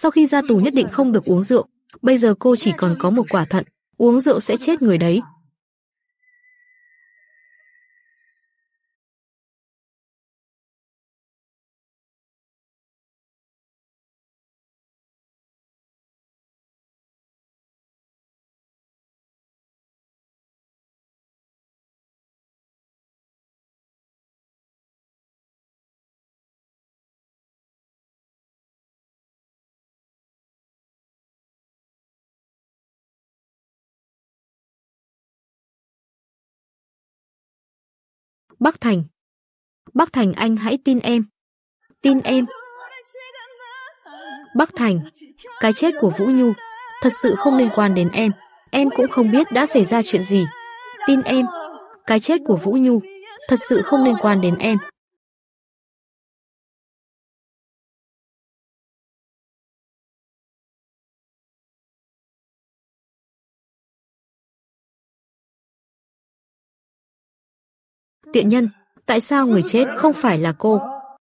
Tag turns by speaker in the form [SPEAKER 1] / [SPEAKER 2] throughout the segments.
[SPEAKER 1] Sau khi ra tù nhất định không được uống rượu. Bây giờ cô chỉ còn có một quả thận, uống rượu sẽ chết người đấy. Bắc Thành. Bắc Thành, anh hãy tin em. Tin em. Bắc Thành, cái chết của Vũ Nhu thật sự không liên quan đến em. Em cũng không biết đã xảy ra chuyện gì. Tin em. Cái chết của Vũ Nhu thật sự không liên quan đến em. Tiện nhân, tại sao người chết không phải là cô?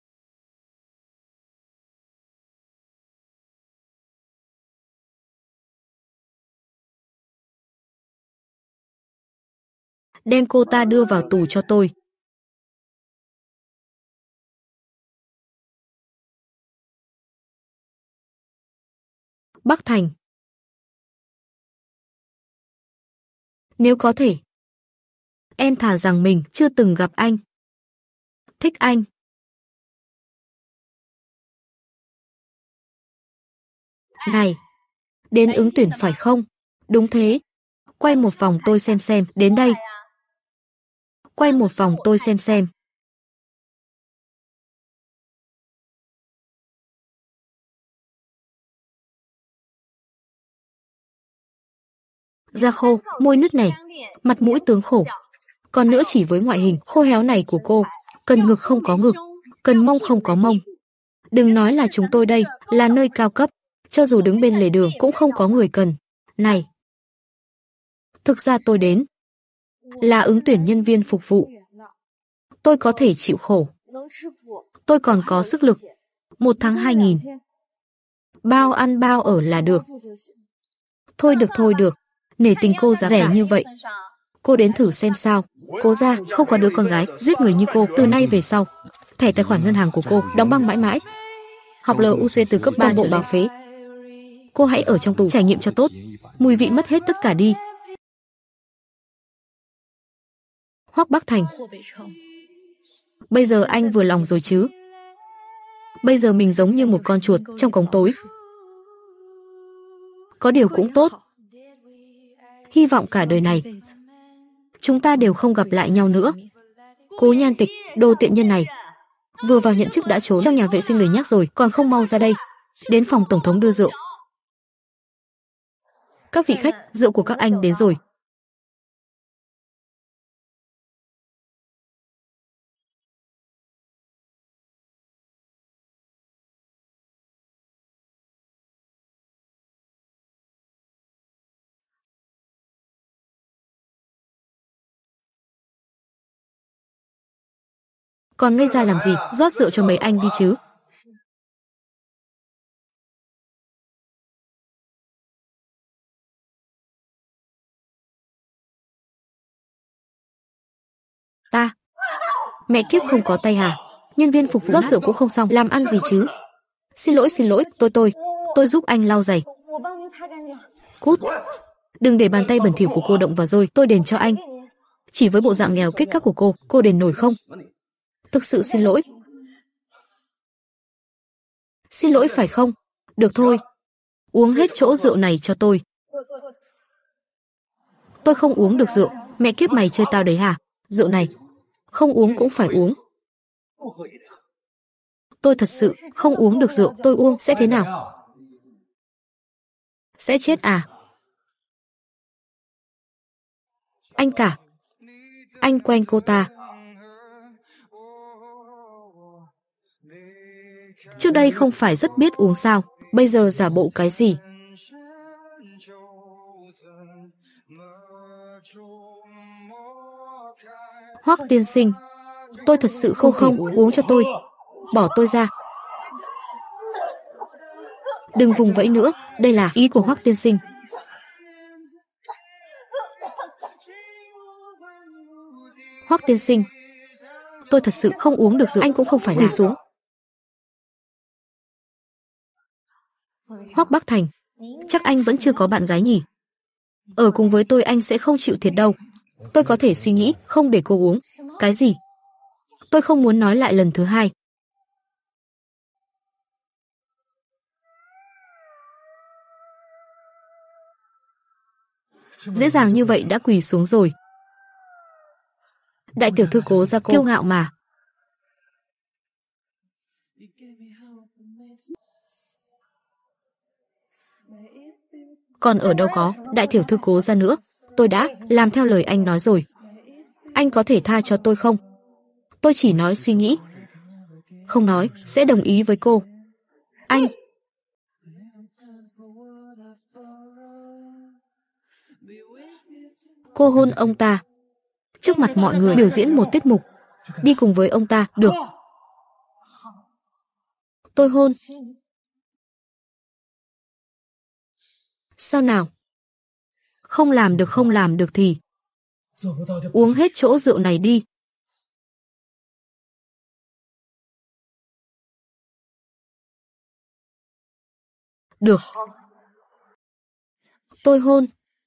[SPEAKER 1] Đem cô ta đưa vào tù cho tôi. Bắc Thành. Nếu có thể, em thà rằng mình chưa từng gặp anh. Thích anh. Này, đến ứng tuyển phải không? Đúng thế. Quay một vòng tôi xem, đến đây. Quay một vòng tôi xem. Da khô, môi nứt nẻ, mặt mũi tướng khổ. Còn nữa chỉ với ngoại hình khô héo này của cô, cần ngực không có ngực, cần mông không có mông. Đừng nói là chúng tôi đây, là nơi cao cấp, cho dù đứng bên lề đường cũng không có người cần. Này, thực ra tôi đến là ứng tuyển nhân viên phục vụ. Tôi có thể chịu khổ. Tôi còn có sức lực. 1 tháng 2.000. Bao ăn bao ở là được. Thôi được. Nể tình cô giá rẻ như vậy. Cô đến thử xem sao. Cố ra, không có đứa con gái giết người như cô từ nay về sau. Thẻ tài khoản ngân hàng của cô đóng băng mãi mãi. Học LUC từ cấp 3 bộ báo phế. Cô hãy ở trong tù trải nghiệm cho tốt. Mùi vị mất hết tất cả đi. Hoắc Bắc Thành. Bây giờ anh vừa lòng rồi chứ? Bây giờ mình giống như một con chuột trong cống tối. Có điều cũng tốt. Hy vọng cả đời này chúng ta đều không gặp lại nhau nữa. Cố Nhan Tịch, đồ tiện nhân này. Vừa vào nhận chức đã trốn trong nhà vệ sinh lười nhác rồi, còn không mau ra đây. Đến phòng tổng thống đưa rượu. Các vị khách, rượu của các anh đến rồi. Còn ngây ra làm gì, rót rượu cho mấy anh đi chứ. Ta. Mẹ kiếp, không có tay hả? Nhân viên phục vụ rót rượu cũng không xong, làm ăn gì chứ? Xin lỗi, tôi giúp anh lau giày. Cút. Đừng để bàn tay bẩn thỉu của cô động vào rồi, tôi đền cho anh. Chỉ với bộ dạng nghèo kết cáp của cô đền nổi không? Thực sự xin lỗi. Xin lỗi phải không? Được thôi. Uống hết chỗ rượu này cho tôi. Tôi không uống được rượu. Mẹ kiếp, mày chơi tao đấy hả? Rượu này không uống cũng phải uống. Tôi thật sự không uống được rượu. Tôi uống sẽ thế nào? Sẽ chết à? Anh cả. Anh quen cô ta. Trước đây không phải rất biết uống sao? Bây giờ giả bộ cái gì? Hoắc tiên sinh, tôi thật sự không uống cho tôi. Bỏ tôi ra. Đừng vùng vẫy nữa, đây là ý của Hoắc tiên sinh. Hoắc tiên sinh, tôi thật sự không uống được rượu, anh cũng không phải là xuống. Hoắc Bắc Thành, chắc anh vẫn chưa có bạn gái nhỉ? Ở cùng với tôi anh sẽ không chịu thiệt đâu. Tôi có thể suy nghĩ không để cô uống. Cái gì? Tôi không muốn nói lại lần thứ hai. Dễ dàng như vậy đã quỳ xuống rồi. Đại tiểu thư Cố gia cô kiêu ngạo mà. Còn ở đâu có đại tiểu thư Cố gia nữa. Tôi đã làm theo lời anh nói rồi. Anh có thể tha cho tôi không? Tôi chỉ nói suy nghĩ. Không nói, sẽ đồng ý với cô. Anh... Cô hôn ông ta. Trước mặt mọi người biểu diễn một tiết mục. Đi cùng với ông ta, được. Tôi hôn. Sao nào? Không làm được thì... Uống hết chỗ rượu này đi. Được. Tôi hôn.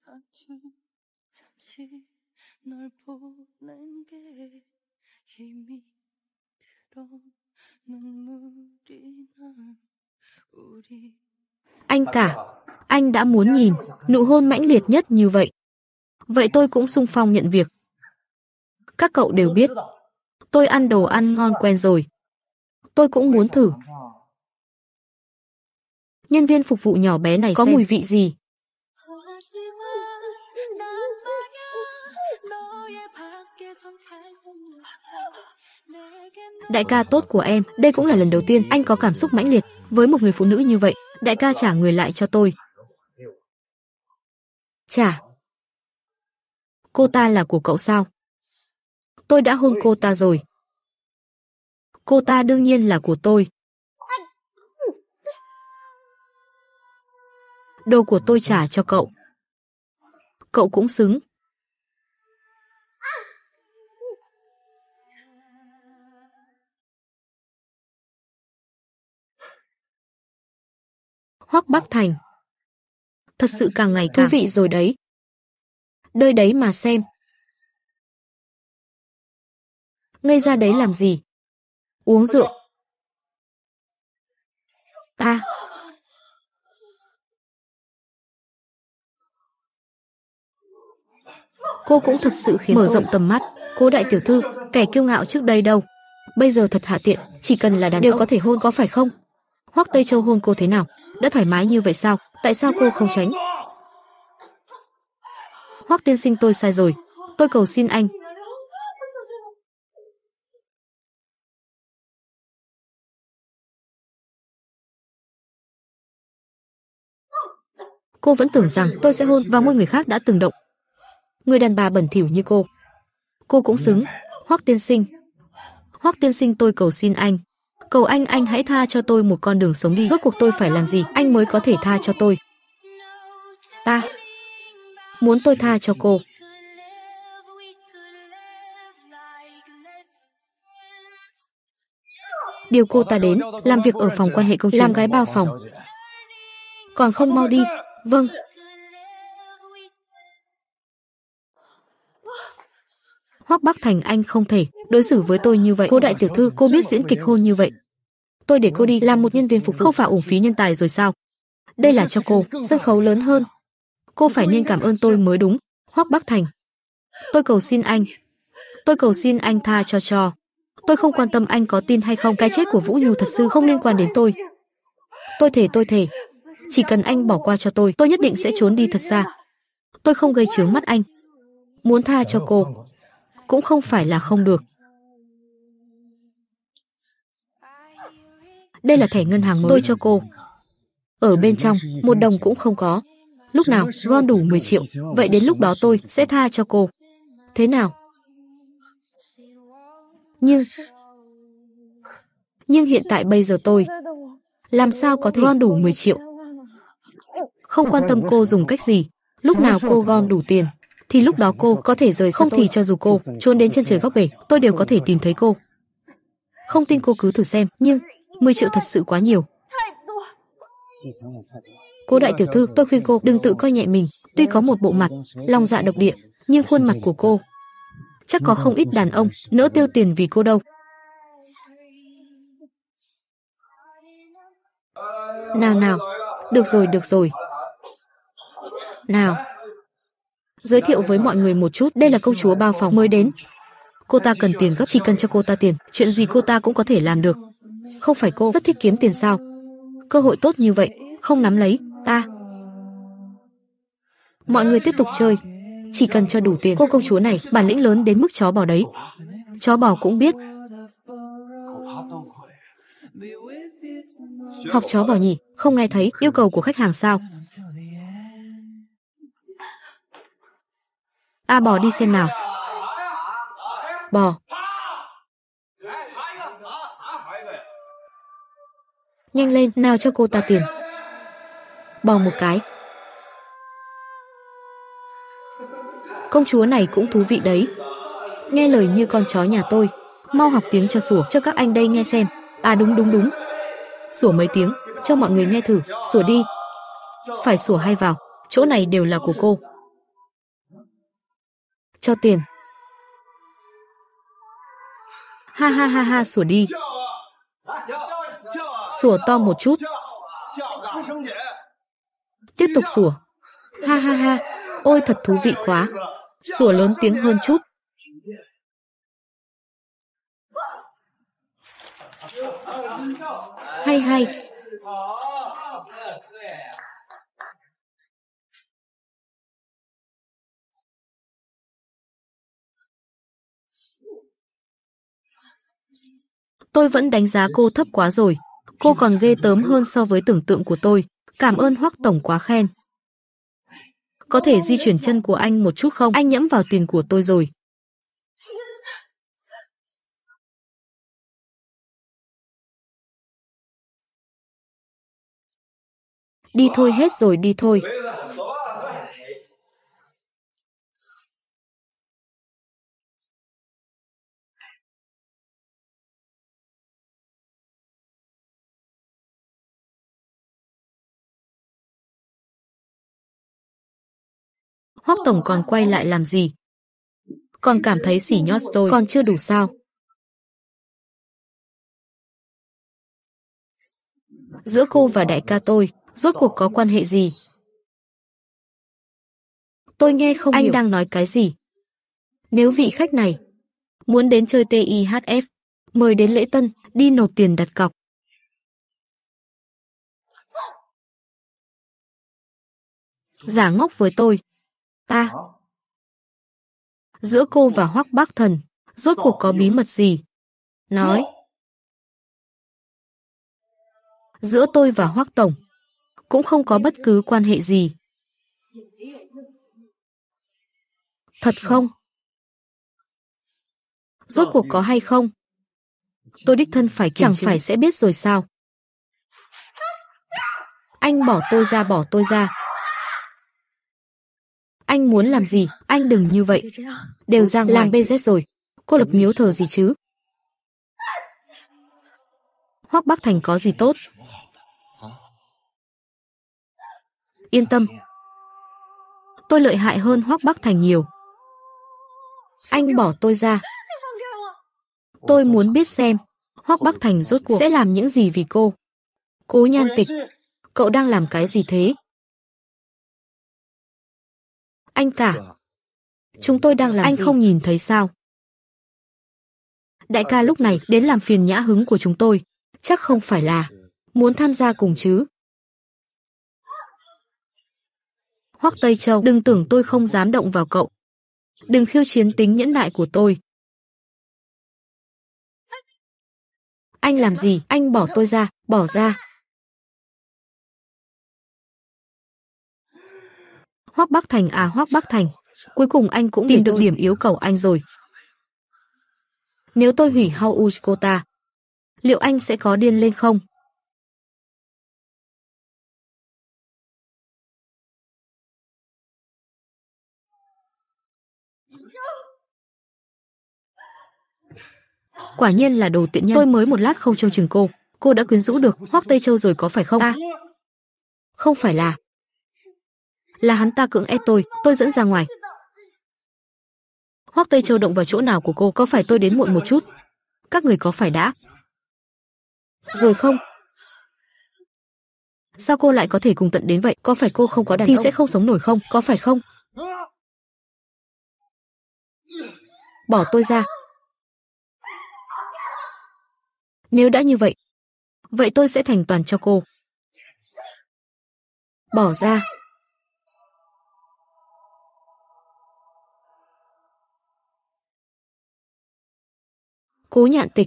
[SPEAKER 1] Anh cả, anh đã muốn nhìn nụ hôn mãnh liệt nhất như vậy. Vậy tôi cũng xung phong nhận việc. Các cậu đều biết, tôi ăn đồ ăn ngon quen rồi. Tôi cũng muốn thử. Nhân viên phục vụ nhỏ bé này có mùi vị gì? Đại ca tốt của em, đây cũng là lần đầu tiên anh có cảm xúc mãnh liệt với một người phụ nữ như vậy. Đại ca trả người lại cho tôi. Trả. Cô ta là của cậu sao? Tôi đã hôn cô ta rồi. Cô ta đương nhiên là của tôi. Đồ của tôi trả cho cậu. Cậu cũng xứng. Hoắc Bắc Thành. Thật sự càng ngày càng thú vị rồi đấy. Đơi đấy mà xem. Ngây ra đấy làm gì? Uống rượu. À. Cô cũng thật sự khiến mở rộng tầm mắt. Cô đại tiểu thư, kẻ kiêu ngạo trước đây đâu. Bây giờ thật hạ tiện, chỉ cần là đàn đều có thể hôn có phải không? Hoắc Tây Châu hôn cô thế nào? Đã thoải mái như vậy sao? Tại sao cô không tránh? Hoắc tiên sinh tôi sai rồi. Tôi cầu xin anh. Cô vẫn tưởng rằng tôi sẽ hôn vào môi người khác đã từng động. Người đàn bà bẩn thỉu như cô. Cô cũng xứng. Hoắc tiên sinh. Hoắc tiên sinh tôi cầu xin anh. Cầu anh hãy tha cho tôi một con đường sống đi. Rốt cuộc tôi phải làm gì anh mới có thể tha cho tôi? Ta muốn tôi tha cho cô. Điều cô ta đến làm việc ở phòng quan hệ công chúng, làm gái bao phòng. Còn không mau đi. Vâng. Hoắc Bắc Thành anh không thể đối xử với tôi như vậy. Cô đại tiểu thư, cô biết diễn kịch hôn như vậy. Tôi để cô đi làm một nhân viên phục vụ không phải uổng phí nhân tài rồi sao? Đây là cho cô, sân khấu lớn hơn. Cô phải nên cảm ơn tôi mới đúng. Hoắc Bắc Thành. Tôi cầu xin anh. Tôi cầu xin anh tha cho. Tôi không quan tâm anh có tin hay không. Cái chết của Vũ Nhu thật sự không liên quan đến tôi. Tôi thề. Chỉ cần anh bỏ qua cho tôi nhất định sẽ trốn đi thật xa. Tôi không gây chướng mắt anh. Muốn tha cho cô cũng không phải là không được. Đây là thẻ ngân hàng mới tôi cho cô. Ở bên trong, 1 đồng cũng không có. Lúc nào gom đủ 10 triệu, vậy đến lúc đó tôi sẽ tha cho cô. Thế nào? Nhưng hiện tại bây giờ tôi làm sao có thể gom đủ 10 triệu? Không quan tâm cô dùng cách gì, lúc nào cô gom đủ tiền, thì lúc đó cô có thể rời, không thì cho dù cô trốn đến chân trời góc bể, tôi đều có thể tìm thấy cô. Không tin cô cứ thử xem, nhưng 10 triệu thật sự quá nhiều. Cô đại tiểu thư, tôi khuyên cô đừng tự coi nhẹ mình. Tuy có một bộ mặt lòng dạ độc địa, nhưng khuôn mặt của cô chắc có không ít đàn ông nỡ tiêu tiền vì cô đâu. Nào nào, được rồi. Nào, giới thiệu với mọi người một chút, đây là công chúa bao phòng mới đến. Cô ta cần tiền gấp, chỉ cần cho cô ta tiền, chuyện gì cô ta cũng có thể làm được. Không phải cô rất thích kiếm tiền sao? Cơ hội tốt như vậy, không nắm lấy, ta. Mọi người tiếp tục chơi, chỉ cần cho đủ tiền. Cô công chúa này bản lĩnh lớn đến mức chó bò đấy. Chó bò cũng biết. Học chó bò nhỉ, không nghe thấy yêu cầu của khách hàng sao? Bò đi xem nào. Bò. Nhanh lên, nào cho cô ta tiền. Bò một cái. Công chúa này cũng thú vị đấy. Nghe lời như con chó nhà tôi. Mau học tiếng cho sủa cho các anh đây nghe xem. Đúng. Sủa mấy tiếng, cho mọi người nghe thử. Sủa đi. Phải sủa hay vào, chỗ này đều là của cô. Cho tiền. Ha, sủa đi. Sủa to một chút. Tiếp tục sủa. Ha, ôi thật thú vị quá. Sủa lớn tiếng hơn chút. Hay. Tôi vẫn đánh giá cô thấp quá rồi. Cô còn ghê tởm hơn so với tưởng tượng của tôi. Cảm ơn Hoắc tổng quá khen. Có thể di chuyển chân của anh một chút không? Anh nhẫm vào tiền của tôi rồi. Đi thôi, hết rồi, đi thôi. Hoắc tổng còn quay lại làm gì? Còn cảm thấy sỉ nhót tôi, còn chưa đủ sao? Giữa cô và đại ca tôi, rốt cuộc có quan hệ gì? Tôi nghe không hiểu. Anh đang nói cái gì? Nếu vị khách này muốn đến chơi TIHF, mời đến lễ tân, đi nộp tiền đặt cọc. Giả ngốc với tôi. Giữa cô và Hoắc Bắc Thần, rốt cuộc có bí mật gì? Nói. Giữa tôi và Hoắc tổng cũng không có bất cứ quan hệ gì. Thật không? Rốt cuộc có hay không? Tôi đích thân phải chẳng phải sẽ biết rồi sao? Anh bỏ tôi ra. Anh muốn làm gì? Anh đừng như vậy. Đều ra ngoài. Làm BZ rồi. Cô lập miếu thờ gì chứ? Hoắc Bắc Thành có gì tốt? Yên tâm. Tôi lợi hại hơn Hoắc Bắc Thành nhiều. Anh bỏ tôi ra. Tôi muốn biết xem Hoắc Bắc Thành rốt cuộc sẽ làm những gì vì cô. Cố Nhan Tịch, cậu đang làm cái gì thế? Anh cả. Chúng tôi đang làm gì? Anh không nhìn thấy sao? Đại ca lúc này đến làm phiền nhã hứng của chúng tôi. Chắc không phải là muốn tham gia cùng chứ? Hoắc Tây Châu, đừng tưởng tôi không dám động vào cậu. Đừng khiêu chiến tính nhẫn nại của tôi. Anh làm gì? Anh bỏ tôi ra, bỏ ra. Hoắc Bắc Thành Hoắc Bắc Thành. Cuối cùng anh cũng tìm được điểm yếu cầu anh rồi. Nếu tôi hủy Hau Uskota, liệu anh sẽ có điên lên không? Quả nhiên là đồ tiện nhân. Tôi mới một lát không trông chừng cô đã quyến rũ được Hoắc Tây Châu rồi có phải không? À, không phải là hắn ta cưỡng ép tôi dẫn ra ngoài. Hoắc Tây Châu động vào chỗ nào của cô? Có phải tôi đến muộn một chút? Các người có phải đã rồi không? Sao cô lại có thể cùng tận đến vậy? Có phải cô không có đàn ông thì sẽ không sống nổi không? Có phải không? Bỏ tôi ra. Nếu đã như vậy, vậy tôi sẽ thành toàn cho cô. Bỏ ra. Cố Nhạn Tịch.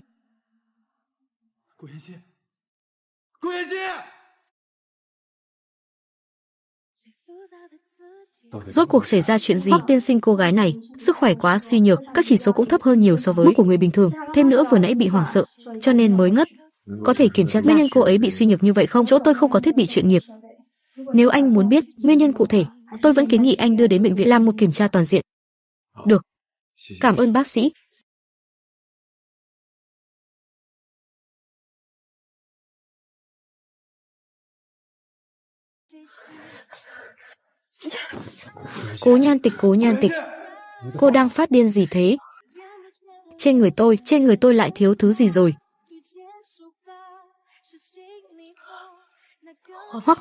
[SPEAKER 1] Rốt cuộc xảy ra chuyện gì? Hoắc tiên sinh, cô gái này sức khỏe quá suy nhược, các chỉ số cũng thấp hơn nhiều so với mức của người bình thường, thêm nữa vừa nãy bị hoảng sợ, cho nên mới ngất. Có thể kiểm tra nguyên nhân cô ấy bị suy nhược như vậy không? Chỗ tôi không có thiết bị chuyên nghiệp. Nếu anh muốn biết nguyên nhân cụ thể, tôi vẫn kiến nghị anh đưa đến bệnh viện làm một kiểm tra toàn diện. Được. Cảm ơn bác sĩ. Cố Nhan Tịch, cô đang phát điên gì thế? Trên người tôi lại thiếu thứ gì rồi? Hoắc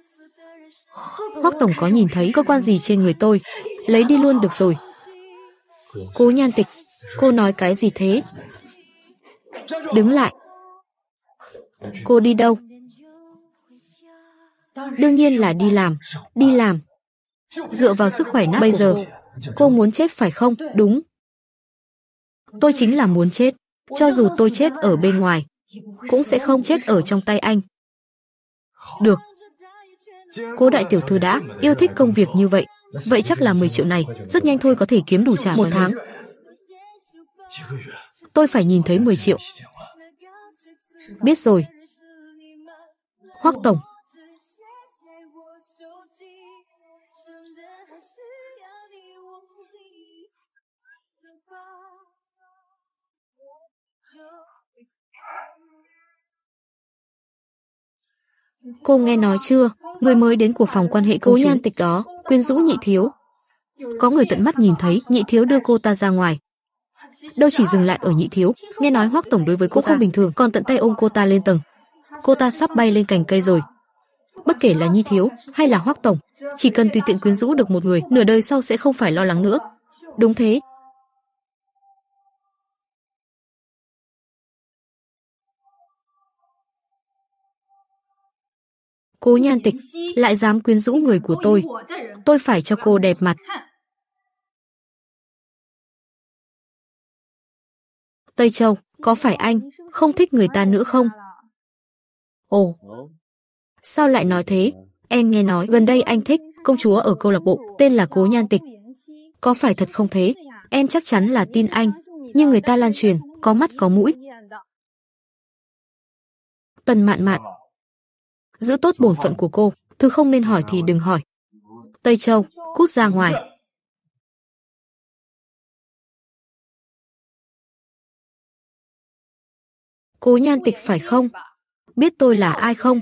[SPEAKER 1] Tổng có nhìn thấy cơ quan gì trên người tôi? Lấy đi luôn được rồi. Cố Nhan Tịch, cô nói cái gì thế? Đứng lại. Cô đi đâu? Đương nhiên là đi làm. Dựa vào sức khỏe nát bây giờ, cô muốn chết phải không? Đúng. Tôi chính là muốn chết. Cho dù tôi chết ở bên ngoài, cũng sẽ không chết ở trong tay anh. Được. Cố đại tiểu thư đã yêu thích công việc như vậy. Vậy chắc là 10 triệu này, rất nhanh thôi có thể kiếm đủ trả một tháng. Tôi phải nhìn thấy 10 triệu. Biết rồi. Hoắc Tổng. Cô nghe nói chưa? Người mới đến của phòng quan hệ Cố Nhan Tịch đó, quyến rũ Nhị Thiếu. Có người tận mắt nhìn thấy Nhị Thiếu đưa cô ta ra ngoài. Đâu chỉ dừng lại ở Nhị Thiếu, nghe nói Hoắc Tổng đối với cô không bình thường, còn tận tay ôm cô ta lên tầng. Cô ta sắp bay lên cành cây rồi. Bất kể là Nhị Thiếu hay là Hoắc Tổng, chỉ cần tùy tiện quyến rũ được một người, nửa đời sau sẽ không phải lo lắng nữa. Đúng thế. Cố Nhan Tịch lại dám quyến rũ người của tôi phải cho cô đẹp mặt. Tây Châu, có phải anh không thích người ta nữa không? Ồ, sao lại nói thế? Em nghe nói gần đây anh thích công chúa ở câu lạc bộ, tên là Cố Nhan Tịch. Có phải thật không thế? Em chắc chắn là tin anh, nhưng người ta lan truyền, có mắt có mũi. Tần Mạn Mạn, giữ tốt bổn phận của cô, thứ không nên hỏi thì đừng hỏi. Tây Châu, cút ra ngoài. Cố Nhan Tịch phải không? Biết tôi là ai không?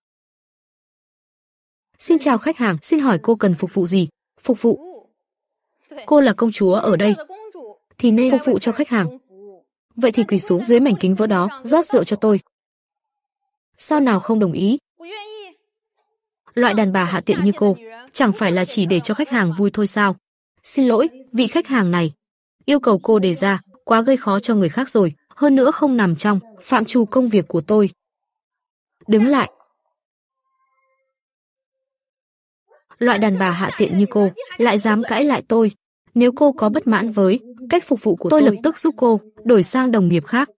[SPEAKER 1] Xin chào khách hàng, xin hỏi cô cần phục vụ gì? Phục vụ. Cô là công chúa ở đây, thì nên phục vụ cho khách hàng. Vậy thì quỳ xuống dưới mảnh kính vỡ đó, rót rượu cho tôi. Sao nào không đồng ý? Loại đàn bà hạ tiện như cô, chẳng phải là chỉ để cho khách hàng vui thôi sao? Xin lỗi, vị khách hàng này. Yêu cầu cô đề ra, quá gây khó cho người khác rồi, hơn nữa không nằm trong phạm trù công việc của tôi. Đứng lại. Loại đàn bà hạ tiện như cô, lại dám cãi lại tôi. Nếu cô có bất mãn với cách phục vụ của tôi lập tức giúp cô đổi sang đồng nghiệp khác.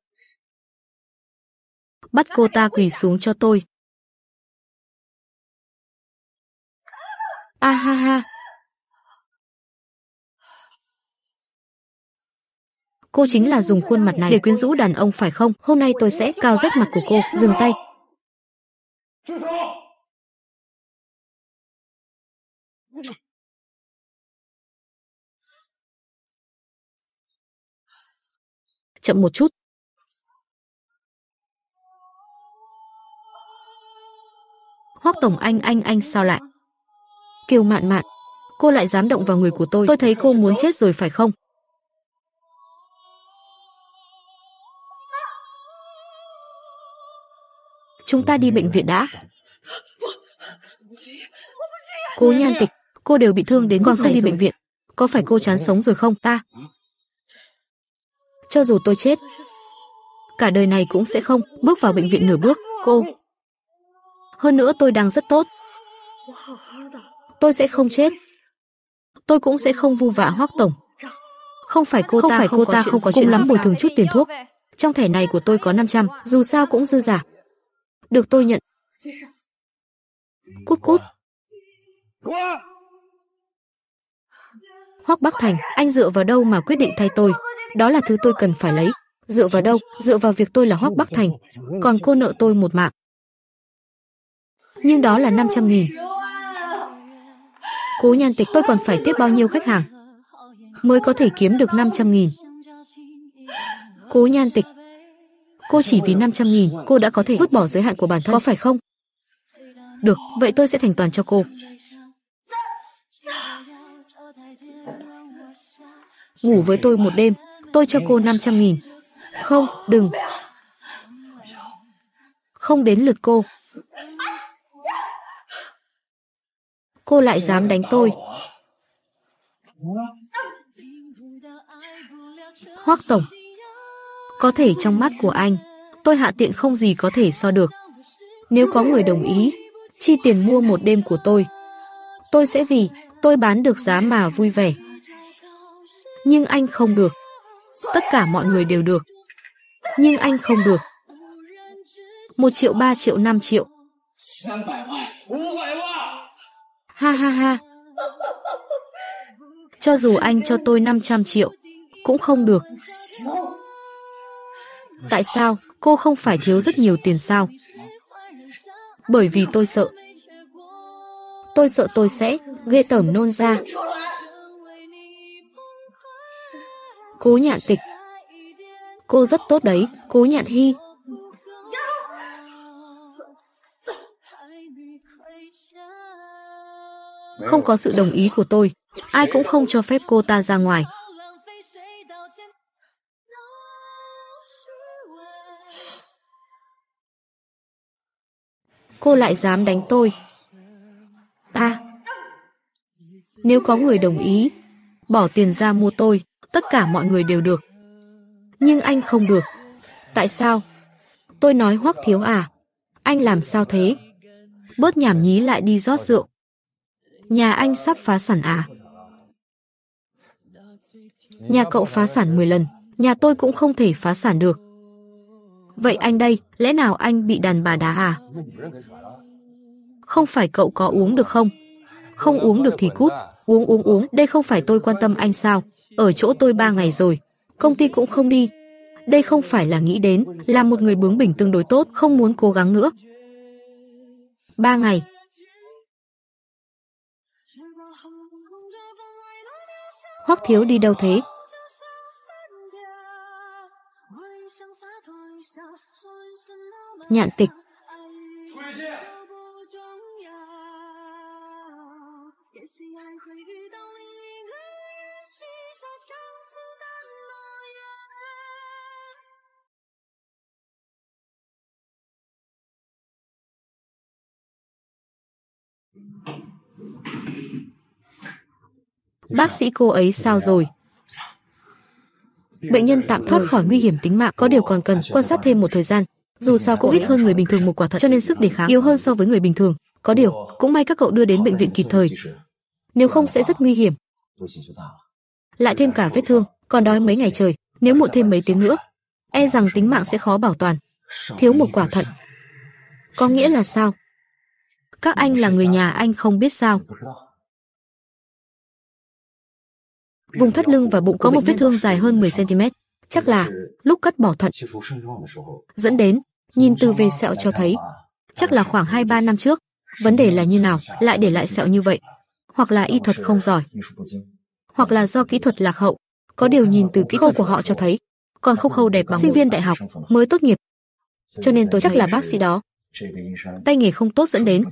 [SPEAKER 1] Bắt cô ta quỳ xuống cho tôi. A ha ha. Cô chính là dùng khuôn mặt này để quyến rũ đàn ông phải không? Hôm nay tôi sẽ cào rách mặt của cô. Dừng tay. chậm một chút. Hoắc tổng anh sao lại? Kiều Mạn Mạn, cô lại dám động vào người của tôi thấy cô muốn chết rồi phải không? Chúng ta đi bệnh viện đã. Cố Nhan Tịch, cô đều bị thương đến còn không đi bệnh viện. Có phải cô chán sống rồi không? Cho dù tôi chết, cả đời này cũng sẽ không bước vào bệnh viện nửa bước. Cô. Hơn nữa tôi đang rất tốt. Tôi sẽ không chết. Tôi cũng sẽ không vu vạ Hoắc tổng. Không phải cô ta không có chuyện lắm bồi thường chút tiền thuốc. Trong thẻ này của tôi có 500, dù sao cũng dư giả. Được tôi nhận. Cút cút. Hoắc Bắc Thành, anh dựa vào đâu mà quyết định thay tôi? Đó là thứ tôi cần phải lấy. Dựa vào đâu? Dựa vào việc tôi là Hoắc Bắc Thành. Còn cô nợ tôi một mạng. Nhưng đó là 500.000. Cố Nhan Tịch, tôi còn phải tiếp bao nhiêu khách hàng mới có thể kiếm được 500.000? Cố Nhan Tịch, cô chỉ vì 500.000 cô đã có thể vứt bỏ giới hạn của bản thân, có phải không? Được, vậy tôi sẽ thành toàn cho cô. Ngủ với tôi một đêm, tôi cho cô 500.000. Không, đừng. Không đến lượt cô. Cô lại dám đánh tôi. Hoắc tổng, có thể trong mắt của anh, tôi hạ tiện không gì có thể so được. Nếu có người đồng ý chi tiền mua một đêm của tôi sẽ vì tôi bán được giá mà vui vẻ. Nhưng anh không được. Tất cả mọi người đều được. Nhưng anh không được. 1 triệu, 3 triệu, 5 triệu. Ha ha ha. Cho dù anh cho tôi 500 triệu cũng không được. Tại sao? Cô không phải thiếu rất nhiều tiền sao? Bởi vì tôi sợ. Tôi sợ tôi sẽ ghê tởm nôn ra. Cố Nhạn Tịch, cô rất tốt đấy. Cố Nhạn Hy. Không có sự đồng ý của tôi, ai cũng không cho phép cô ta ra ngoài. Cô lại dám đánh tôi. Nếu có người đồng ý bỏ tiền ra mua tôi, tất cả mọi người đều được. Nhưng anh không được. Tại sao? Tôi nói Hoắc thiếu à, anh làm sao thế? Bớt nhảm nhí lại đi rót rượu. Nhà anh sắp phá sản à? Nhà cậu phá sản 10 lần, nhà tôi cũng không thể phá sản được. Vậy anh đây, lẽ nào anh bị đàn bà đá à? Không phải cậu có uống được không? Không uống được thì cút. Uống, đây không phải tôi quan tâm anh sao? Ở chỗ tôi 3 ngày rồi, công ty cũng không đi. Đây không phải là nghĩ đến, là một người bướng bỉnh tương đối tốt, không muốn cố gắng nữa. 3 ngày. Hoắc thiếu đi đâu thế? Nhạn Tịch. Bác sĩ cô ấy sao rồi? Bệnh nhân tạm thoát khỏi nguy hiểm tính mạng, có điều còn cần quan sát thêm một thời gian. Dù sao cũng ít hơn người bình thường một quả thận, cho nên sức đề kháng yếu hơn so với người bình thường. Có điều, cũng may các cậu đưa đến bệnh viện kịp thời. Nếu không sẽ rất nguy hiểm. Lại thêm cả vết thương, còn đói mấy ngày trời, nếu muộn thêm mấy tiếng nữa, e rằng tính mạng sẽ khó bảo toàn. Thiếu một quả thận. Có nghĩa là sao? Các anh là người nhà anh không biết sao? Vùng thắt lưng và bụng có một vết thương dài hơn 10 cm, chắc là lúc cắt bỏ thận dẫn đến. Nhìn từ về sẹo cho thấy, chắc là khoảng 2-3 năm trước. Vấn đề là như nào lại để lại sẹo như vậy? Hoặc là y thuật không giỏi, hoặc là do kỹ thuật lạc hậu. Có điều nhìn từ kỹ thuật của họ cho thấy, còn khâu khâu đẹp bằng sinh viên đại học mới tốt nghiệp. Cho nên tôi chắc là bác sĩ đó. Tay nghề không tốt dẫn đến.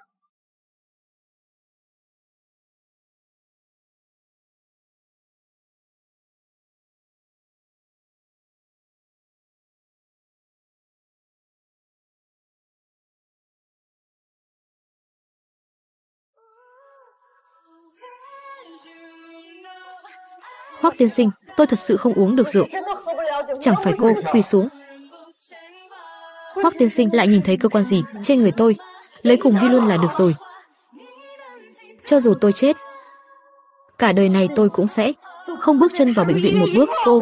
[SPEAKER 1] Hoắc tiên sinh, tôi thật sự không uống được rượu. Chẳng phải cô quỳ xuống. Hoắc tiên sinh lại nhìn thấy cơ quan gì trên người tôi, lấy cùng đi luôn là được rồi. Cho dù tôi chết, cả đời này tôi cũng sẽ không bước chân vào bệnh viện một bước. Cô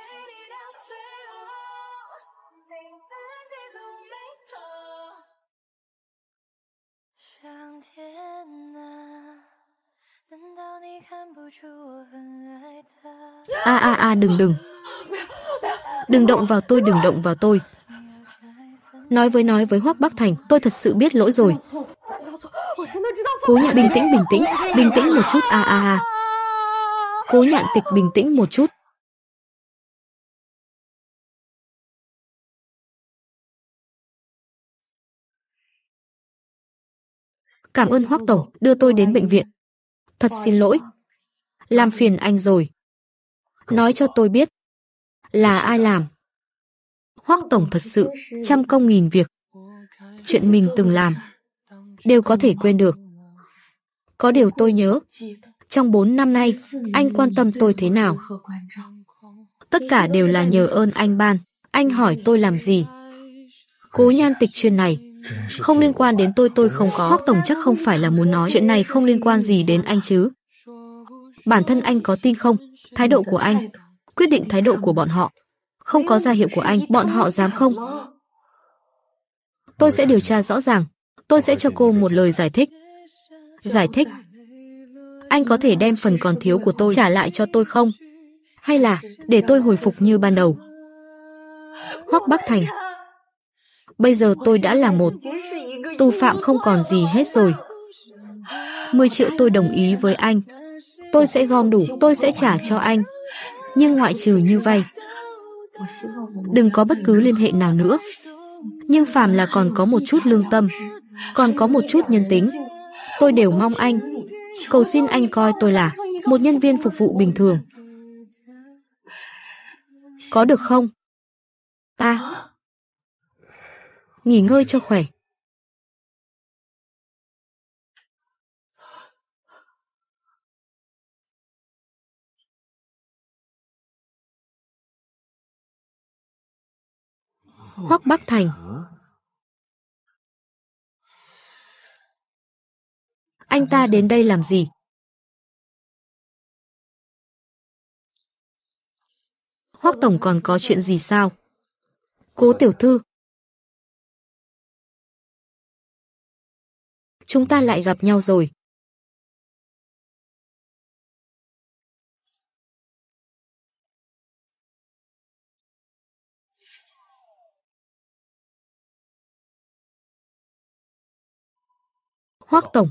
[SPEAKER 1] đừng động vào tôi, đừng động vào tôi. Nói với Hoắc Bắc Thành, tôi thật sự biết lỗi rồi. Cố Nhạn bình tĩnh một chút. Cố Nhạn Tịch bình tĩnh một chút. Cảm ơn Hoắc tổng đưa tôi đến bệnh viện. Thật xin lỗi, làm phiền anh rồi. Nói cho tôi biết là ai làm. Hoắc tổng thật sự trăm công nghìn việc. Chuyện mình từng làm đều có thể quên được. Có điều tôi nhớ, trong 4 năm nay, anh quan tâm tôi thế nào. Tất cả đều là nhờ ơn anh ban. Anh hỏi tôi làm gì? Cố Nhan Tịch, chuyện này không liên quan đến tôi không có. Hoắc tổng chắc không phải là muốn nói chuyện này không liên quan gì đến anh chứ? Bản thân anh có tin không? Thái độ của anh quyết định thái độ của bọn họ. Không có ra hiệu của anh, bọn họ dám không? Tôi sẽ điều tra rõ ràng. Tôi sẽ cho cô một lời giải thích. Giải thích? Anh có thể đem phần còn thiếu của tôi trả lại cho tôi không? Hay là để tôi hồi phục như ban đầu? Hoắc Bắc Thành, bây giờ tôi đã là một tù phạm không còn gì hết rồi. 10 triệu tôi đồng ý với anh. Tôi sẽ gom đủ, tôi sẽ trả cho anh. Nhưng ngoại trừ như vậy, đừng có bất cứ liên hệ nào nữa. Nhưng phàm là còn có một chút lương tâm, còn có một chút nhân tính, tôi đều mong anh. Cầu xin anh coi tôi là một nhân viên phục vụ bình thường. Có được không? Nghỉ ngơi cho khỏe. Hoắc Bắc Thành, anh ta đến đây làm gì? Hoắc tổng còn có chuyện gì sao? Cố tiểu thư, chúng ta lại gặp nhau rồi. Hoắc tổng.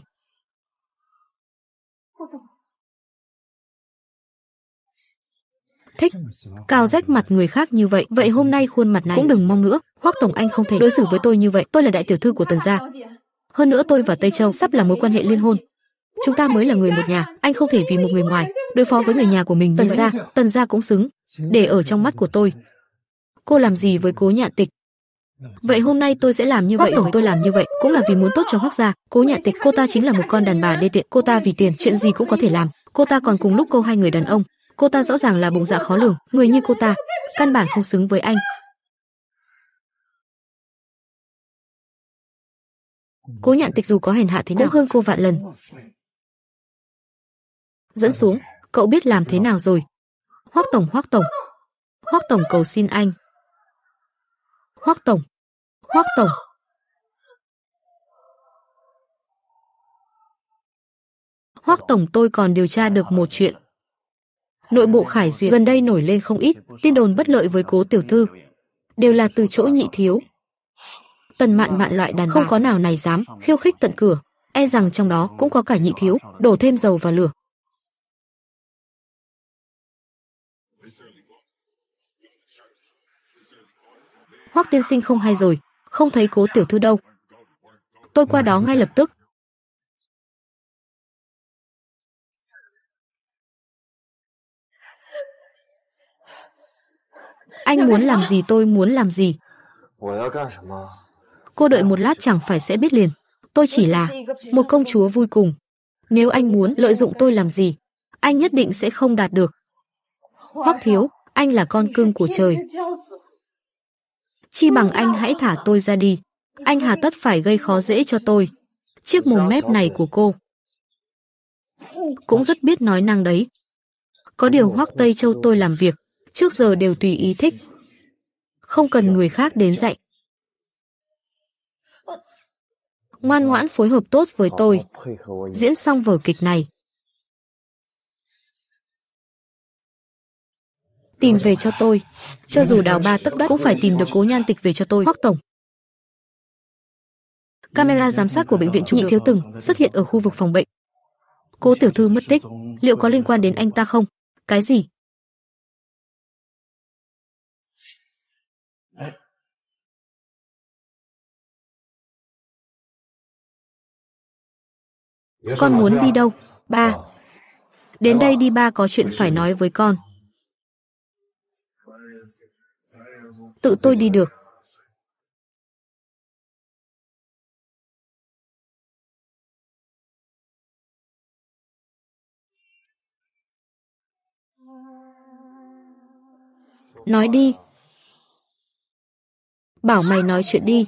[SPEAKER 1] Thích cào rách mặt người khác như vậy. Vậy hôm nay khuôn mặt này cũng đừng mong nữa. Hoắc tổng, anh không thể đối xử với tôi như vậy. Tôi là đại tiểu thư của Tần gia. Hơn nữa tôi và Tây Châu sắp là mối quan hệ liên hôn. Chúng ta mới là người một nhà. Anh không thể vì một người ngoài đối phó với người nhà của mình. Tần gia cũng xứng để ở trong mắt của tôi. Cô làm gì với Cố Nhạn Tịch? Vậy hôm nay tôi sẽ làm như vậy. Tổng, tôi làm như vậy cũng là vì muốn tốt cho Hoắc gia. Cố Nhạn Tịch, cô ta chính là một con đàn bà đê tiện. Cô ta vì tiền chuyện gì cũng có thể làm. Cô ta còn cùng lúc câu hai người đàn ông. Cô ta rõ ràng là bụng dạ khó lường. Người như cô ta căn bản không xứng với anh. Cố Nhạn Tịch dù có hèn hạ thế nào cũng hơn cô vạn lần. Dẫn xuống, cậu biết làm thế nào rồi? Hoắc tổng, Hoắc tổng. Hoắc tổng, cầu xin anh. Hoắc tổng. Hoắc tổng. Hoắc tổng, tôi còn điều tra được một chuyện. Nội bộ Khải Duyệt gần đây nổi lên không ít tin đồn bất lợi với Cố tiểu thư, đều là từ chỗ Nhị thiếu. Tần Mạn Mạn loại đàn bà không có nào này dám khiêu khích tận cửa, e rằng trong đó cũng có cả Nhị thiếu, đổ thêm dầu vào lửa. Hoắc tiên sinh không hay rồi, không thấy Cố tiểu thư đâu. Tôi qua đó ngay lập tức. Anh muốn làm gì tôi muốn làm gì. Cô đợi một lát chẳng phải sẽ biết liền. Tôi chỉ là một công chúa vui cùng. Nếu anh muốn lợi dụng tôi làm gì, anh nhất định sẽ không đạt được. Hoắc thiếu, anh là con cưng của trời. Chi bằng anh hãy thả tôi ra đi. Anh hà tất phải gây khó dễ cho tôi. Chiếc mồm mép này của cô cũng rất biết nói năng đấy. Có điều Hoắc Tây Châu tôi làm việc trước giờ đều tùy ý thích, không cần người khác đến dạy. Ngoan ngoãn phối hợp tốt với tôi, diễn xong vở kịch này. Tìm về cho tôi, cho dù đào 3 tấc đất cũng phải tìm được Cố Nhan Tịch về cho tôi. Hoắc tổng. Camera giám sát của bệnh viện Nhị Thiếu Từng xuất hiện ở khu vực phòng bệnh. Cố tiểu thư mất tích, liệu có liên quan đến anh ta không? Cái gì? Con muốn đi đâu? Ba. Đến đây đi, ba có chuyện phải nói với con. Tự tôi đi được. Nói đi. Bảo mày nói chuyện đi.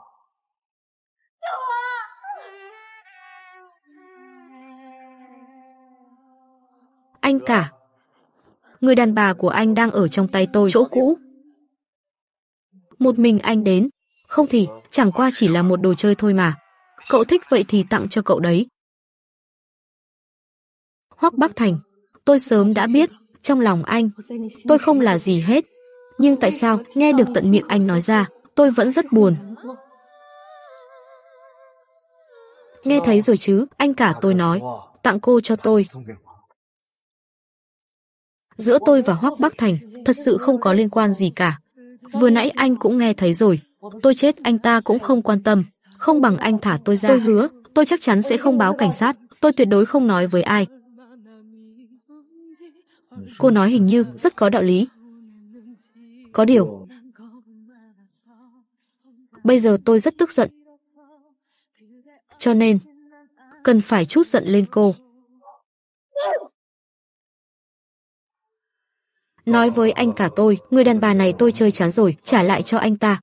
[SPEAKER 1] Anh cả. Người đàn bà của anh đang ở trong tay tôi, chỗ cũ. Một mình anh đến. Không thì, chẳng qua chỉ là một đồ chơi thôi mà. Cậu thích vậy thì tặng cho cậu đấy. Hoắc Bắc Thành, tôi sớm đã biết, trong lòng anh, tôi không là gì hết. Nhưng tại sao, nghe được tận miệng anh nói ra, tôi vẫn rất buồn. Nghe thấy rồi chứ, anh cả tôi nói, tặng cô cho tôi. Giữa tôi và Hoắc Bắc Thành, thật sự không có liên quan gì cả. Vừa nãy anh cũng nghe thấy rồi, tôi chết anh ta cũng không quan tâm, không bằng anh thả tôi ra. Tôi hứa, tôi chắc chắn sẽ không báo cảnh sát, tôi tuyệt đối không nói với ai. Cô nói hình như rất có đạo lý. Có điều, bây giờ tôi rất tức giận. Cho nên, cần phải trút giận lên cô. Nói với anh cả tôi, người đàn bà này tôi chơi chán rồi, trả lại cho anh ta.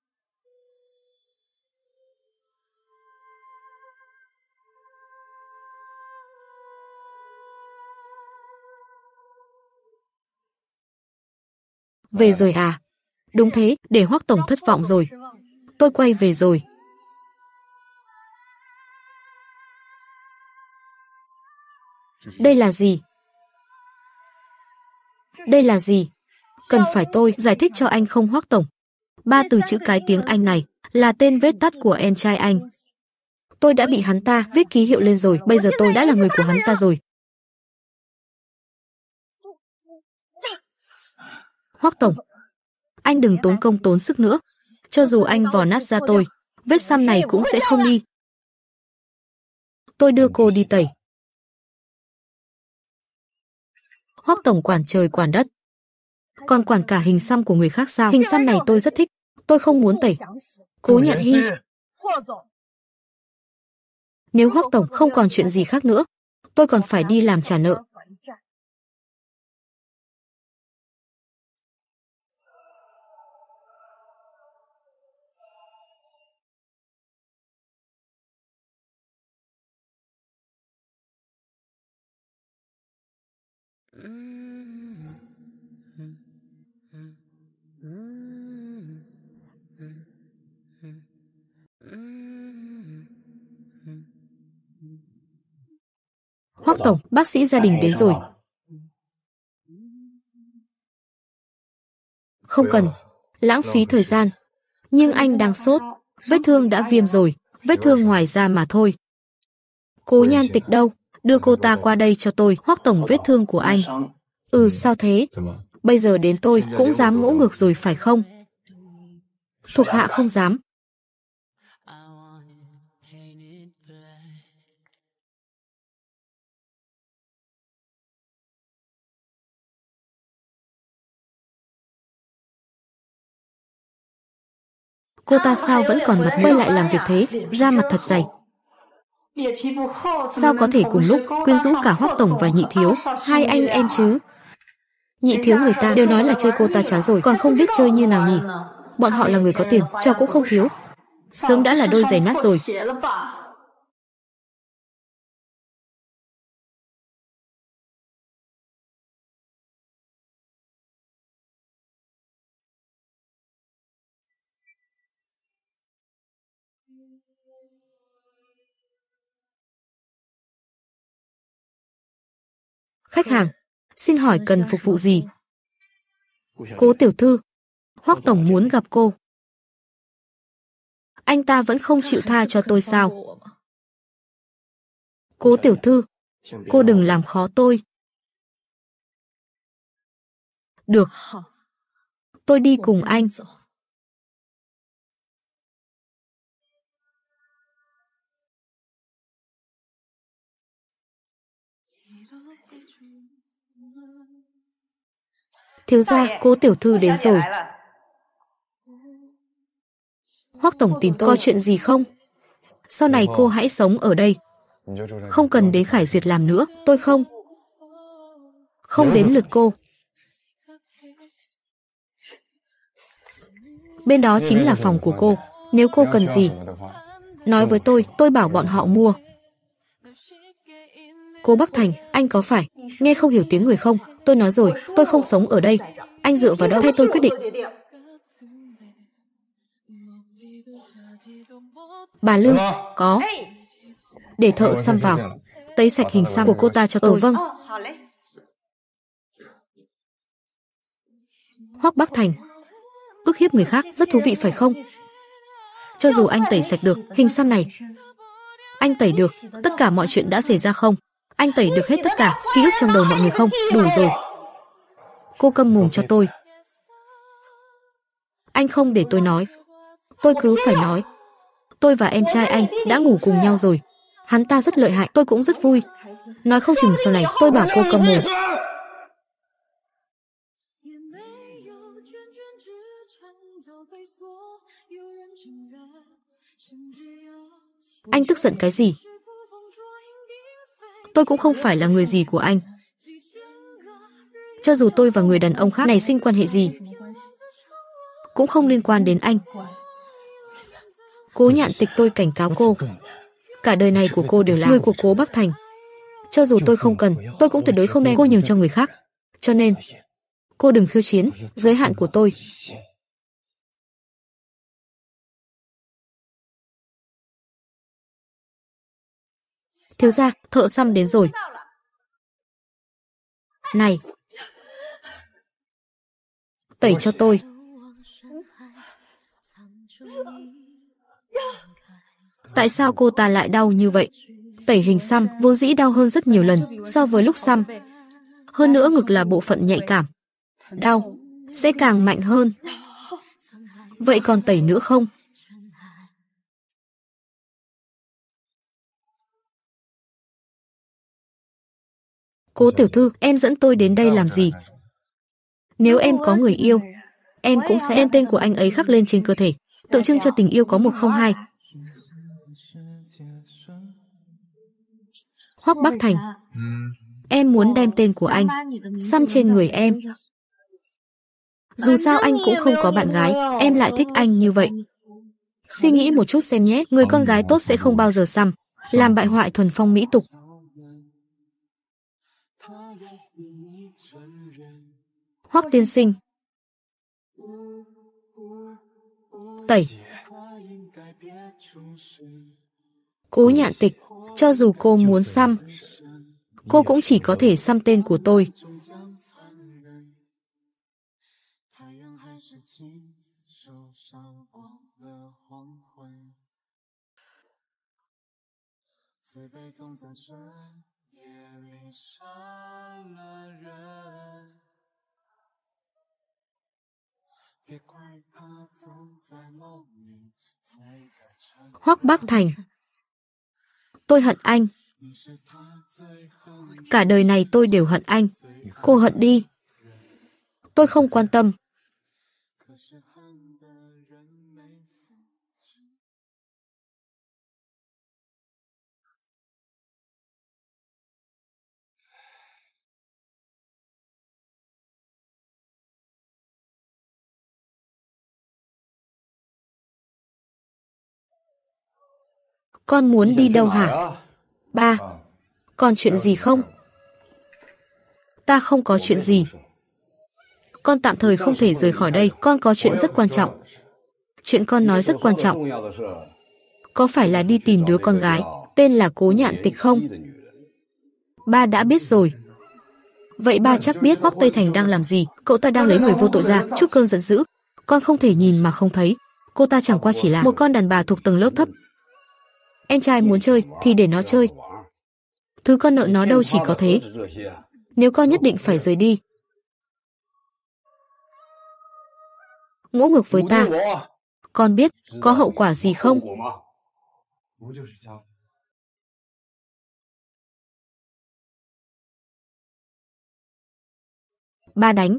[SPEAKER 1] Về rồi à? Đúng thế, để Hoắc tổng thất vọng rồi. Tôi quay về rồi. Đây là gì? Đây là gì? Cần phải tôi giải thích cho anh không Hoắc tổng? 3 từ chữ cái tiếng Anh này là tên viết tắt của em trai anh. Tôi đã bị hắn ta viết ký hiệu lên rồi, bây giờ tôi đã là người của hắn ta rồi. Hoắc tổng, anh đừng tốn công tốn sức nữa. Cho dù anh vò nát ra tôi, vết xăm này cũng sẽ không đi. Tôi đưa cô đi tẩy. Hoắc tổng quản trời quản đất, còn quản cả hình xăm của người khác sao? Hình xăm này tôi rất thích, tôi không muốn tẩy. Cố Nhạn Hy. Nếu Hoắc tổng không còn chuyện gì khác nữa, tôi còn phải đi làm trả nợ. Hoắc tổng, bác sĩ gia đình đến rồi. Không cần, lãng phí thời gian. Nhưng anh đang sốt, vết thương đã viêm rồi, vết thương ngoài da mà thôi. Cố Nhan Tịch đâu? Đưa cô ta qua đây cho tôi. Hoắc tổng, vết thương của anh. Sao thế? Bây giờ đến tôi cũng dám ngỗ ngược rồi phải không? Thuộc hạ không dám. Cô ta sao vẫn còn mặt quay lại làm việc thế, da mặt thật dày. Sao có thể cùng lúc quyến rũ cả Hoắc tổng và Nhị thiếu, hai anh em chứ? Nhị thiếu người ta đều nói là chơi cô ta chán rồi, còn không biết chơi như nào nhỉ? Bọn họ là người có tiền, trò cũng không thiếu. Sớm đã là đôi giày nát rồi. Khách hàng, xin hỏi cần phục vụ gì? Cố tiểu thư, Hoắc tổng muốn gặp cô. Anh ta vẫn không chịu tha cho tôi sao? Cố tiểu thư, cô đừng làm khó tôi. Được, tôi đi cùng anh. Thiếu gia, Cố tiểu thư đến rồi. Hoắc tổng tìm tôi có chuyện gì không? Sau này cô hãy sống ở đây. Không cần đến Khải Duyệt làm nữa, tôi không. Không đến lượt cô. Bên đó chính là phòng của cô. Nếu cô cần gì, nói với tôi bảo bọn họ mua. Cố Bắc Thành, anh có phải nghe không hiểu tiếng người không? Tôi nói rồi, tôi không sống ở đây. Anh dựa vào đâu thay tôi quyết định? Bà Lương, có. Để thợ xăm vào, tẩy sạch hình xăm của cô ta cho tôi. Vâng. Hoắc Bắc Thành, ức hiếp người khác rất thú vị phải không? Cho dù anh tẩy sạch được hình xăm này, anh tẩy được tất cả mọi chuyện đã xảy ra không? Anh tẩy được hết tất cả ký ức trong đầu mọi người không? Đủ rồi. Cô câm mồm cho tôi. Anh không để tôi nói. Tôi cứ phải nói. Tôi và em trai anh đã ngủ cùng nhau rồi. Hắn ta rất lợi hại, tôi cũng rất vui. Nói không chừng sau này tôi bảo cô câm mồm. Anh tức giận cái gì? Tôi cũng không phải là người gì của anh. Cho dù tôi và người đàn ông khác này sinh quan hệ gì, cũng không liên quan đến anh. Cố Nhạn Tịch, tôi cảnh cáo cô, cả đời này của cô đều là người của Cố Bắc Thành. Cho dù tôi không cần, tôi cũng tuyệt đối không đem cô nhường cho người khác. Cho nên, cô đừng khiêu chiến giới hạn của tôi. Thiếu gia, thợ xăm đến rồi. Này, tẩy cho tôi. Tại sao cô ta lại đau như vậy? Tẩy hình xăm vốn dĩ đau hơn rất nhiều lần so với lúc xăm. Hơn nữa ngực là bộ phận nhạy cảm. Đau sẽ càng mạnh hơn. Vậy còn tẩy nữa không? Cố tiểu thư, em dẫn tôi đến đây làm gì? Nếu em có người yêu, em cũng sẽ đem tên của anh ấy khắc lên trên cơ thể, tượng trưng cho tình yêu có 102. Hoắc Bắc Thành, em muốn đem tên của anh xăm trên người em. Dù sao anh cũng không có bạn gái, em lại thích anh như vậy. Suy nghĩ một chút xem nhé, người con gái tốt sẽ không bao giờ xăm, làm bại hoại thuần phong mỹ tục. Hoắc tiên sinh, tẩy. Cố Nhạn Tịch, cho dù cô muốn xăm, cô cũng chỉ có thể xăm tên của tôi. Hoắc Bắc Thành. Tôi hận anh. Cả đời này tôi đều hận anh. Cô hận đi. Tôi không quan tâm. Con muốn đi đâu hả? Ba, còn chuyện gì không? Ta không có chuyện gì. Con tạm thời không thể rời khỏi đây, con có chuyện rất quan trọng. Chuyện con nói rất quan trọng. Có phải là đi tìm đứa con gái, tên là Cố Nhạn Tịch không? Ba đã biết rồi. Vậy ba chắc biết Hoắc Tây Thành đang làm gì, cậu ta đang lấy người vô tội ra, chút cơn giận dữ. Con không thể nhìn mà không thấy. Cô ta chẳng qua chỉ là một con đàn bà thuộc tầng lớp thấp. Em trai muốn chơi thì để nó chơi. Thứ con nợ nó đâu chỉ có thế. Nếu con nhất định phải rời đi, ngỗ ngược với ta, con biết có hậu quả gì không? Ba đánh.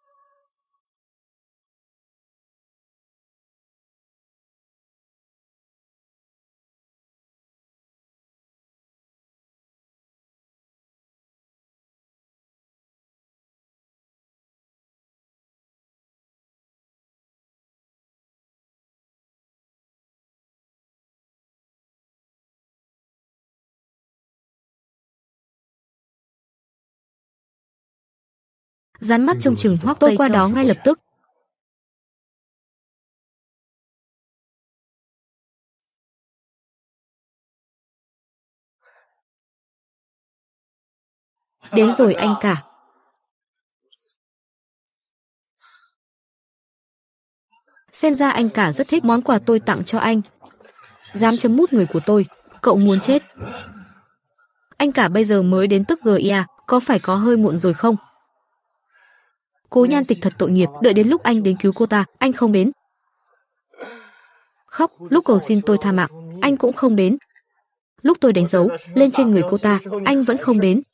[SPEAKER 1] Dán mắt trông chừng Hoắc Tây. Tôi qua đó ngay lập tức. Đến rồi anh cả. Xem ra anh cả rất thích món quà tôi tặng cho anh. Dám chấm mút người của tôi, cậu muốn chết. Anh cả bây giờ mới đến tức GIA, có phải có hơi muộn rồi không? Cố Nhan Tịch thật tội nghiệp, đợi đến lúc anh đến cứu cô ta, anh không đến. Khóc, lúc cầu xin tôi tha mạng, anh cũng không đến. Lúc tôi đánh dấu lên trên người cô ta, anh vẫn không đến.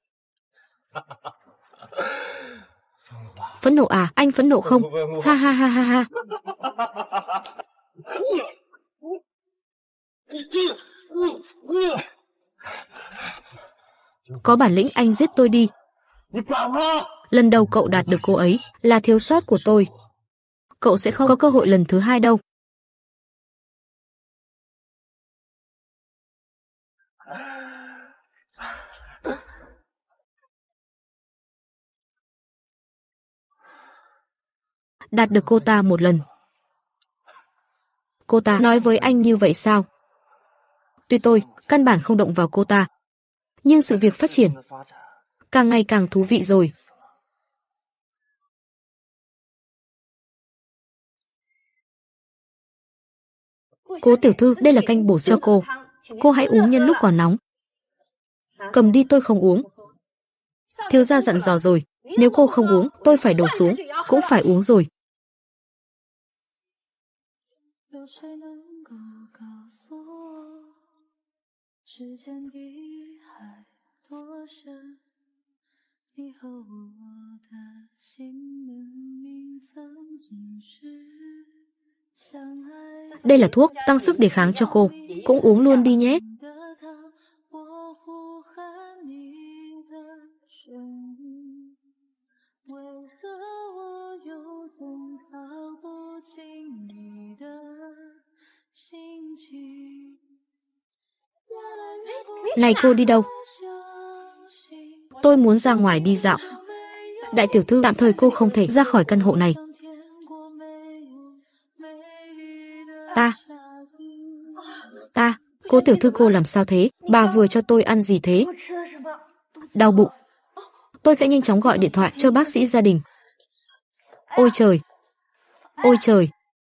[SPEAKER 1] Phẫn nộ à, anh phẫn nộ không? Ha ha ha ha ha. Có bản lĩnh anh giết tôi đi. Lần đầu cậu đạt được cô ấy là thiếu sót của tôi. Cậu sẽ không có cơ hội lần thứ hai đâu. Đạt được cô ta một lần. Cô ta nói với anh như vậy sao? Tuy tôi căn bản không động vào cô ta, nhưng sự việc phát triển càng ngày càng thú vị rồi. Cố tiểu thư, đây là canh bổ cho cô. Cô hãy uống nhân lúc còn nóng. Cầm đi, tôi không uống. Thiếu gia dặn dò rồi, nếu cô không uống, tôi phải đổ xuống, cũng phải uống rồi. Đây là thuốc tăng sức đề kháng cho cô, cũng uống luôn đi nhé. Này cô đi đâu? Tôi muốn ra ngoài đi dạo. Đại tiểu thư, tạm thời cô không thể ra khỏi căn hộ này. Ta, cố tiểu thư, cô làm sao thế? Bà vừa cho tôi ăn gì thế? Đau bụng. Tôi sẽ nhanh chóng gọi điện thoại cho bác sĩ gia đình. Ôi trời! Ôi trời!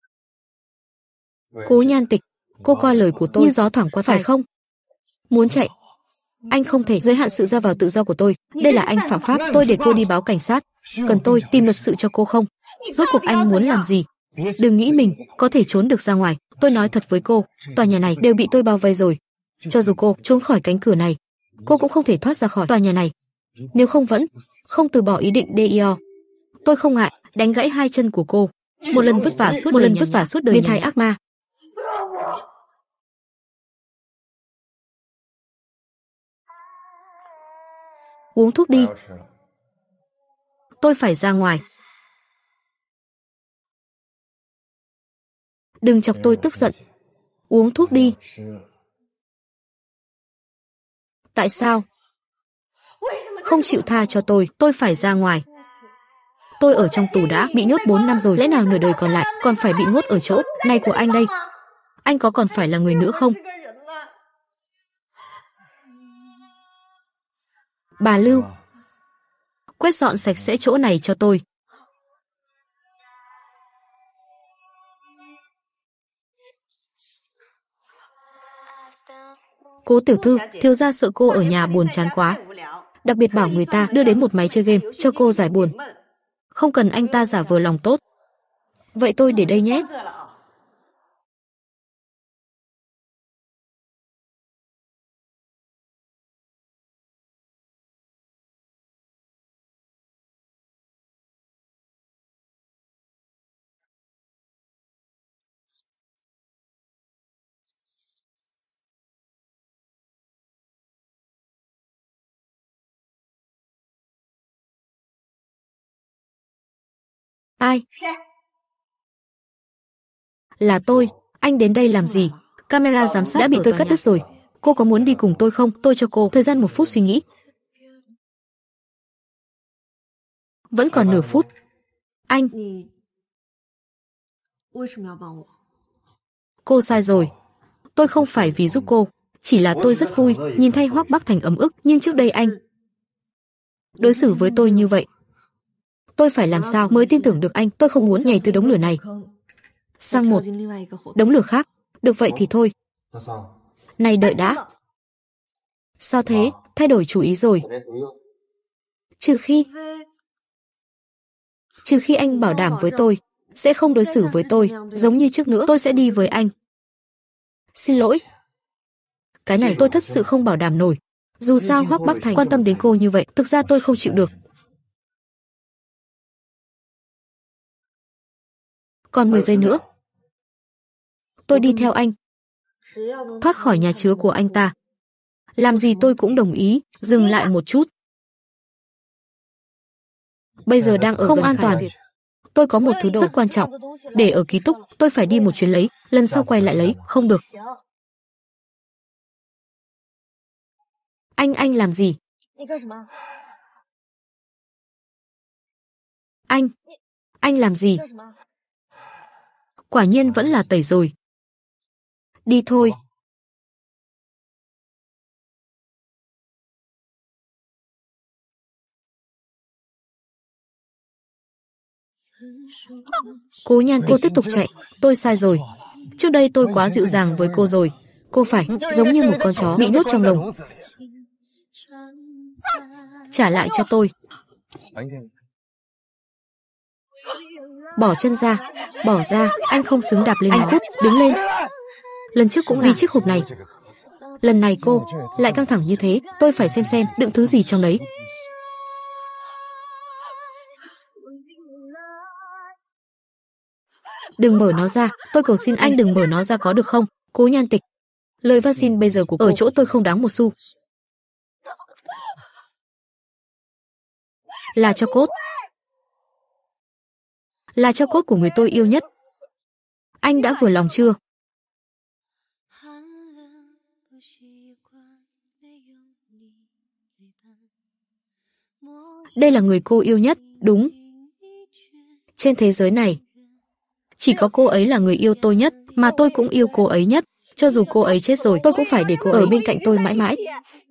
[SPEAKER 1] Cố Nhan Tịch, cô coi lời của tôi như gió thoảng qua phải không? Muốn chạy? Anh không thể giới hạn sự ra vào tự do của tôi. Đây là anh phạm pháp, tôi để cô đi báo cảnh sát. Cần tôi tìm luật sự cho cô không? Rốt cuộc anh muốn làm gì? Đừng nghĩ mình có thể trốn được ra ngoài. Tôi nói thật với cô, tòa nhà này đều bị tôi bao vây rồi. Cho dù cô trốn khỏi cánh cửa này, cô cũng không thể thoát ra khỏi tòa nhà này. Nếu không vẫn không từ bỏ ý định DIO. Tôi không ngại đánh gãy hai chân của cô. Một lần vất vả suốt đời biến thái ác ma. Uống thuốc đi. Tôi phải ra ngoài. Đừng chọc tôi tức giận. Uống thuốc đi. Tại sao? Không chịu tha cho tôi phải ra ngoài. Tôi ở trong tù đã bị nhốt 4 năm rồi, lẽ nào nửa đời còn lại còn phải bị nhốt ở chỗ này của anh đây? Anh có còn phải là người nữa không? Bà Lưu, quét dọn sạch sẽ chỗ này cho tôi. Cố tiểu thư, thiếu gia sợ cô ở nhà buồn chán quá. Đặc biệt bảo người ta đưa đến một máy chơi game cho cô giải buồn. Không cần anh ta giả vờ lòng tốt. Vậy tôi để đây nhé. Ai? Là tôi. Anh đến đây làm gì? Camera giám sát đã bị tôi cắt đứt rồi. Cô có muốn đi cùng tôi không? Tôi cho cô thời gian 1 phút suy nghĩ. Vẫn còn nửa phút. Anh. Cô sai rồi. Tôi không phải vì giúp cô. Chỉ là tôi rất vui nhìn thấy Hoắc Bắc Thành ấm ức. Nhưng trước đây anh đối xử với tôi như vậy. Tôi phải làm sao mới tin tưởng được anh? Tôi không muốn nhảy từ đống lửa này sang một đống lửa khác. Được vậy thì thôi. Này đợi đã. Sao thế? Thay đổi chủ ý rồi. Trừ khi anh bảo đảm với tôi sẽ không đối xử với tôi giống như trước nữa, tôi sẽ đi với anh. Xin lỗi. Cái này tôi thật sự không bảo đảm nổi. Dù sao Hoắc Bắc Thành quan tâm đến cô như vậy, thực ra tôi không chịu được. Còn 10 giây nữa. Tôi đi theo anh. Thoát khỏi nhà chứa của anh ta. Làm gì tôi cũng đồng ý. Dừng lại một chút. Bây giờ đang ở không an toàn. Tôi có một thứ đồ rất quan trọng để ở ký túc, tôi phải đi một chuyến lấy, lần sau quay lại lấy, không được. Anh làm gì? Anh làm gì? Quả nhiên vẫn là tẩy rồi. Đi thôi. Cố Nhan Tịch, cô tiếp tục chạy. Tôi sai rồi. Trước đây tôi quá dịu dàng với cô rồi. Cô phải giống như một con chó bị nhốt trong lồng. Trả lại cho tôi. Bỏ chân ra. Bỏ ra. Anh không xứng đạp lên anh cút. Đứng lên. Lần trước cũng vì chiếc hộp này. Lần này cô lại căng thẳng như thế. Tôi phải xem đựng thứ gì trong đấy. Đừng mở nó ra. Tôi cầu xin anh đừng mở nó ra có được không? Cố Nhan Tịch. Lời van xin bây giờ của cô ở chỗ tôi không đáng một xu. Là cho cốt. Là cho cốt của người tôi yêu nhất. Anh đã vừa lòng chưa? Đây là người cô yêu nhất, đúng. Trên thế giới này, chỉ có cô ấy là người yêu tôi nhất, mà tôi cũng yêu cô ấy nhất. Cho dù cô ấy chết rồi, tôi cũng phải để cô ở bên cạnh tôi mãi mãi.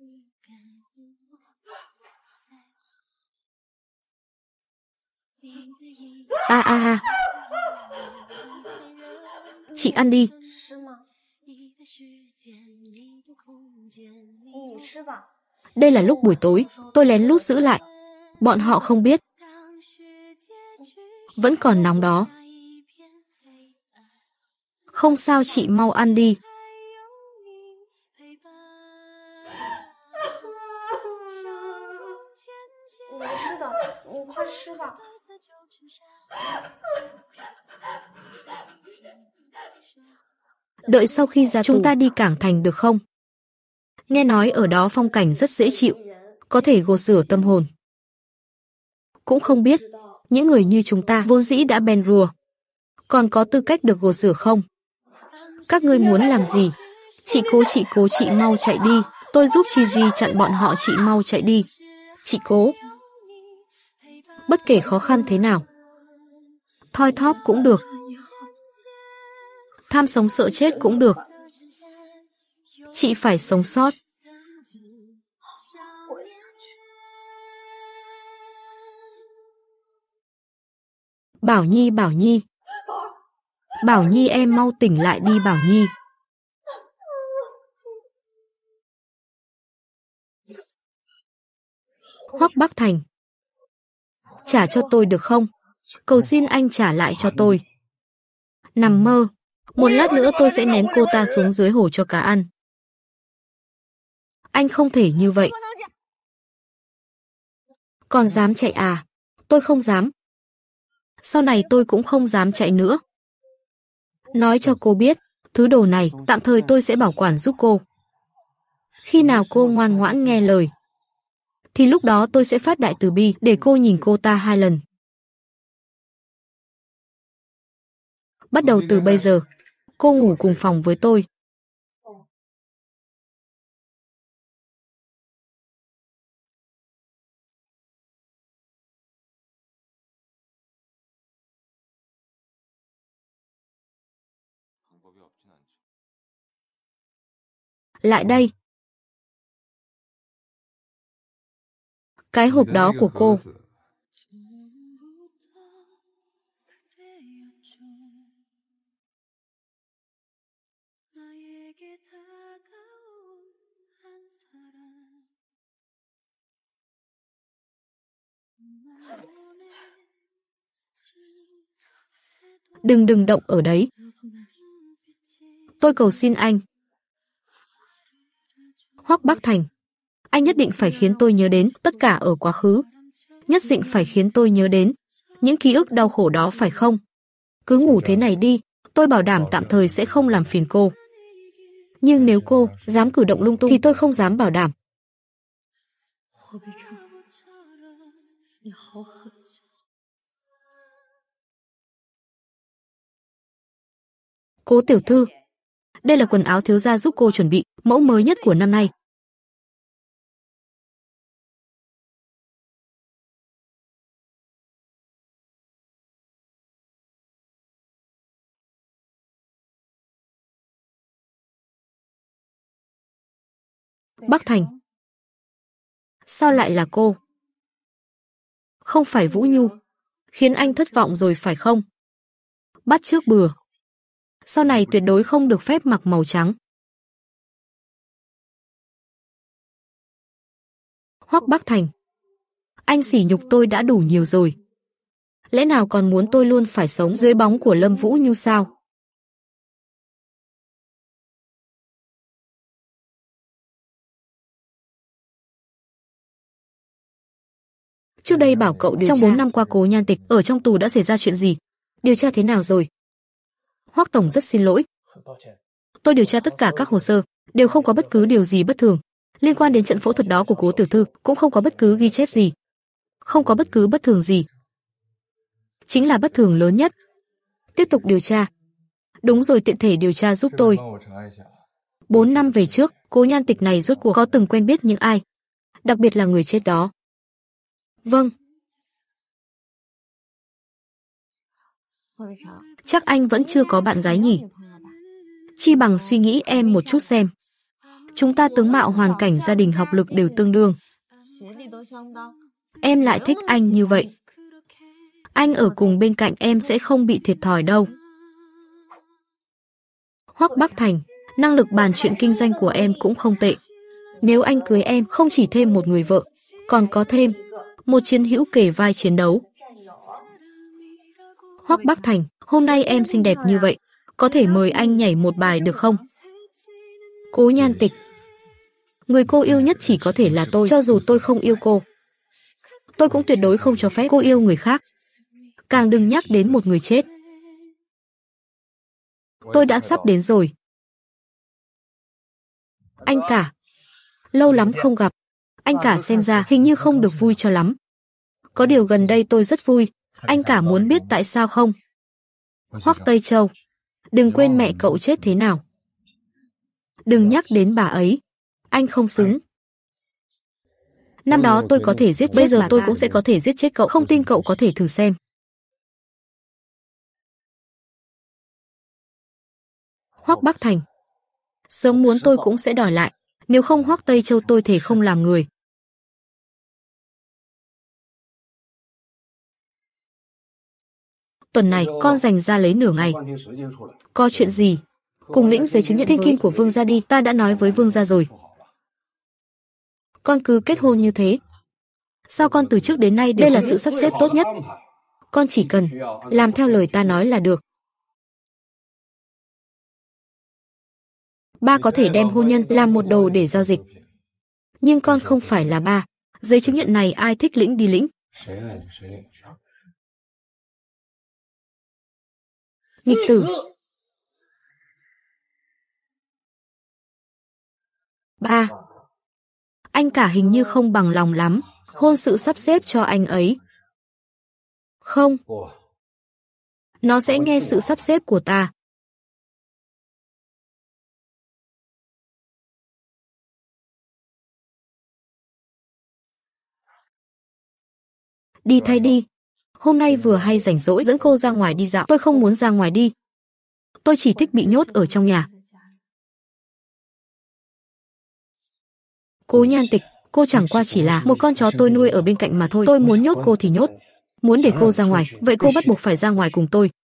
[SPEAKER 1] Chị ăn đi. Đây là lúc buổi tối, tôi lén lút giữ lại. Bọn họ không biết. Vẫn còn nóng đó. Không sao chị mau ăn đi. Đợi sau khi ra chúng ta đi Cảng Thành được không? Nghe nói ở đó phong cảnh rất dễ chịu, có thể gột rửa tâm hồn. Cũng không biết, những người như chúng ta vốn dĩ đã bèn rùa, còn có tư cách được gột rửa không? Các ngươi muốn làm gì? Chị cố chị mau chạy đi, tôi giúp Chi Duy chặn bọn họ, chị mau chạy đi. Chị cố. Bất kể khó khăn thế nào, thoi thóp cũng được, tham sống sợ chết cũng được. Chị phải sống sót. Bảo Nhi, Bảo Nhi. Bảo Nhi em mau tỉnh lại đi Bảo Nhi. Hoắc Bắc Thành. Trả cho tôi được không? Cầu xin anh trả lại cho tôi. Nằm mơ. Một lát nữa tôi sẽ ném cô ta xuống dưới hồ cho cá ăn. Anh không thể như vậy. Còn dám chạy à? Tôi không dám. Sau này tôi cũng không dám chạy nữa. Nói cho cô biết, thứ đồ này tạm thời tôi sẽ bảo quản giúp cô. Khi nào cô ngoan ngoãn nghe lời, thì lúc đó tôi sẽ phát đại từ bi để cô nhìn cô ta 2 lần. Bắt đầu từ bây giờ, cô ngủ cùng phòng với tôi. Lại đây. Cái hộp đó của cô. Đừng động ở đấy. Tôi cầu xin anh. Hoắc Bắc Thành, anh nhất định phải khiến tôi nhớ đến tất cả ở quá khứ. Nhất định phải khiến tôi nhớ đến những ký ức đau khổ đó phải không? Cứ ngủ thế này đi, tôi bảo đảm tạm thời sẽ không làm phiền cô. Nhưng nếu cô dám cử động lung tung thì tôi không dám bảo đảm. Cố tiểu thư, đây là quần áo thiếu gia giúp cô chuẩn bị, mẫu mới nhất của năm nay. Bắc Thành. Sao lại là cô? Không phải Vũ Nhu. Khiến anh thất vọng rồi phải không? Bắt chước bừa. Sau này tuyệt đối không được phép mặc màu trắng. Hoắc Bắc Thành. Anh sỉ nhục tôi đã đủ nhiều rồi. Lẽ nào còn muốn tôi luôn phải sống dưới bóng của Lâm Vũ Nhu sao? Trước đây bảo cậu điều tra. Trong 4 năm qua Cố Nhan Tịch ở trong tù đã xảy ra chuyện gì? Điều tra thế nào rồi? Hoắc tổng rất xin lỗi. Tôi điều tra tất cả các hồ sơ, đều không có bất cứ điều gì bất thường. Liên quan đến trận phẫu thuật đó của Cố tiểu thư, cũng không có bất cứ ghi chép gì. Không có bất cứ bất thường gì. Chính là bất thường lớn nhất. Tiếp tục điều tra. Đúng rồi, tiện thể điều tra giúp tôi. 4 năm về trước, Cố Nhan Tịch này rốt cuộc có từng quen biết những ai? Đặc biệt là người chết đó. Vâng. Chắc anh vẫn chưa có bạn gái nhỉ? Chi bằng suy nghĩ em một chút xem. Chúng ta tướng mạo, hoàn cảnh, gia đình, học lực đều tương đương. Em lại thích anh như vậy. Anh ở cùng bên cạnh em sẽ không bị thiệt thòi đâu. Hoắc Bắc Thành, năng lực bàn chuyện kinh doanh của em cũng không tệ. Nếu anh cưới em, không chỉ thêm một người vợ, còn có thêm một chiến hữu kề vai chiến đấu. Hoắc Bắc Thành, hôm nay em xinh đẹp như vậy, Có thể mời anh nhảy một bài được không? Cố Nhan Tịch. Người cô yêu nhất chỉ có thể là tôi, cho dù tôi không yêu cô. Tôi cũng tuyệt đối không cho phép cô yêu người khác. Càng đừng nhắc đến một người chết. Tôi đã sắp đến rồi. Anh cả. Lâu lắm không gặp. Anh cả xem ra hình như không được vui cho lắm. Có điều gần đây tôi rất vui. Anh cả muốn biết tại sao không? Hoắc Tây Châu. Đừng quên mẹ cậu chết thế nào. Đừng nhắc đến bà ấy. Anh không xứng. Năm đó tôi có thể giết chết, bây giờ tôi cũng sẽ có thể giết chết cậu. Không tin cậu có thể thử xem. Hoắc Bắc Thành. Sớm muốn tôi cũng sẽ đòi lại. Nếu không Hoắc Tây Châu tôi thể không làm người. Tuần này con dành ra lấy nửa ngày. Có chuyện gì? Cùng lĩnh giấy chứng nhận thiên kim của Vương gia đi. Ta đã nói với Vương gia rồi. Con cứ kết hôn như thế. Sao con từ trước đến nay đây là sự sắp xếp tốt nhất. Con chỉ cần làm theo lời ta nói là được. Ba có thể đem hôn nhân làm một đồ để giao dịch. Nhưng con không phải là ba. Giấy chứng nhận này ai thích lĩnh đi lĩnh. Nghịch tử. Ba. Anh cả hình như không bằng lòng lắm. Hôn sự sắp xếp cho anh ấy. Không. Nó sẽ nghe sự sắp xếp của ta. Đi thay đi. Hôm nay vừa hay rảnh rỗi dẫn cô ra ngoài đi dạo. Tôi không muốn ra ngoài đi. Tôi chỉ thích bị nhốt ở trong nhà. Cố Nhan Tịch, cô chẳng qua chỉ là một con chó tôi nuôi ở bên cạnh mà thôi. Tôi muốn nhốt cô thì nhốt. Muốn để cô ra ngoài, vậy cô bắt buộc phải ra ngoài cùng tôi.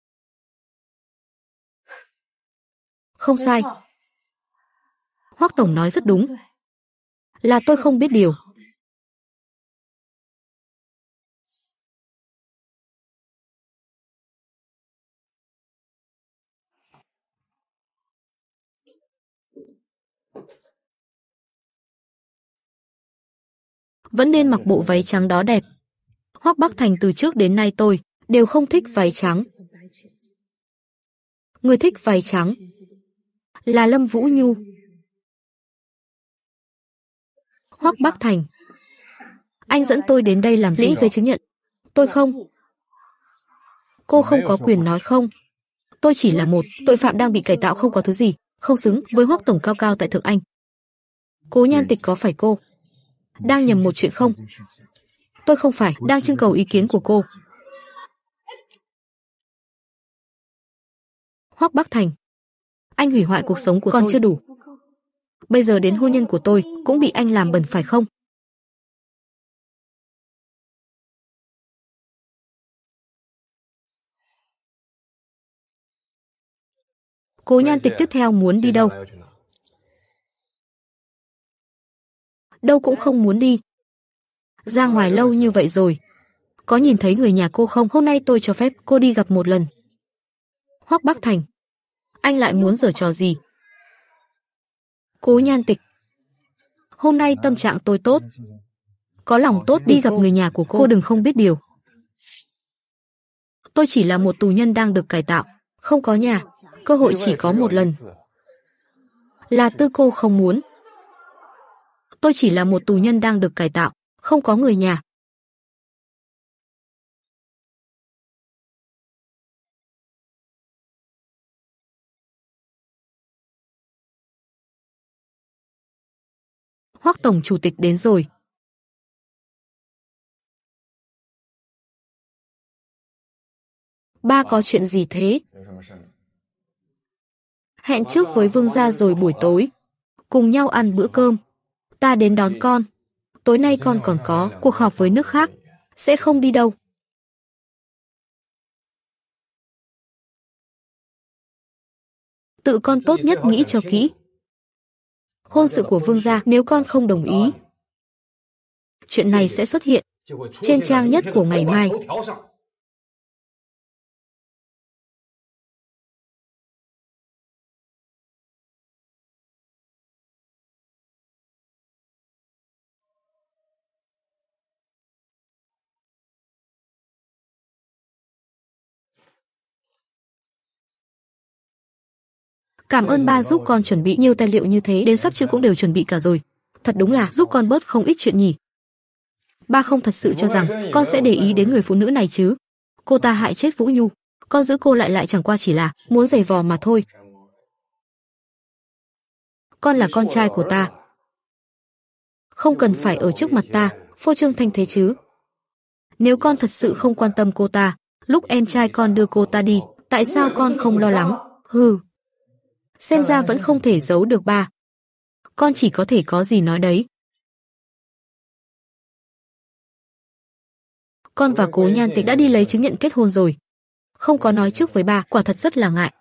[SPEAKER 1] Không sai. Hoắc tổng nói rất đúng. Là tôi không biết điều. Vẫn nên mặc bộ váy trắng đó đẹp. Hoắc Bắc Thành từ trước đến nay tôi đều không thích váy trắng. Người thích váy trắng là Lâm Vũ Nhu. Hoắc Bắc Thành. Anh dẫn tôi đến đây làm gì? Lĩnh giấy chứng nhận. Tôi không. Cô không có quyền nói không. Tôi chỉ là một tội phạm đang bị cải tạo, không có thứ gì không xứng với Hoắc tổng cao cao tại thượng anh. Cố Nhan Tịch, có phải cô đang nhầm một chuyện không? Tôi không phải đang trưng cầu ý kiến của cô. Hoắc Bắc Thành. Anh hủy hoại cuộc sống của con chưa đủ. Bây giờ đến hôn nhân của tôi cũng bị anh làm bẩn phải không? Cố Nhan Tịch tiếp theo muốn đi đâu? Đâu cũng không muốn đi. Ra ngoài lâu như vậy rồi. Có nhìn thấy người nhà cô không? Hôm nay tôi cho phép cô đi gặp một lần. Hoắc Bắc Thành. Anh lại muốn giở trò gì? Cố Nhan Tịch. Hôm nay tâm trạng tôi tốt. Có lòng tốt đi gặp người nhà của cô đừng không biết điều. Tôi chỉ là một tù nhân đang được cải tạo. Không có nhà. Cơ hội chỉ có một lần. Là Tư cô không muốn. Tôi chỉ là một tù nhân đang được cải tạo. Không có người nhà. Hoắc tổng chủ tịch đến rồi. Ba có chuyện gì thế? Hẹn trước với Vương gia rồi buổi tối. Cùng nhau ăn bữa cơm. Ta đến đón con. Tối nay con còn có cuộc họp với nước khác. Sẽ không đi đâu. Tự con tốt nhất nghĩ cho kỹ. Hôn sự của Vương gia nếu con không đồng ý. Chuyện này sẽ xuất hiện trên trang nhất của ngày mai. Cảm ơn ba giúp con chuẩn bị nhiều tài liệu như thế, đến sắp chữ cũng đều chuẩn bị cả rồi. Thật đúng là giúp con bớt không ít chuyện nhỉ. Ba không thật sự cho rằng con sẽ để ý đến người phụ nữ này chứ. Cô ta hại chết Vũ Nhu, con giữ cô lại chẳng qua chỉ là muốn giày vò mà thôi. Con là con trai của ta, không cần phải ở trước mặt ta phô trương thanh thế chứ. Nếu con thật sự không quan tâm cô ta, lúc em trai con đưa cô ta đi, tại sao con không lo lắng? Hừ, xem ra vẫn không thể giấu được ba. Con chỉ có thể có gì nói đấy. Con và Cố Nhan Tịch đã đi lấy chứng nhận kết hôn rồi, không có nói trước với ba, quả thật rất là ngại.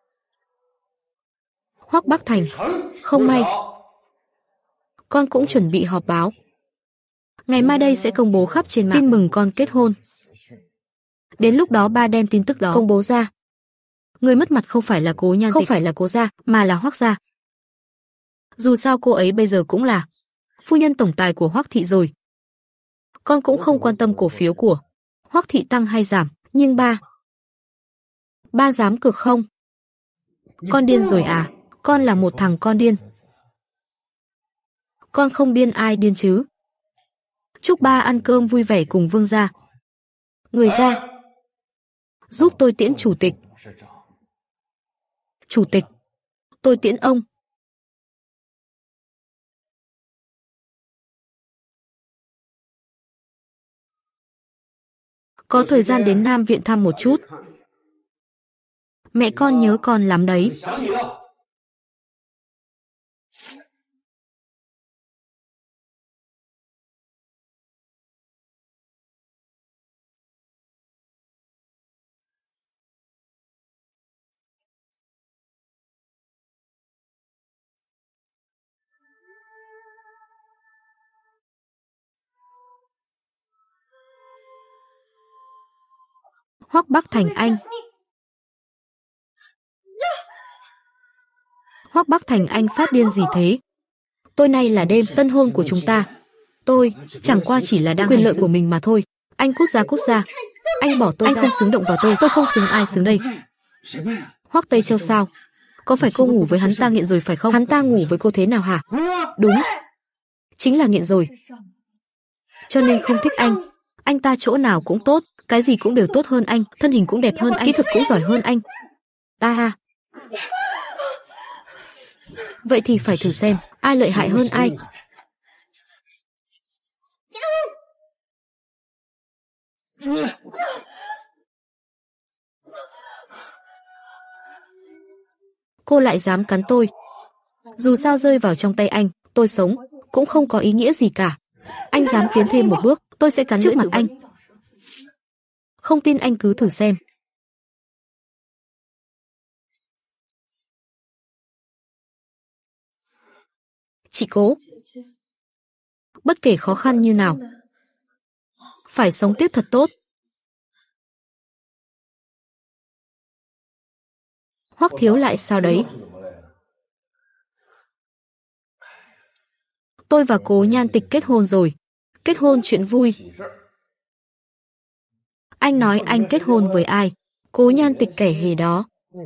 [SPEAKER 1] Hoắc Bắc Thành, không may, con cũng chuẩn bị họp báo. Ngày mai đây sẽ công bố khắp trên mạng tin mừng con kết hôn. Đến lúc đó ba đem tin tức đó công bố ra. Người mất mặt không phải là Cố Nhan Tịch, không phải là Cố gia, mà là Hoắc gia. Dù sao cô ấy bây giờ cũng là phu nhân tổng tài của Hoắc thị rồi. Con cũng không quan tâm cổ phiếu của Hoắc thị tăng hay giảm, nhưng ba dám cược không? Con điên rồi à? Con là một thằng con điên. Con không điên ai điên chứ? Chúc ba ăn cơm vui vẻ cùng Vương gia. Người ra, giúp tôi tiễn chủ tịch. Chủ tịch, tôi tiễn ông. Có thời gian đến Nam Viện thăm một chút. Mẹ con nhớ con lắm đấy. Hoắc Bắc Thành anh. Hoắc Bắc Thành anh phát điên gì thế? Tối nay là đêm tân hôn của chúng ta. Tôi chẳng qua chỉ là đang quyền lợi của mình mà thôi. Anh cút ra cút ra. Anh bỏ tôi ra. Anh không xứng động vào tôi không xứng ai xứng đây. Hoắc Tây Châu sao? Có phải cô ngủ với hắn ta nghiện rồi phải không? Hắn ta ngủ với cô thế nào hả? Đúng, chính là nghiện rồi. Cho nên không thích anh. Anh ta chỗ nào cũng tốt, cái gì cũng đều tốt hơn anh, thân hình cũng đẹp hơn anh, kỹ thuật cũng giỏi hơn anh. Ta ha. Vậy thì phải thử xem ai lợi hại hơn ai. Cô lại dám cắn tôi. Dù sao rơi vào trong tay anh, tôi sống cũng không có ý nghĩa gì cả. Anh dám tiến thêm một bước, tôi sẽ cắn trước mặt anh. Không tin anh cứ thử xem. Chị Cố, bất kể khó khăn như nào, phải sống tiếp thật tốt. Hoắc thiếu lại sao đấy? Tôi và Cố Nhan Tịch kết hôn rồi. Kết hôn chuyện vui. Anh nói anh kết hôn với ai? Cố Nhan Tịch kẻ hề đó.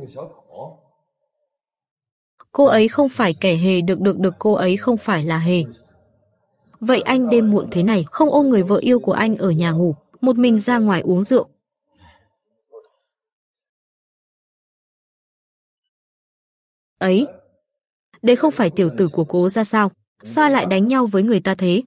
[SPEAKER 1] Cô ấy không phải kẻ hề được cô ấy không phải là hề. Vậy anh đêm muộn thế này không ôm người vợ yêu của anh ở nhà ngủ, một mình ra ngoài uống rượu. Ấy, đây không phải tiểu tử của Cố ra sao? Sao lại đánh nhau với người ta thế?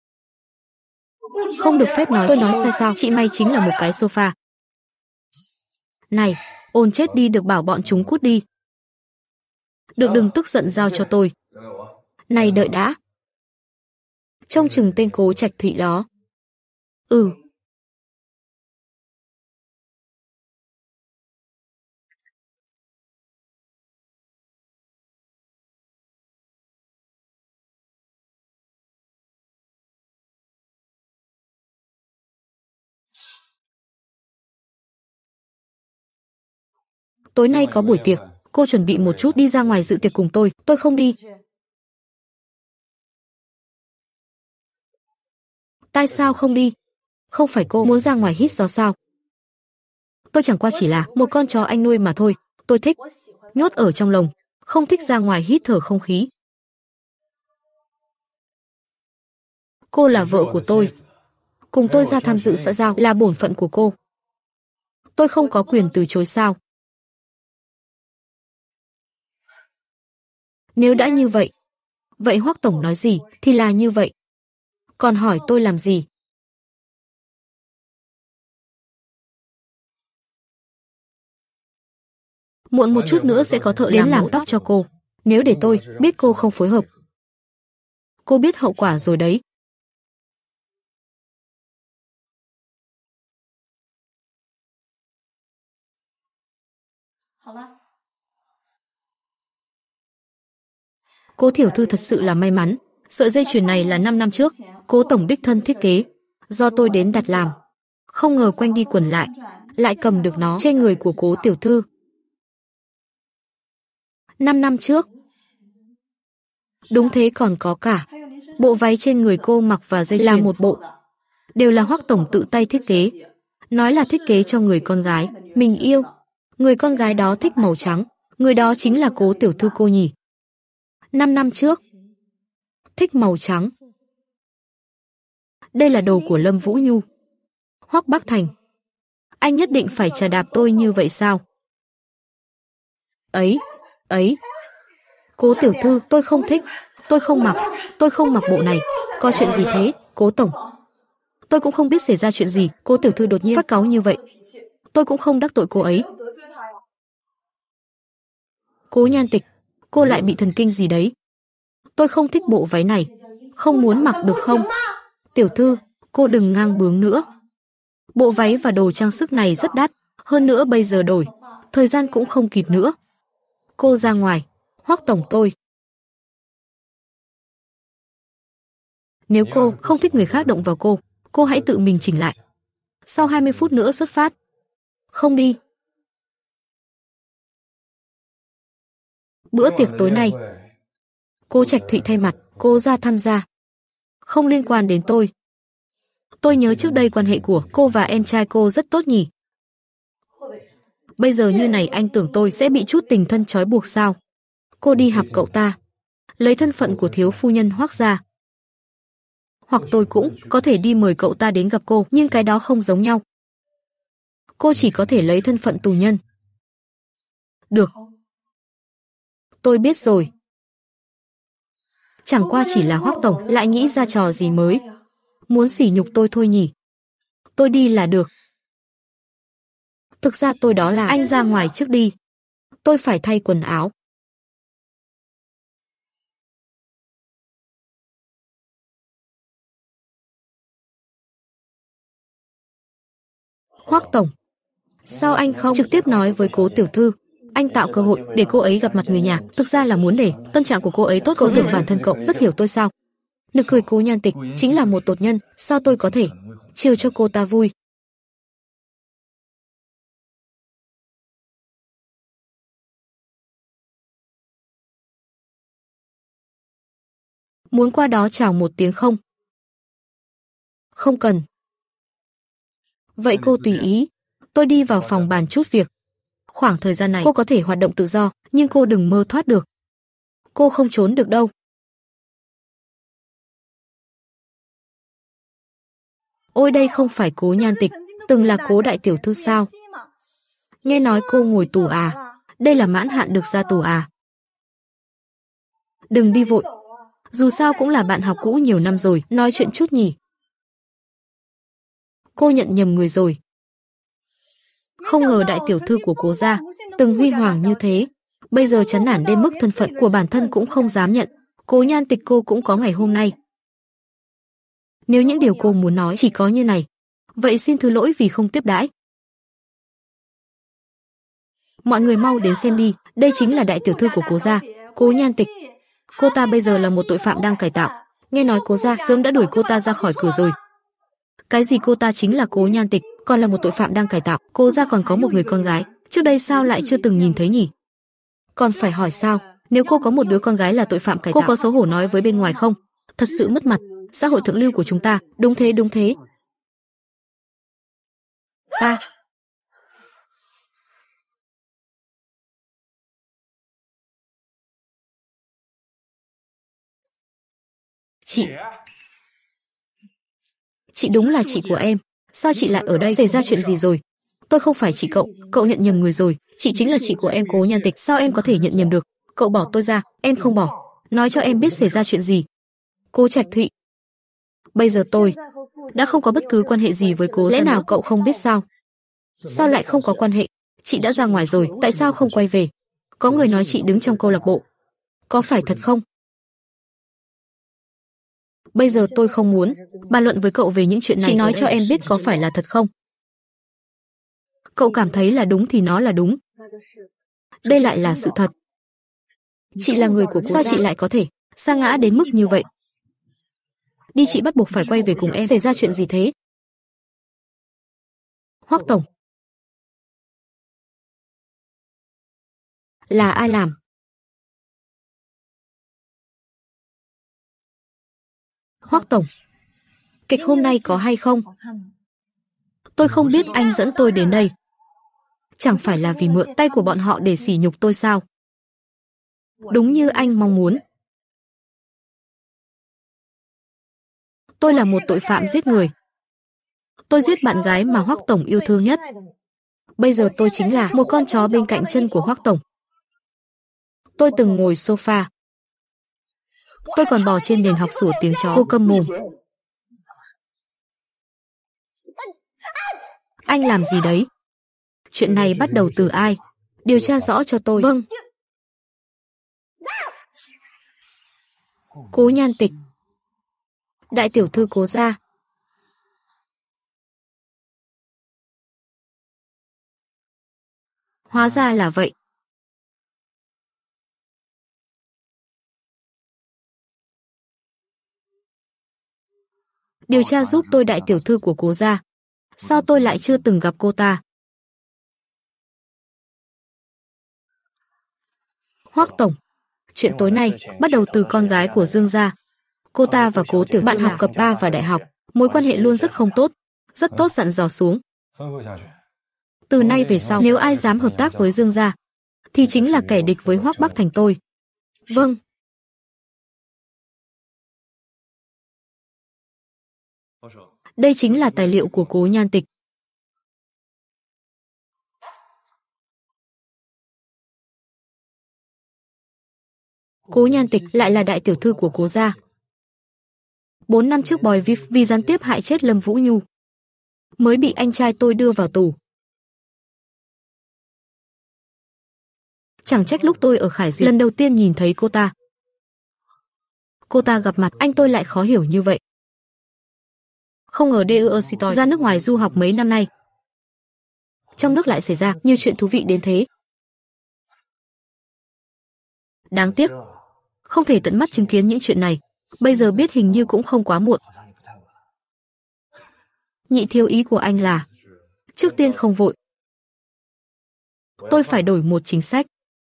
[SPEAKER 1] Không được phép nói, tôi nói sai sao? Chị mày chính là một cái sofa. Này, ôn chết đi, được bảo bọn chúng cút đi. Được, đừng tức giận, giao cho tôi. Này đợi đã. Trông chừng tên Cố Trạch Thụy đó. Ừ. Tối nay có buổi tiệc, cô chuẩn bị một chút đi ra ngoài dự tiệc cùng tôi không đi. Tại sao không đi? Không phải cô muốn ra ngoài hít gió sao? Tôi chẳng qua chỉ là một con chó anh nuôi mà thôi, tôi thích nhốt ở trong lồng, không thích ra ngoài hít thở không khí. Cô là vợ của tôi. Cùng tôi ra tham dự xã giao là bổn phận của cô. Tôi không có quyền từ chối sao? Nếu đã như vậy, vậy Hoắc tổng nói gì thì là như vậy. Còn hỏi tôi làm gì? Muộn một chút nữa sẽ có thợ đến làm tóc cho cô. Nếu để tôi biết cô không phối hợp, cô biết hậu quả rồi đấy. Cố tiểu thư thật sự là may mắn. Sợi dây chuyền này là 5 năm trước, Cố tổng đích thân thiết kế, do tôi đến đặt làm. Không ngờ quanh đi quẩn lại cầm được nó trên người của Cố tiểu thư. 5 năm trước. Đúng thế, còn có cả bộ váy trên người cô mặc và dây chuyền là một bộ, đều là Hoắc tổng tự tay thiết kế. Nói là thiết kế cho người con gái mình yêu. Người con gái đó thích màu trắng, người đó chính là Cố tiểu thư cô nhỉ. 5 năm trước. Thích màu trắng. Đây là đồ của Lâm Vũ Nhu. Hoắc Bắc Thành, anh nhất định phải chà đạp tôi như vậy sao? Ấy, Cố tiểu thư, tôi không thích, tôi không mặc bộ này. Có chuyện gì thế, Cố tổng? Tôi cũng không biết xảy ra chuyện gì, Cố tiểu thư đột nhiên phát cáu như vậy. Tôi cũng không đắc tội cô ấy. Cố Nhan Tịch, cô lại bị thần kinh gì đấy? Tôi không thích bộ váy này, không muốn mặc được không? Tiểu thư, cô đừng ngang bướng nữa. Bộ váy và đồ trang sức này rất đắt, hơn nữa bây giờ đổi, thời gian cũng không kịp nữa. Cô ra ngoài, Hoắc tổng tôi. Nếu cô không thích người khác động vào cô hãy tự mình chỉnh lại. Sau 20 phút nữa xuất phát. Không đi. Bữa tiệc tối nay, cô Trạch Thụy thay mặt, cô ra tham gia. Không liên quan đến tôi. Tôi nhớ trước đây quan hệ của cô và em trai cô rất tốt nhỉ. Bây giờ như này anh tưởng tôi sẽ bị chút tình thân trói buộc sao? Cô đi học cậu ta, lấy thân phận của thiếu phu nhân Hoắc gia. Hoặc tôi cũng có thể đi mời cậu ta đến gặp cô, nhưng cái đó không giống nhau. Cô chỉ có thể lấy thân phận tù nhân. Được. Tôi biết rồi. Chẳng qua chỉ là Hoắc tổng lại nghĩ ra trò gì mới. Muốn sỉ nhục tôi thôi nhỉ. Tôi đi là được. Thực ra tôi đó là anh ra ngoài trước đi. Tôi phải thay quần áo. Hoắc tổng, sao anh không trực tiếp nói với Cố tiểu thư? Anh tạo cơ hội để cô ấy gặp mặt người nhà, thực ra là muốn để tâm trạng của cô ấy tốt. Cậu tưởng bản thân cậu rất hiểu tôi sao? Nực cười, Cố Nhan Tịch chính là một tột nhân, sao tôi có thể chiều cho cô ta vui? Muốn qua đó chào một tiếng không? Không cần. Vậy cô tùy ý. Tôi đi vào phòng bàn chút việc. Khoảng thời gian này cô có thể hoạt động tự do, nhưng cô đừng mơ thoát được. Cô không trốn được đâu. Ôi, đây không phải Cố Nhan Tịch, từng là Cố đại tiểu thư sao? Nghe nói cô ngồi tù à? Đây là mãn hạn được ra tù à? Đừng đi vội. Dù sao cũng là bạn học cũ nhiều năm rồi, nói chuyện chút nhỉ. Cô nhận nhầm người rồi. Không ngờ đại tiểu thư của Cố gia từng huy hoàng như thế, bây giờ chán nản đến mức thân phận của bản thân cũng không dám nhận. Cố Nhan Tịch, cô cũng có ngày hôm nay. Nếu những điều cô muốn nói chỉ có như này, vậy xin thứ lỗi vì không tiếp đãi. Mọi người mau đến xem đi, đây chính là đại tiểu thư của Cố gia, Cố Nhan Tịch. Cô ta bây giờ là một tội phạm đang cải tạo. Nghe nói Cố gia sớm đã đuổi cô ta ra khỏi cửa rồi. Cái gì, cô ta chính là Cố Nhan Tịch, còn là một tội phạm đang cải tạo. Cố gia còn có một người con gái, trước đây sao lại chưa từng nhìn thấy nhỉ? Còn phải hỏi sao? Nếu cô có một đứa con gái là tội phạm cải tạo, cô có xấu hổ nói với bên ngoài không? Thật sự mất mặt. Xã hội thượng lưu của chúng ta. Đúng thế, đúng thế. Ta Chị đúng là chị của em. Sao chị lại ở đây? Xảy ra chuyện gì rồi? Tôi không phải chị cậu, cậu nhận nhầm người rồi. Chị chính là chị của em Cố Nhan Tịch. Sao em có thể nhận nhầm được? Cậu bỏ tôi ra, em không bỏ. Nói cho em biết xảy ra chuyện gì. Cố Trạch Thụy. Bây giờ tôi đã không có bất cứ quan hệ gì với Cố Gia. Lẽ nào cậu không biết sao? Sao lại không có quan hệ? Chị đã ra ngoài rồi, tại sao không quay về? Có người nói chị đứng trong câu lạc bộ. Có phải thật không? Bây giờ tôi không muốn bàn luận với cậu về những chuyện này. Chị nói cho em biết có phải là thật không? Cậu cảm thấy là đúng thì nó là đúng. Đây lại là sự thật. Chị là người của Cố Gia. Sao chị lại có thể sa ngã đến mức như vậy? Đi, chị bắt buộc phải quay về cùng em. Xảy ra chuyện gì thế? Hoắc tổng. Là ai làm? Hoắc tổng, kịch hôm nay có hay không? Tôi không biết anh dẫn tôi đến đây. Chẳng phải là vì mượn tay của bọn họ để sỉ nhục tôi sao? Đúng như anh mong muốn. Tôi là một tội phạm giết người. Tôi giết bạn gái mà Hoắc tổng yêu thương nhất. Bây giờ tôi chính là một con chó bên cạnh chân của Hoắc tổng. Tôi từng ngồi sofa. Tôi còn bò trên nền học sủa tiếng chó. Cô câm mồm. Anh làm gì đấy? Chuyện này bắt đầu từ ai? Điều tra rõ cho tôi. Vâng. Cố Nhan Tịch. Đại tiểu thư Cố gia. Hóa ra là vậy. Điều tra giúp tôi đại tiểu thư của Cố gia. Sao tôi lại chưa từng gặp cô ta? Hoắc tổng, chuyện tối nay bắt đầu từ con gái của Dương gia. Cô ta và Cố tiểu bạn học cấp 3 và đại học, mối quan hệ luôn rất không tốt, rất tốt dặn dò xuống. Từ nay về sau, nếu ai dám hợp tác với Dương gia, thì chính là kẻ địch với Hoắc Bắc Thành tôi. Vâng. Đây chính là tài liệu của Cố Nhan Tịch. Cố Nhan Tịch lại là đại tiểu thư của Cố gia. 4 năm trước Bòi Vif vì gián tiếp hại chết Lâm Vũ Nhu, mới bị anh trai tôi đưa vào tù. Chẳng trách lúc tôi ở Khải Duyệt lần đầu tiên nhìn thấy cô ta gặp mặt anh tôi lại khó hiểu như vậy. Không ngờ Deusitoy ra nước ngoài du học mấy năm nay, trong nước lại xảy ra nhiều chuyện thú vị đến thế. Đáng tiếc, không thể tận mắt chứng kiến những chuyện này. Bây giờ biết hình như cũng không quá muộn. Nhị thiếu, ý của anh là trước tiên không vội. Tôi phải đổi một chính sách.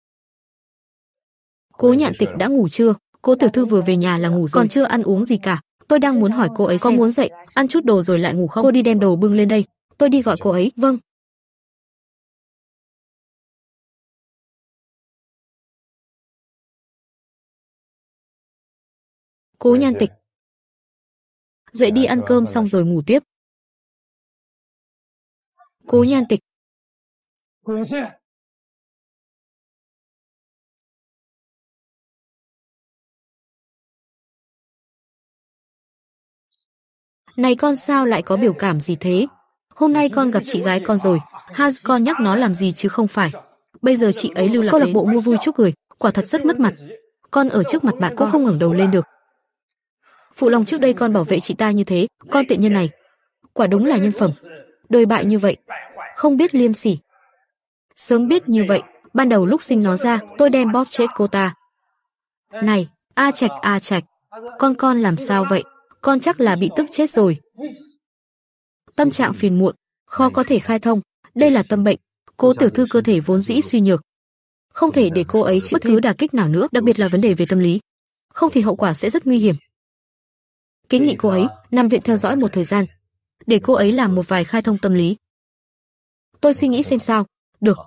[SPEAKER 1] Cố Nhạn Tịch đã ngủ chưa? Cố tiểu thư vừa về nhà là ngủ rồi, còn chưa ăn uống gì cả. Tôi đang muốn hỏi cô ấy có muốn dậy, ăn chút đồ rồi lại ngủ không? Cô đi đem đồ bưng lên đây. Tôi đi gọi cô ấy. Vâng. Cố Nhan Tịch. Dậy đi, ăn cơm xong rồi ngủ tiếp. Cố Nhan Tịch. Này con, sao lại có biểu cảm gì thế? Hôm nay con gặp chị gái con rồi. Ha, con nhắc nó làm gì chứ không phải. Bây giờ chị ấy lưu lạc câu lạc bộ mua vui chúc người, quả thật rất mất mặt. Con ở trước mặt bạn cũng không ngẩng đầu lên được. Phụ lòng trước đây con bảo vệ chị ta như thế, con tiện nhân này. Quả đúng là nhân phẩm. Đời bại như vậy, không biết liêm sỉ. Sớm biết như vậy, ban đầu lúc sinh nó ra, tôi đem bóp chết cô ta. Này, A Trạch, con làm sao vậy? Con chắc là bị tức chết rồi. Tâm trạng phiền muộn, khó có thể khai thông. Đây là tâm bệnh. Cố tiểu thư cơ thể vốn dĩ suy nhược, không thể để cô ấy chịu bất cứ đả kích nào nữa, đặc biệt là vấn đề về tâm lý. Không thì hậu quả sẽ rất nguy hiểm. Kiến nghị cô ấy nằm viện theo dõi một thời gian, để cô ấy làm một vài khai thông tâm lý. Tôi suy nghĩ xem sao. Được.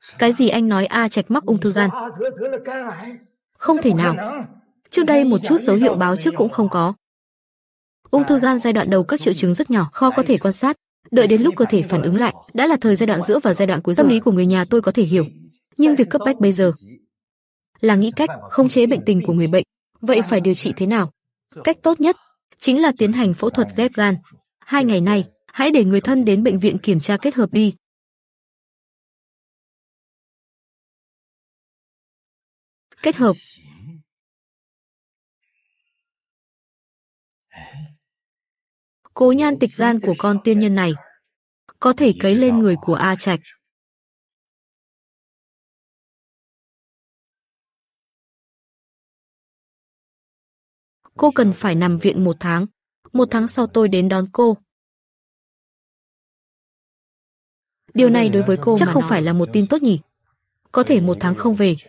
[SPEAKER 1] Cái gì anh nói A Trạch mắc ung thư gan? Không thể nào. Trước đây một chút dấu hiệu báo trước cũng không có. Ung thư gan giai đoạn đầu các triệu chứng rất nhỏ, khó có thể quan sát. Đợi đến lúc cơ thể phản ứng lại, đã là thời giai đoạn giữa và giai đoạn cuối rồi. Tâm lý của người nhà tôi có thể hiểu. Nhưng việc cấp bách bây giờ là nghĩ cách khống chế bệnh tình của người bệnh. Vậy phải điều trị thế nào? Cách tốt nhất chính là tiến hành phẫu thuật ghép gan. 2 ngày nay, hãy để người thân đến bệnh viện kiểm tra kết hợp đi. Kết hợp. Cố nhan tịch gan của con tiên nhân này có thể cấy lên người của A Trạch. Cô cần phải nằm viện 1 tháng. 1 tháng sau tôi đến đón cô. Điều này đối với cô chắc không phải là một tin tốt nhỉ? Có thể 1 tháng không về.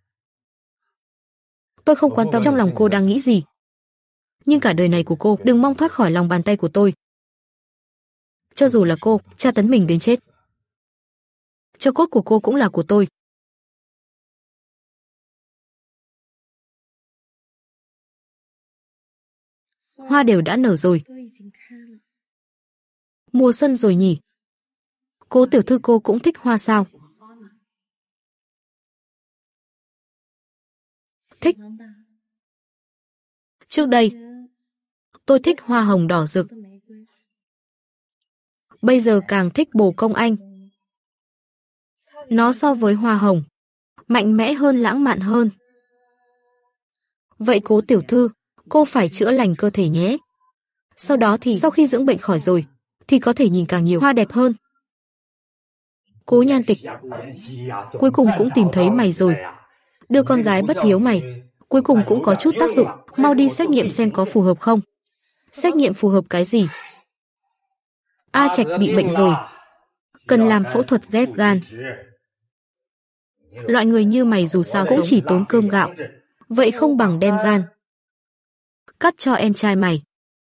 [SPEAKER 1] Tôi không quan tâm trong lòng cô đang nghĩ gì. Nhưng cả đời này của cô đừng mong thoát khỏi lòng bàn tay của tôi. Cho dù là cô tra tấn mình đến chết, tro cốt của cô cũng là của tôi. Hoa đều đã nở rồi. Mùa xuân rồi nhỉ? Cố tiểu thư cô cũng thích hoa sao? Thích. Trước đây, tôi thích hoa hồng đỏ rực. Bây giờ càng thích bồ công anh. Nó so với hoa hồng, mạnh mẽ hơn, lãng mạn hơn. Vậy cố tiểu thư, cô phải chữa lành cơ thể nhé. Sau đó thì sau khi dưỡng bệnh khỏi rồi, thì có thể nhìn càng nhiều hoa đẹp hơn. Cố nhan tịch, cuối cùng cũng tìm thấy mày rồi. Đưa con gái bất hiếu mày, cuối cùng cũng có chút tác dụng. Mau đi xét nghiệm xem có phù hợp không. Xét nghiệm phù hợp cái gì? A Trạch bị bệnh rồi, cần làm phẫu thuật ghép gan. Loại người như mày dù sao cũng chỉ tốn cơm gạo. Vậy không bằng đem gan cắt cho em trai mày.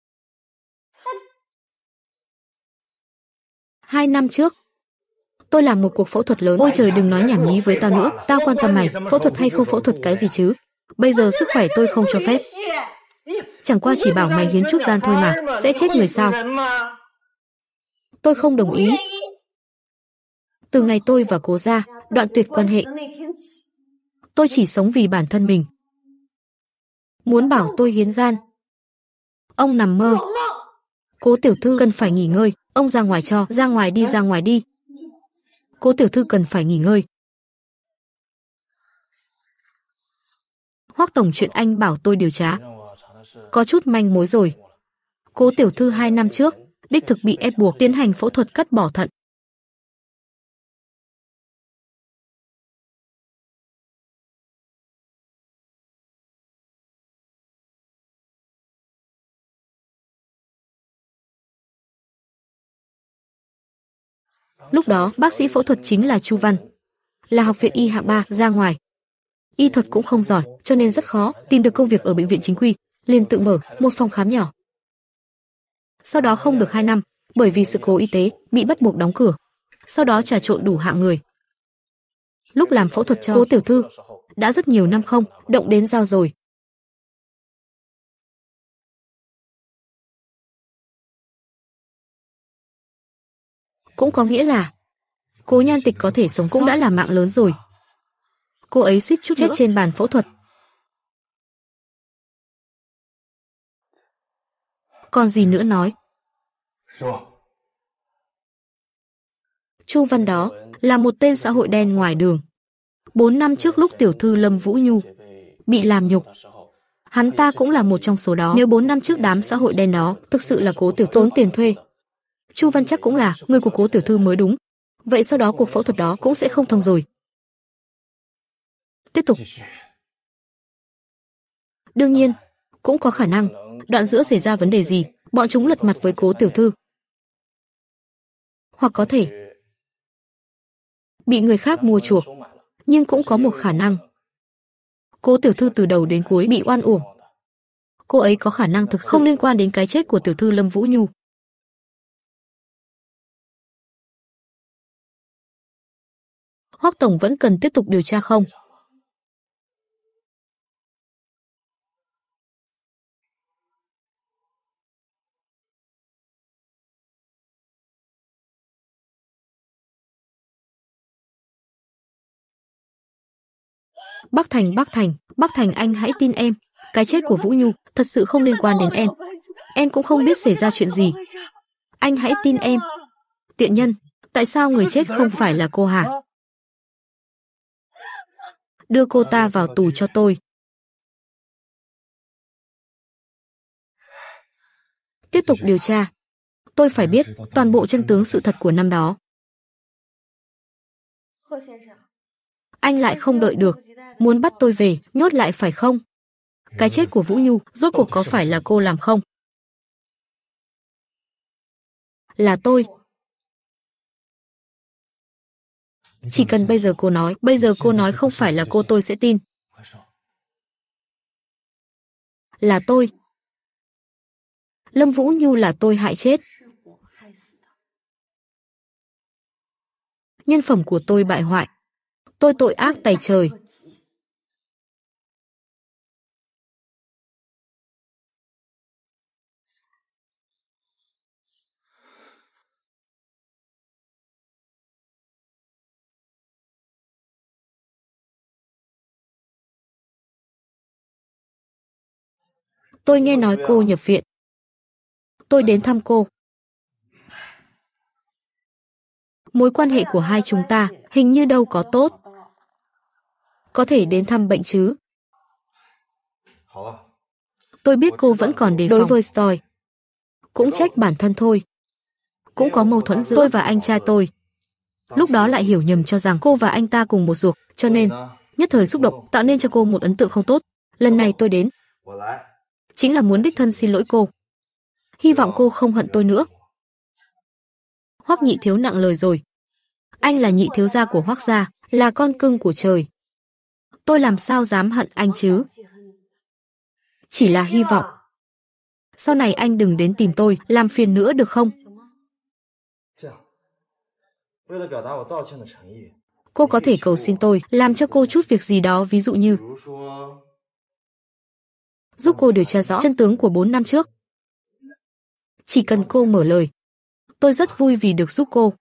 [SPEAKER 1] 2 năm trước, tôi làm một cuộc phẫu thuật lớn. Ôi trời, đừng nói nhảm nhí với tao nữa. Tao quan tâm mày, phẫu thuật hay không phẫu thuật cái gì chứ. Bây giờ sức khỏe tôi không cho phép. Chẳng qua chỉ bảo mày hiến chút gan thôi mà, sẽ chết người sao? Tôi không đồng ý. Từ ngày tôi và cố gia đoạn tuyệt quan hệ, tôi chỉ sống vì bản thân mình. Muốn bảo tôi hiến gan, ông nằm mơ. Cố tiểu thư cần phải nghỉ ngơi. Ông ra ngoài cho, ra ngoài đi, ra ngoài đi. Cố tiểu thư cần phải nghỉ ngơi. Hoắc tổng, chuyện anh bảo tôi điều tra có chút manh mối rồi. Cố tiểu thư 2 năm trước đích thực bị ép buộc tiến hành phẫu thuật cắt bỏ thận. Lúc đó bác sĩ phẫu thuật chính là Chu Văn, là học viện y hạng 3, ra ngoài y thuật cũng không giỏi, cho nên rất khó tìm được công việc ở bệnh viện chính quy, liền tự mở một phòng khám nhỏ. Sau đó không được 2 năm, bởi vì sự cố y tế bị bắt buộc đóng cửa. Sau đó trà trộn đủ hạng người. Lúc làm phẫu thuật cho cố tiểu thư đã rất nhiều năm không động đến dao rồi. Cũng có nghĩa là Cố Nhan Tịch có thể sống cũng đã là mạng lớn rồi. Cô ấy suýt chút chết trên bàn phẫu thuật. Còn gì nữa nói. Chu Văn đó là một tên xã hội đen ngoài đường. 4 năm trước lúc tiểu thư Lâm Vũ Nhu bị làm nhục, hắn ta cũng là một trong số đó. Nếu 4 năm trước đám xã hội đen đó thực sự là Cố tiểu thư tốn tiền thuê, Chu Văn chắc cũng là người của Cố tiểu thư mới đúng. Vậy sau đó cuộc phẫu thuật đó cũng sẽ không thông rồi. Tiếp tục. Đương nhiên, cũng có khả năng đoạn giữa xảy ra vấn đề gì, bọn chúng lật mặt với Cố tiểu thư. Hoặc có thể bị người khác mua chuộc. Nhưng cũng có một khả năng Cố tiểu thư từ đầu đến cuối bị oan uổng. Cô ấy có khả năng thực sự không liên quan đến cái chết của tiểu thư Lâm Vũ Nhu. Hoắc tổng vẫn cần tiếp tục điều tra không? Bắc Thành anh hãy tin em. Cái chết của Vũ Nhu thật sự không liên quan đến em. Em cũng không biết xảy ra chuyện gì. Anh hãy tin em. Tiện nhân, tại sao người chết không phải là cô hả? Đưa cô ta vào tù cho tôi. Tiếp tục điều tra. Tôi phải biết toàn bộ chân tướng sự thật của năm đó. Anh lại không đợi được. Muốn bắt tôi về, nhốt lại phải không? Cái chết của Vũ Nhu, rốt cuộc có phải là cô làm không? Là tôi. Chỉ cần bây giờ cô nói không phải là cô tôi sẽ tin. Là tôi. Lâm Vũ Nhu là tôi hại chết. Nhân phẩm của tôi bại hoại. Tôi tội ác tày trời. Tôi nghe nói cô nhập viện. Tôi đến thăm cô. Mối quan hệ của hai chúng ta hình như đâu có tốt. Có thể đến thăm bệnh chứ? Tôi biết cô vẫn còn đề phòng. Đối với Stoy, cũng trách bản thân thôi. Cũng có mâu thuẫn giữa tôi và anh trai tôi. Lúc đó lại hiểu nhầm cho rằng cô và anh ta cùng một ruột, cho nên nhất thời xúc động tạo nên cho cô một ấn tượng không tốt. Lần này tôi đến chính là muốn đích thân xin lỗi cô. Hy vọng cô không hận tôi nữa. Hoắc nhị thiếu nặng lời rồi. Anh là nhị thiếu gia của Hoắc gia, là con cưng của trời. Tôi làm sao dám hận anh chứ? Chỉ là hy vọng sau này anh đừng đến tìm tôi làm phiền nữa được không? Cô có thể cầu xin tôi làm cho cô chút việc gì đó, ví dụ như giúp cô điều tra rõ chân tướng của 4 năm trước. Chỉ cần cô mở lời, tôi rất vui vì được giúp cô.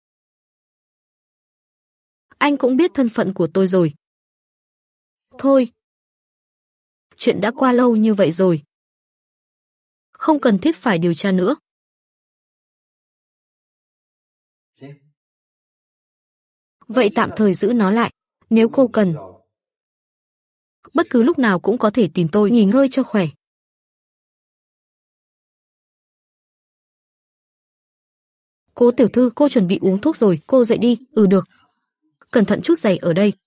[SPEAKER 1] Anh cũng biết thân phận của tôi rồi. Thôi, chuyện đã qua lâu như vậy rồi. Không cần thiết phải điều tra nữa. Vậy tạm thời giữ nó lại. Nếu cô cần, bất cứ lúc nào cũng có thể tìm tôi, nghỉ ngơi cho khỏe. Cố tiểu thư, cô chuẩn bị uống thuốc rồi, cô dậy đi. Ừ được. Cẩn thận chút giày ở đây.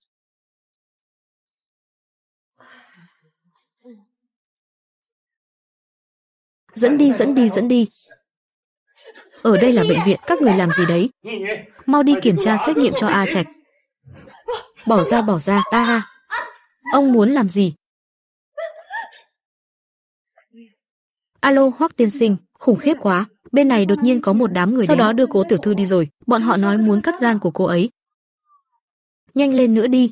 [SPEAKER 1] Dẫn đi. Ở đây là bệnh viện, các người làm gì đấy? Mau đi kiểm tra xét nghiệm cho A Trạch. Bỏ ra, ha. Ông muốn làm gì? Alo Hoắc tiên sinh, khủng khiếp quá. Bên này đột nhiên có một đám người sau đó đưa Cố tiểu thư đi rồi. Bọn họ nói muốn cắt gan của cô ấy. Nhanh lên nữa đi.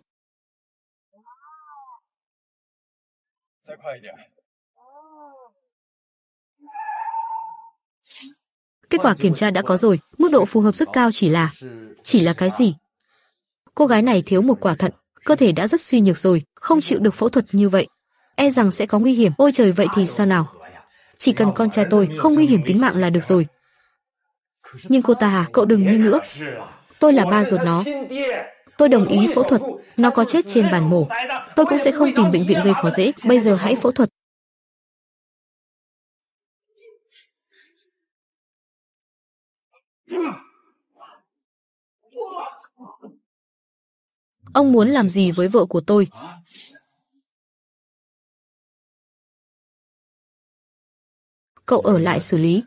[SPEAKER 1] Kết quả kiểm tra đã có rồi, mức độ phù hợp rất cao, chỉ là cái gì? Cô gái này thiếu một quả thận, cơ thể đã rất suy nhược rồi, không chịu được phẫu thuật như vậy. E rằng sẽ có nguy hiểm. Ôi trời, vậy thì sao nào? Chỉ cần con trai tôi không nguy hiểm tính mạng là được rồi. Nhưng cô ta à, cậu đừng như nữa. Tôi là ba ruột nó. Tôi đồng ý phẫu thuật, nó có chết trên bàn mổ, tôi cũng sẽ không tìm bệnh viện gây khó dễ. Bây giờ hãy phẫu thuật. Ông muốn làm gì với vợ của tôi? Cậu ở lại xử lý.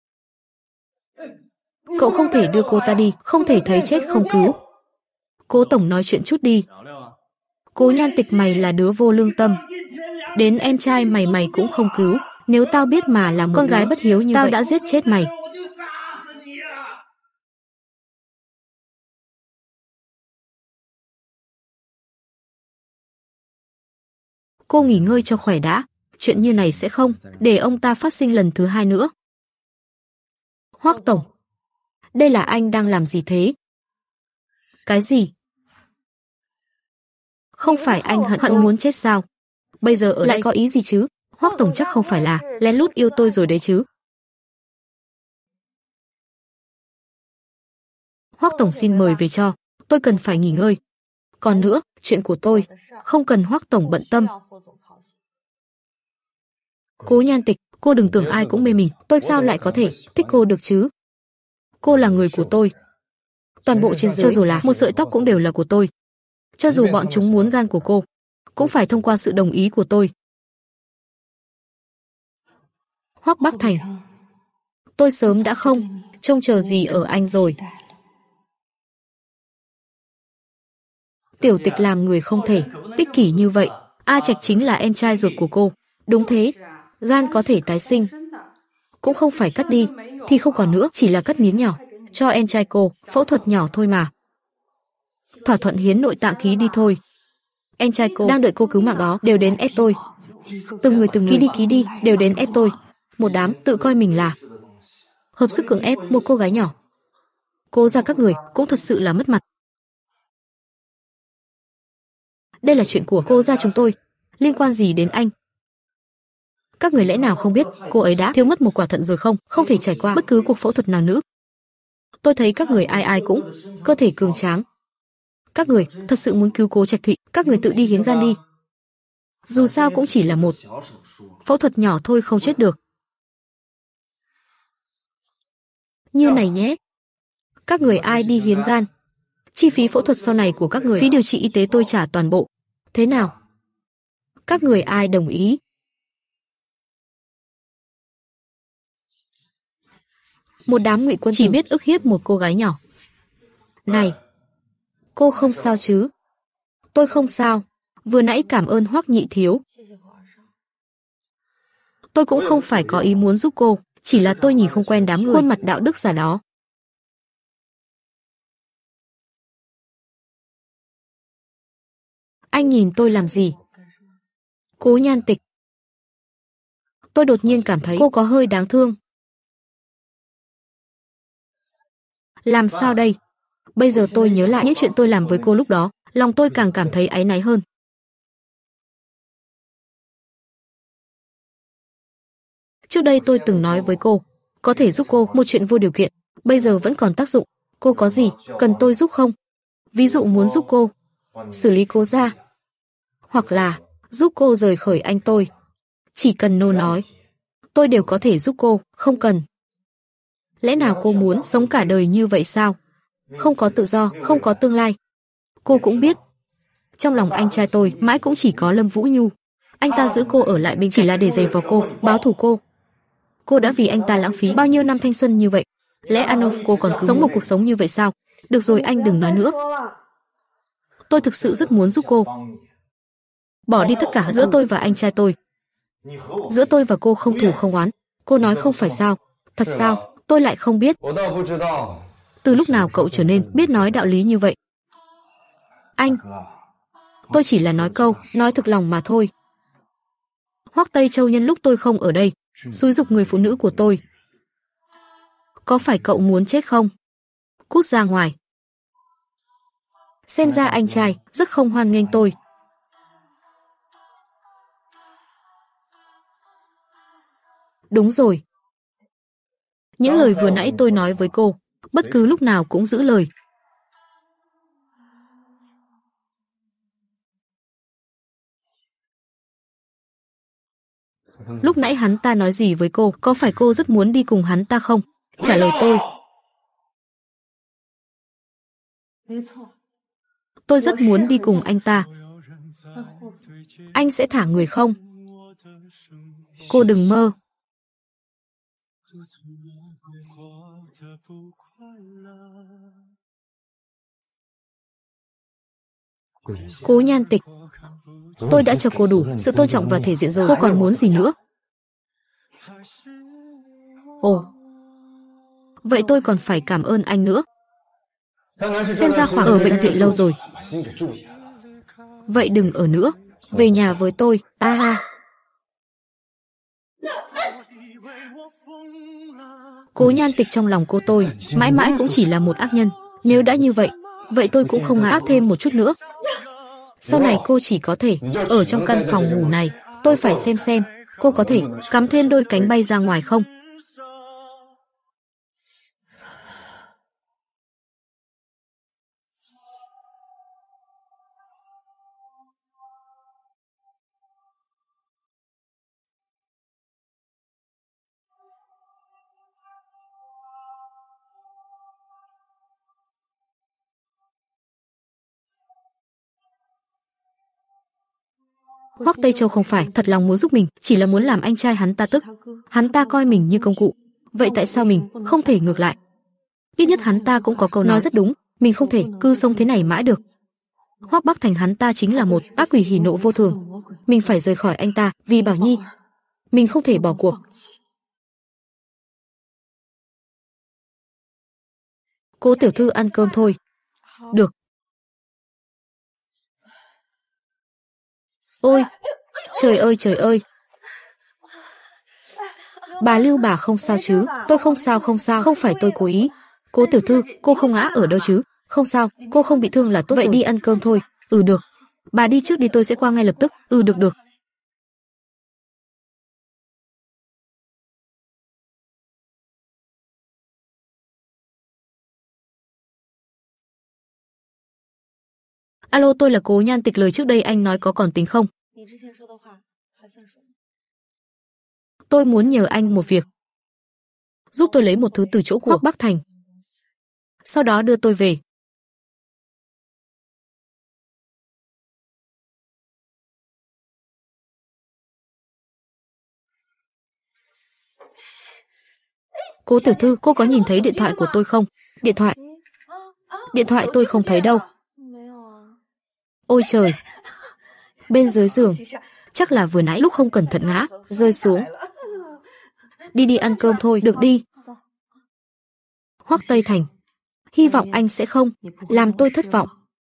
[SPEAKER 1] Cậu không thể đưa cô ta đi, không thể thấy chết không cứu. Cố tổng nói chuyện chút đi. Cố Nhan Tịch, mày là đứa vô lương tâm. Đến em trai mày cũng không cứu. Nếu tao biết mà là một con gái bất hiếu như vậy, tao đã giết chết mày. Cô nghỉ ngơi cho khỏe đã, chuyện như này sẽ không để ông ta phát sinh lần thứ hai nữa. Hoắc tổng, đây là anh đang làm gì thế? Cái gì? Không phải anh hận muốn chết sao? Bây giờ ở lại có ý gì chứ? Hoắc tổng chắc không phải là lén lút yêu tôi rồi đấy chứ? Hoắc tổng xin mời về cho, tôi cần phải nghỉ ngơi. Còn nữa, chuyện của tôi, không cần Hoắc tổng bận tâm. Cố Nhan Tịch, cô đừng tưởng ai cũng mê mình, tôi sao lại có thể thích cô được chứ? Cô là người của tôi. Toàn bộ trên giới, cho dù là một sợi tóc cũng đều là của tôi. Cho dù bọn chúng muốn gan của cô, cũng phải thông qua sự đồng ý của tôi. Hoắc Bắc Thành, tôi sớm đã không trông chờ gì ở anh rồi. Tiểu Tịch làm người không thể ích kỷ như vậy. A Trạch chính là em trai ruột của cô. Đúng thế, gan có thể tái sinh, cũng không phải cắt đi thì không còn nữa, chỉ là cắt miếng nhỏ cho em trai cô, phẫu thuật nhỏ thôi mà. Thỏa thuận hiến nội tạng ký đi thôi. Em trai cô đang đợi cô cứu mạng đó đều đến ép tôi. Từng người ký đi, đều đến ép tôi. Một đám tự coi mình là hợp sức cưỡng ép một cô gái nhỏ. Cố gia các người cũng thật sự là mất mặt. Đây là chuyện của cô gia chúng tôi, liên quan gì đến anh? Các người lẽ nào không biết cô ấy đã thiếu mất một quả thận rồi không thể trải qua bất cứ cuộc phẫu thuật nào nữa. Tôi thấy các người ai ai cũng cơ thể cường tráng. Các người thật sự muốn cứu Cố Trạch Thụy, các người tự đi hiến gan đi. Dù sao cũng chỉ là một phẫu thuật nhỏ thôi, không chết được. Như này nhé, các người ai đi hiến gan, chi phí phẫu thuật sau này của các người, phí điều trị y tế tôi trả toàn bộ. Thế nào? Các người ai đồng ý? Một đám ngụy quân chỉ biết ức hiếp một cô gái nhỏ. Này, cô không sao chứ? Tôi không sao. Vừa nãy cảm ơn Hoắc nhị thiếu. Tôi cũng không phải có ý muốn giúp cô, chỉ là tôi nhìn không quen đám người khuôn mặt đạo đức giả đó. Anh nhìn tôi làm gì? Cố Nhan Tịch. Tôi đột nhiên cảm thấy cô có hơi đáng thương. Làm sao đây? Bây giờ tôi nhớ lại những chuyện tôi làm với cô lúc đó, lòng tôi càng cảm thấy áy náy hơn. Trước đây tôi từng nói với cô, có thể giúp cô một chuyện vô điều kiện, bây giờ vẫn còn tác dụng. Cô có gì cần tôi giúp không? Ví dụ muốn giúp cô xử lý Cố gia, hoặc là giúp cô rời khỏi anh tôi. Chỉ cần nô nói, tôi đều có thể giúp cô, không cần. Lẽ nào cô muốn sống cả đời như vậy sao? Không có tự do, không có tương lai. Cô cũng biết, trong lòng anh trai tôi mãi cũng chỉ có Lâm Vũ Nhu. Anh ta giữ cô ở lại bên chỉ là để giày vò cô, báo thù cô. Cô đã vì anh ta lãng phí bao nhiêu năm thanh xuân như vậy. Lẽ ăn cô còn sống một cuộc sống như vậy sao? Được rồi, anh đừng nói nữa. Tôi thực sự rất muốn giúp cô. Bỏ đi tất cả giữa tôi và anh trai tôi. Giữa tôi và cô không thù không oán. Cô nói không phải sao? Thật sao? Tôi lại không biết. Từ lúc nào cậu trở nên biết nói đạo lý như vậy? Anh, tôi chỉ là nói câu, nói thực lòng mà thôi. Hoắc Tây Châu nhân lúc tôi không ở đây, xúi giục người phụ nữ của tôi. Có phải cậu muốn chết không? Cút ra ngoài. Xem ra anh trai rất không hoan nghênh tôi. Đúng rồi. Những lời vừa nãy tôi nói với cô, bất cứ lúc nào cũng giữ lời. Lúc nãy hắn ta nói gì với cô, có phải cô rất muốn đi cùng hắn ta không? Trả lời tôi. Tôi rất muốn đi cùng anh ta. Anh sẽ thả người không? Cô đừng mơ. Cố Nhan Tịch, tôi đã cho cô đủ sự tôn trọng và thể diện rồi, cô còn muốn gì nữa? Ồ, vậy tôi còn phải cảm ơn anh nữa. Xem ra khoảng ở bệnh viện lâu rồi. Vậy đừng ở nữa, Về nhà với tôi, a ha. Cố Nhan Tịch trong lòng cô tôi, mãi mãi cũng chỉ là một ác nhân. Nếu đã như vậy, vậy tôi cũng không ngại ác thêm một chút nữa. Sau này cô chỉ có thể ở trong căn phòng ngủ này. Tôi phải xem cô có thể cắm thêm đôi cánh bay ra ngoài không. Hoắc Tây Châu không phải thật lòng muốn giúp mình, chỉ là muốn làm anh trai hắn ta tức. Hắn ta coi mình như công cụ, vậy tại sao mình không thể ngược lại? Ít nhất hắn ta cũng có câu nói rất đúng, mình không thể cứ sống thế này mãi được. Hoắc Bắc Thành hắn ta chính là một ác quỷ hỉ nộ vô thường. Mình phải rời khỏi anh ta vì Bảo Nhi. Mình không thể bỏ cuộc. Cố tiểu thư ăn cơm thôi. Được. Ôi, trời ơi trời ơi. Bà Lưu bà không sao chứ? Tôi không sao, không phải tôi cố ý. Cố tiểu thư, cô không ngã ở đâu chứ? Không sao, cô không bị thương là tốt. Vậy rồi. Đi ăn cơm thôi. Được. Bà đi trước đi, tôi sẽ qua ngay lập tức. Được. Alo, tôi là Cố Nhan Tịch, lời trước đây anh nói có còn tính không? Tôi muốn nhờ anh một việc. Giúp tôi lấy một thứ từ chỗ của Hoắc Bắc Thành. Sau đó đưa tôi về. Cố tiểu thư, cô có nhìn thấy điện thoại của tôi không? Điện thoại tôi không thấy đâu. Ôi trời. Bên dưới giường. Chắc là vừa nãy lúc không cẩn thận ngã, rơi xuống. Đi ăn cơm thôi, được đi. Hoắc Tây Thành, hy vọng anh sẽ không làm tôi thất vọng.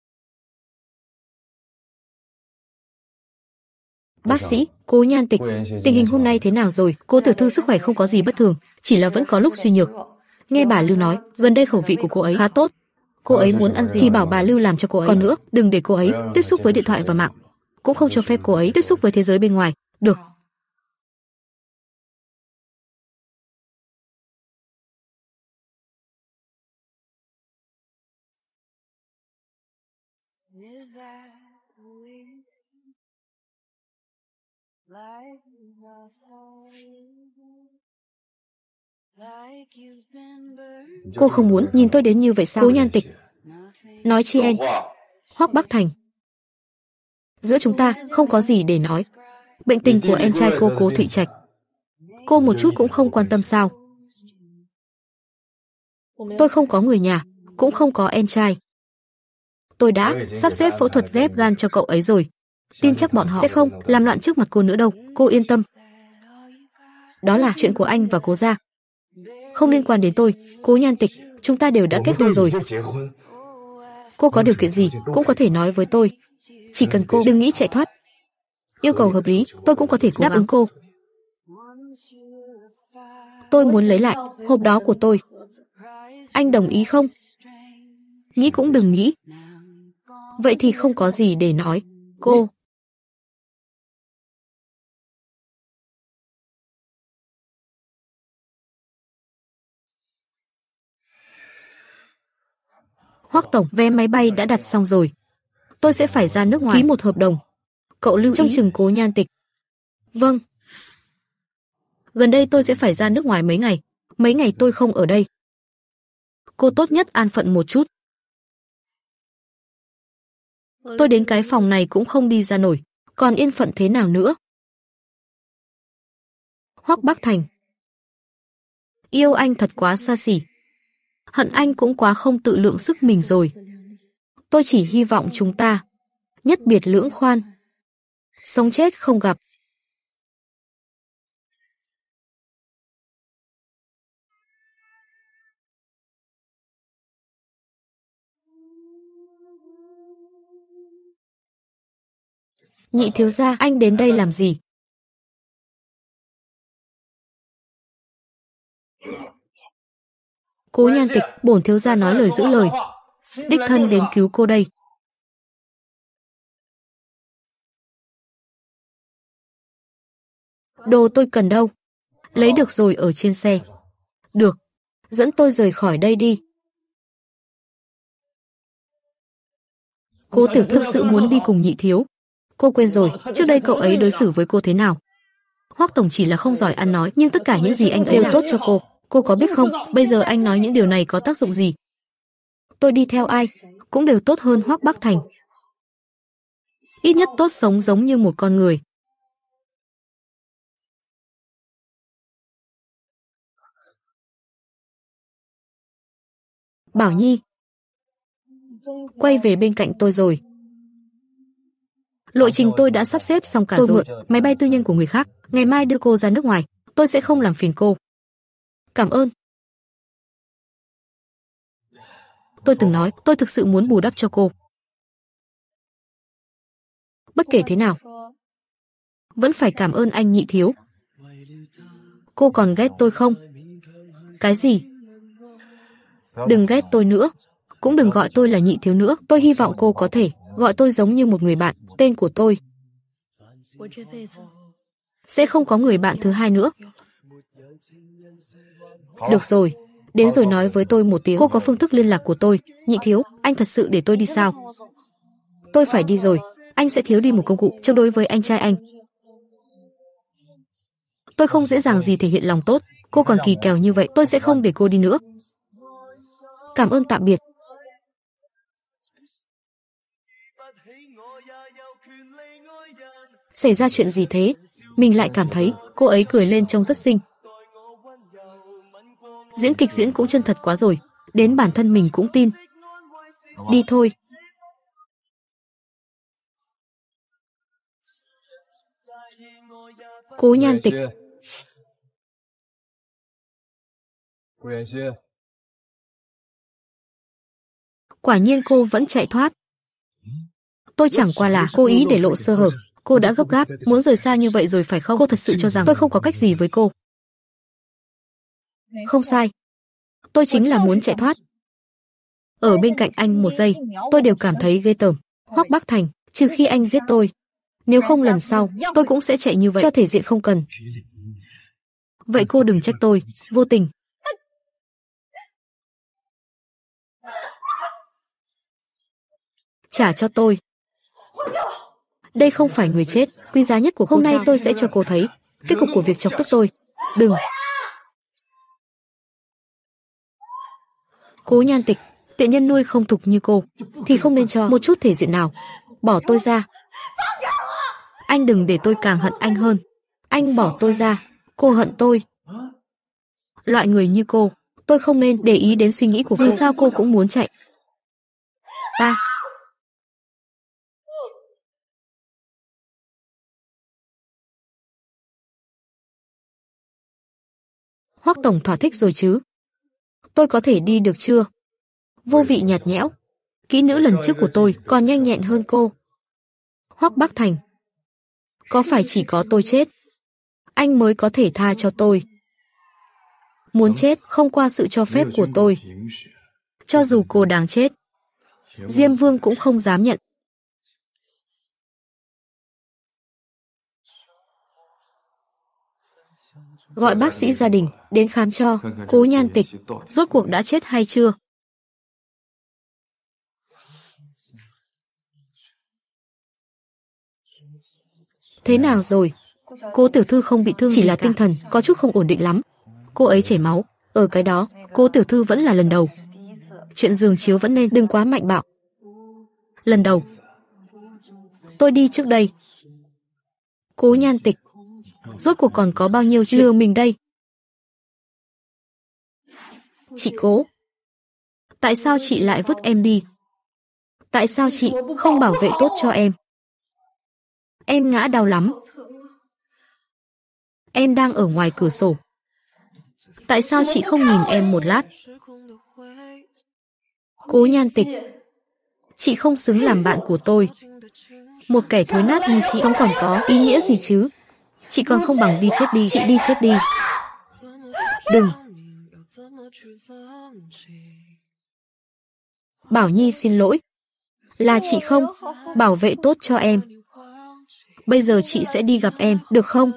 [SPEAKER 1] Bác sĩ, Cố Nhan Tịch, tình hình hôm nay thế nào rồi? Cô tiểu thư sức khỏe không có gì bất thường, chỉ là vẫn có lúc suy nhược. Nghe bà Lưu nói, gần đây khẩu vị của cô ấy khá tốt. Cô ấy muốn ăn gì thì bảo bà Lưu làm cho cô ấy. Còn nữa, đừng để cô ấy tiếp xúc với điện thoại và mạng. Cũng không cho phép cô ấy tiếp xúc với thế giới bên ngoài. Được. Cô không muốn nhìn tôi đến như vậy sao? Cố Nhan Tịch. Nói chi anh? Hoắc Bắc Thành. Giữa chúng ta không có gì để nói. Bệnh tình của em trai cô Cố Thụy Trạch, cô một chút cũng không quan tâm sao? Tôi không có người nhà, cũng không có em trai. Tôi đã sắp xếp phẫu thuật ghép gan cho cậu ấy rồi. Tin chắc bọn họ sẽ không làm loạn trước mặt cô nữa đâu. Cô yên tâm. Đó là chuyện của anh và Cố gia, không liên quan đến tôi. Cố Nhan Tịch, chúng ta đều đã kết hôn rồi. Cô có điều kiện gì cũng có thể nói với tôi. Chỉ cần cô đừng nghĩ chạy thoát. Yêu cầu hợp lý, tôi cũng có thể đáp ứng cô. Tôi muốn lấy lại hộp đó của tôi. Anh đồng ý không? Nghĩ cũng đừng nghĩ. Vậy thì không có gì để nói. Cô. Hoắc tổng, vé máy bay đã đặt xong rồi. Tôi sẽ phải ra nước ngoài ký một hợp đồng. Cậu lưu trông chừng Cố Nhan Tịch. Vâng. Gần đây tôi sẽ phải ra nước ngoài mấy ngày. Mấy ngày tôi không ở đây. Cô tốt nhất an phận một chút. Tôi đến cái phòng này cũng không đi ra nổi. Còn yên phận thế nào nữa? Hoắc Bắc Thành. Yêu anh thật quá xa xỉ. Hận anh cũng quá không tự lượng sức mình rồi. Tôi chỉ hy vọng chúng ta nhất biệt lưỡng khoan. Sống chết không gặp. Nhị thiếu gia, anh đến đây làm gì? Cố Nhan Tịch, bổn thiếu gia nói lời giữ lời. Đích thân đến cứu cô đây. Đồ tôi cần đâu? Lấy được rồi ở trên xe. Được, dẫn tôi rời khỏi đây đi. Cố tiểu thư thực sự muốn đi cùng nhị thiếu. Cô quên rồi, trước đây cậu ấy đối xử với cô thế nào? Hoắc tổng chỉ là không giỏi ăn nói, nhưng tất cả những gì anh ấy đều tốt cho cô. Cô có biết không, bây giờ anh nói những điều này có tác dụng gì? Tôi đi theo ai, cũng đều tốt hơn Hoắc Bắc Thành. Ít nhất tốt sống giống như một con người. Bảo Nhi, quay về bên cạnh tôi rồi. Lộ trình tôi đã sắp xếp xong cả rồi. Tôi mượn máy bay tư nhân của người khác, ngày mai đưa cô ra nước ngoài. Tôi sẽ không làm phiền cô. Cảm ơn. Tôi từng nói, tôi thực sự muốn bù đắp cho cô. Bất kể thế nào, vẫn phải cảm ơn anh nhị thiếu. Cô còn ghét tôi không? Cái gì? Đừng ghét tôi nữa. Cũng đừng gọi tôi là nhị thiếu nữa. Tôi hy vọng cô có thể gọi tôi giống như một người bạn. Tên của tôi sẽ không có người bạn thứ hai nữa. Được rồi, đến rồi nói với tôi một tiếng. Cô có phương thức liên lạc của tôi. Nhị thiếu, anh thật sự để tôi đi sao? Tôi phải đi rồi. Anh sẽ thiếu đi một công cụ chống đối với anh trai anh. Tôi không dễ dàng gì thể hiện lòng tốt. Cô còn kỳ kèo như vậy, tôi sẽ không để cô đi nữa. Cảm ơn, tạm biệt. Xảy ra chuyện gì thế? Mình lại cảm thấy cô ấy cười lên trông rất xinh. Diễn kịch diễn cũng chân thật quá rồi. Đến bản thân mình cũng tin. Đi thôi. Cố Nhan Tịch. Quả nhiên cô vẫn chạy thoát. Tôi chẳng qua là cố ý để lộ sơ hở. Cô đã gấp gáp, muốn rời xa như vậy rồi phải không? Cô thật sự cho rằng tôi không có cách gì với cô. Không sai. Tôi chính là muốn chạy thoát. Ở bên cạnh anh một giây, tôi đều cảm thấy ghê tởm. Hoắc Bắc Thành, trừ khi anh giết tôi. Nếu không lần sau, tôi cũng sẽ chạy như vậy, cho thể diện không cần. Vậy cô đừng trách tôi, vô tình. Trả cho tôi. Đây không phải người chết, quý giá nhất của cô. Hôm nay tôi sẽ cho cô thấy kết cục của việc chọc tức tôi. Đừng. Cố Nhan Tịch, tiện nhân nuôi không thục như cô thì không nên cho một chút thể diện nào. Bỏ tôi ra. Anh đừng để tôi càng hận anh hơn. Anh bỏ tôi ra. Cô hận tôi. Loại người như cô, tôi không nên để ý đến suy nghĩ của cô. Dù sao cô cũng muốn chạy. Hoắc tổng thỏa thích rồi chứ? Tôi có thể đi được chưa? Vô vị nhạt nhẽo. Kỹ nữ lần trước của tôi còn nhanh nhẹn hơn cô. Hoắc Bắc Thành, có phải chỉ có tôi chết, anh mới có thể tha cho tôi? Muốn chết không qua sự cho phép của tôi. Cho dù cô đáng chết, Diêm Vương cũng không dám nhận. Gọi bác sĩ gia đình đến khám cho Cố Nhan Tịch rốt cuộc đã chết hay chưa. Thế nào rồi? Cố tiểu thư không bị thương, chỉ là tinh thần có chút không ổn định lắm. Cô ấy chảy máu. Ở cái đó, cố tiểu thư vẫn là lần đầu. Chuyện giường chiếu vẫn nên đừng quá mạnh bạo. Lần đầu. Tôi đi trước đây. Cố Nhan Tịch, rốt cuộc còn có bao nhiêu chuyện lừa mình đây? Chị Cố, tại sao chị lại vứt em đi? Tại sao chị không bảo vệ tốt cho em? Em ngã đau lắm. Em đang ở ngoài cửa sổ. Tại sao chị không nhìn em một lát? Cố Nhan Tịch, chị không xứng làm bạn của tôi. Một kẻ thối nát như chị sống còn có ý nghĩa gì chứ? Chị còn không bằng đi chết đi, chị đi chết đi. Đừng. Bảo Nhi xin lỗi. Là chị không bảo vệ tốt cho em. Bây giờ chị sẽ đi gặp em, được không?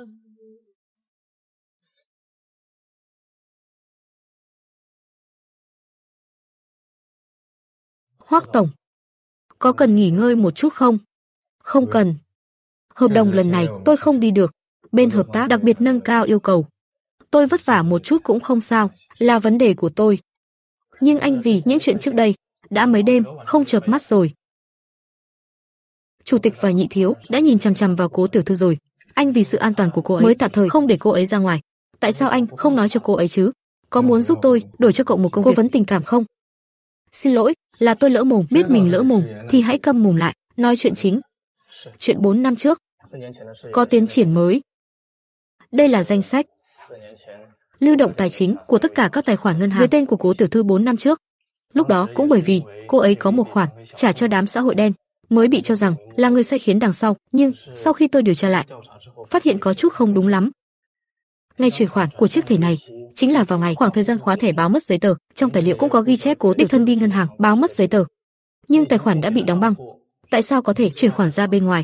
[SPEAKER 1] Hoắc tổng, có cần nghỉ ngơi một chút không? Không cần. Hợp đồng lần này tôi không đi được. Bên hợp tác đặc biệt nâng cao yêu cầu. Tôi vất vả một chút cũng không sao, là vấn đề của tôi. Nhưng anh vì những chuyện trước đây, đã mấy đêm không chợp mắt rồi. Chủ tịch và nhị thiếu đã nhìn chằm chằm vào Cố tiểu thư rồi. Anh vì sự an toàn của cô ấy mới tạm thời không để cô ấy ra ngoài. Tại sao anh không nói cho cô ấy chứ? Có muốn giúp tôi đổi cho cậu một công việc cố vấn tình cảm không? Xin lỗi, là tôi lỡ mồm, biết mình lỡ mồm thì hãy câm mồm lại, nói chuyện chính. Chuyện 4 năm trước có tiến triển mới. Đây là danh sách lưu động tài chính của tất cả các tài khoản ngân hàng dưới tên của Cố tiểu thư 4 năm trước. Lúc đó cũng bởi vì cô ấy có một khoản trả cho đám xã hội đen, mới bị cho rằng là người sai khiến đằng sau, nhưng sau khi tôi điều tra lại, phát hiện có chút không đúng lắm. Ngày chuyển khoản của chiếc thẻ này chính là vào ngày khoảng thời gian khóa thẻ báo mất giấy tờ, trong tài liệu cũng có ghi chép Cố đích thân đi ngân hàng báo mất giấy tờ. Nhưng tài khoản đã bị đóng băng. Tại sao có thể chuyển khoản ra bên ngoài?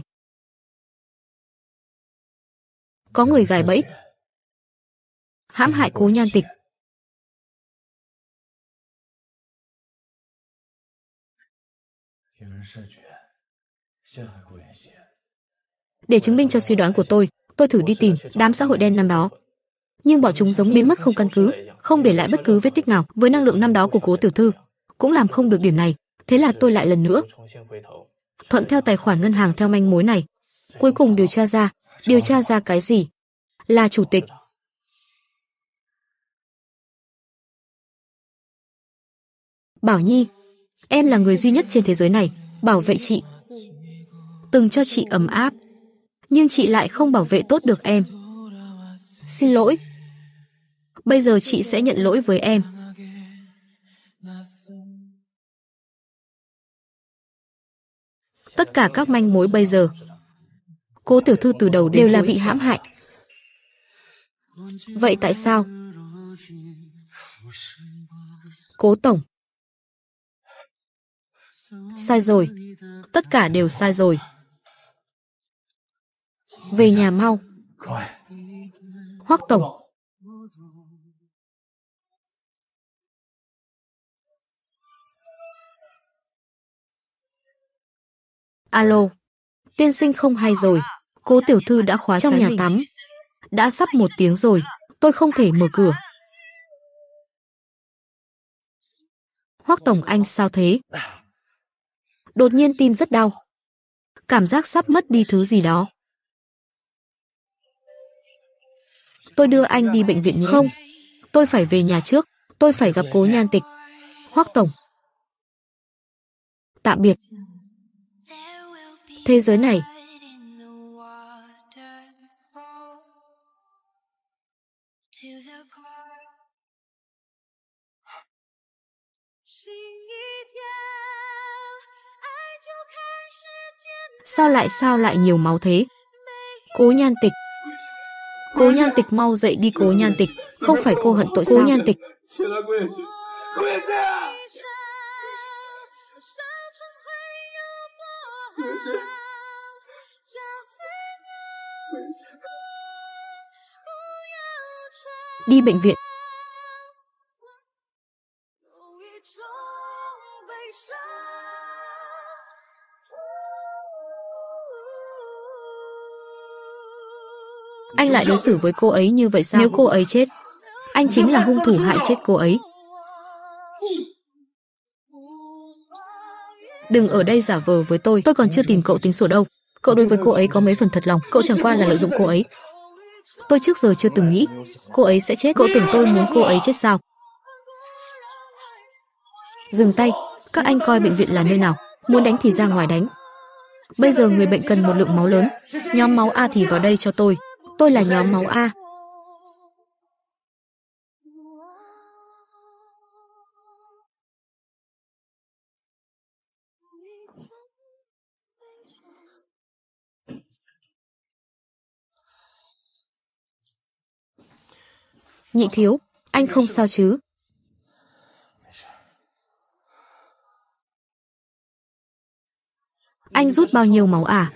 [SPEAKER 1] Có người gài bẫy, hãm hại Cố Nhan Tịch. Để chứng minh cho suy đoán của tôi thử đi tìm đám xã hội đen năm đó. Nhưng bọn chúng giống biến mất không căn cứ, không để lại bất cứ vết tích nào. Với năng lượng năm đó của Cố tiểu thư, cũng làm không được điểm này. Thế là tôi lại lần nữa thuận theo tài khoản ngân hàng theo manh mối này. Cuối cùng điều tra ra cái gì? Là chủ tịch. Bảo Nhi, em là người duy nhất trên thế giới này bảo vệ chị. Từng cho chị ấm áp, nhưng chị lại không bảo vệ tốt được em. Xin lỗi. Bây giờ chị sẽ nhận lỗi với em. Tất cả các manh mối bây giờ, Cố tiểu thư từ đầu đều là bị hãm hại. Vậy tại sao? Cố tổng. Sai rồi. Tất cả đều sai rồi. Về nhà mau. Hoắc tổng. Alo. Tiên sinh không hay rồi. Cố tiểu thư đã khóa trong nhà tắm. Đã sắp 1 tiếng rồi. Tôi không thể mở cửa. Hoắc tổng, anh sao thế? Đột nhiên tim rất đau. Cảm giác sắp mất đi thứ gì đó. Tôi đưa anh đi bệnh viện nhé. Không, tôi phải về nhà trước. Tôi phải gặp Cố Nhan Tịch. Hoắc tổng. Tạm biệt. Thế giới này sao lại nhiều máu thế? Cố Nhan Tịch. Cố Nhan Tịch, mau dậy đi Cố Nhan Tịch. Không phải cô hận tội sao? Cố Nhan Tịch. Đi bệnh viện. Anh lại đối xử với cô ấy như vậy sao? Nếu cô ấy chết, anh chính là hung thủ hại chết cô ấy. Đừng ở đây giả vờ với tôi còn chưa tìm cậu tính sổ đâu. Cậu đối với cô ấy có mấy phần thật lòng, cậu chẳng qua là lợi dụng cô ấy. Tôi trước giờ chưa từng nghĩ cô ấy sẽ chết. Cậu tưởng tôi muốn cô ấy chết sao? Dừng tay, các anh coi bệnh viện là nơi nào, muốn đánh thì ra ngoài đánh. Bây giờ người bệnh cần một lượng máu lớn, nhóm máu A thì vào đây cho tôi là nhóm máu A. Nhị thiếu, anh không sao chứ? Anh rút bao nhiêu máu à?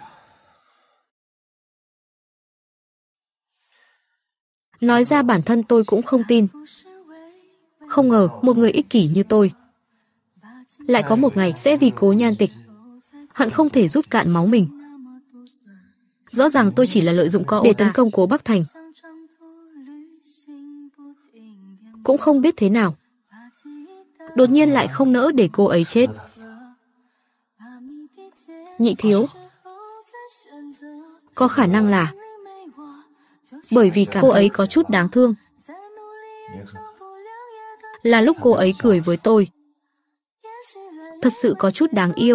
[SPEAKER 1] Nói ra bản thân tôi cũng không tin. Không ngờ một người ích kỷ như tôi lại có một ngày sẽ vì Cố Nhan Tịch hận không thể rút cạn máu mình. Rõ ràng tôi chỉ là lợi dụng để tấn công Cố Bắc Thành. Cũng không biết thế nào, đột nhiên lại không nỡ để cô ấy chết. Nhị thiếu, có khả năng là bởi vì cô ấy có chút đáng thương. Là lúc cô ấy cười với tôi, thật sự có chút đáng yêu.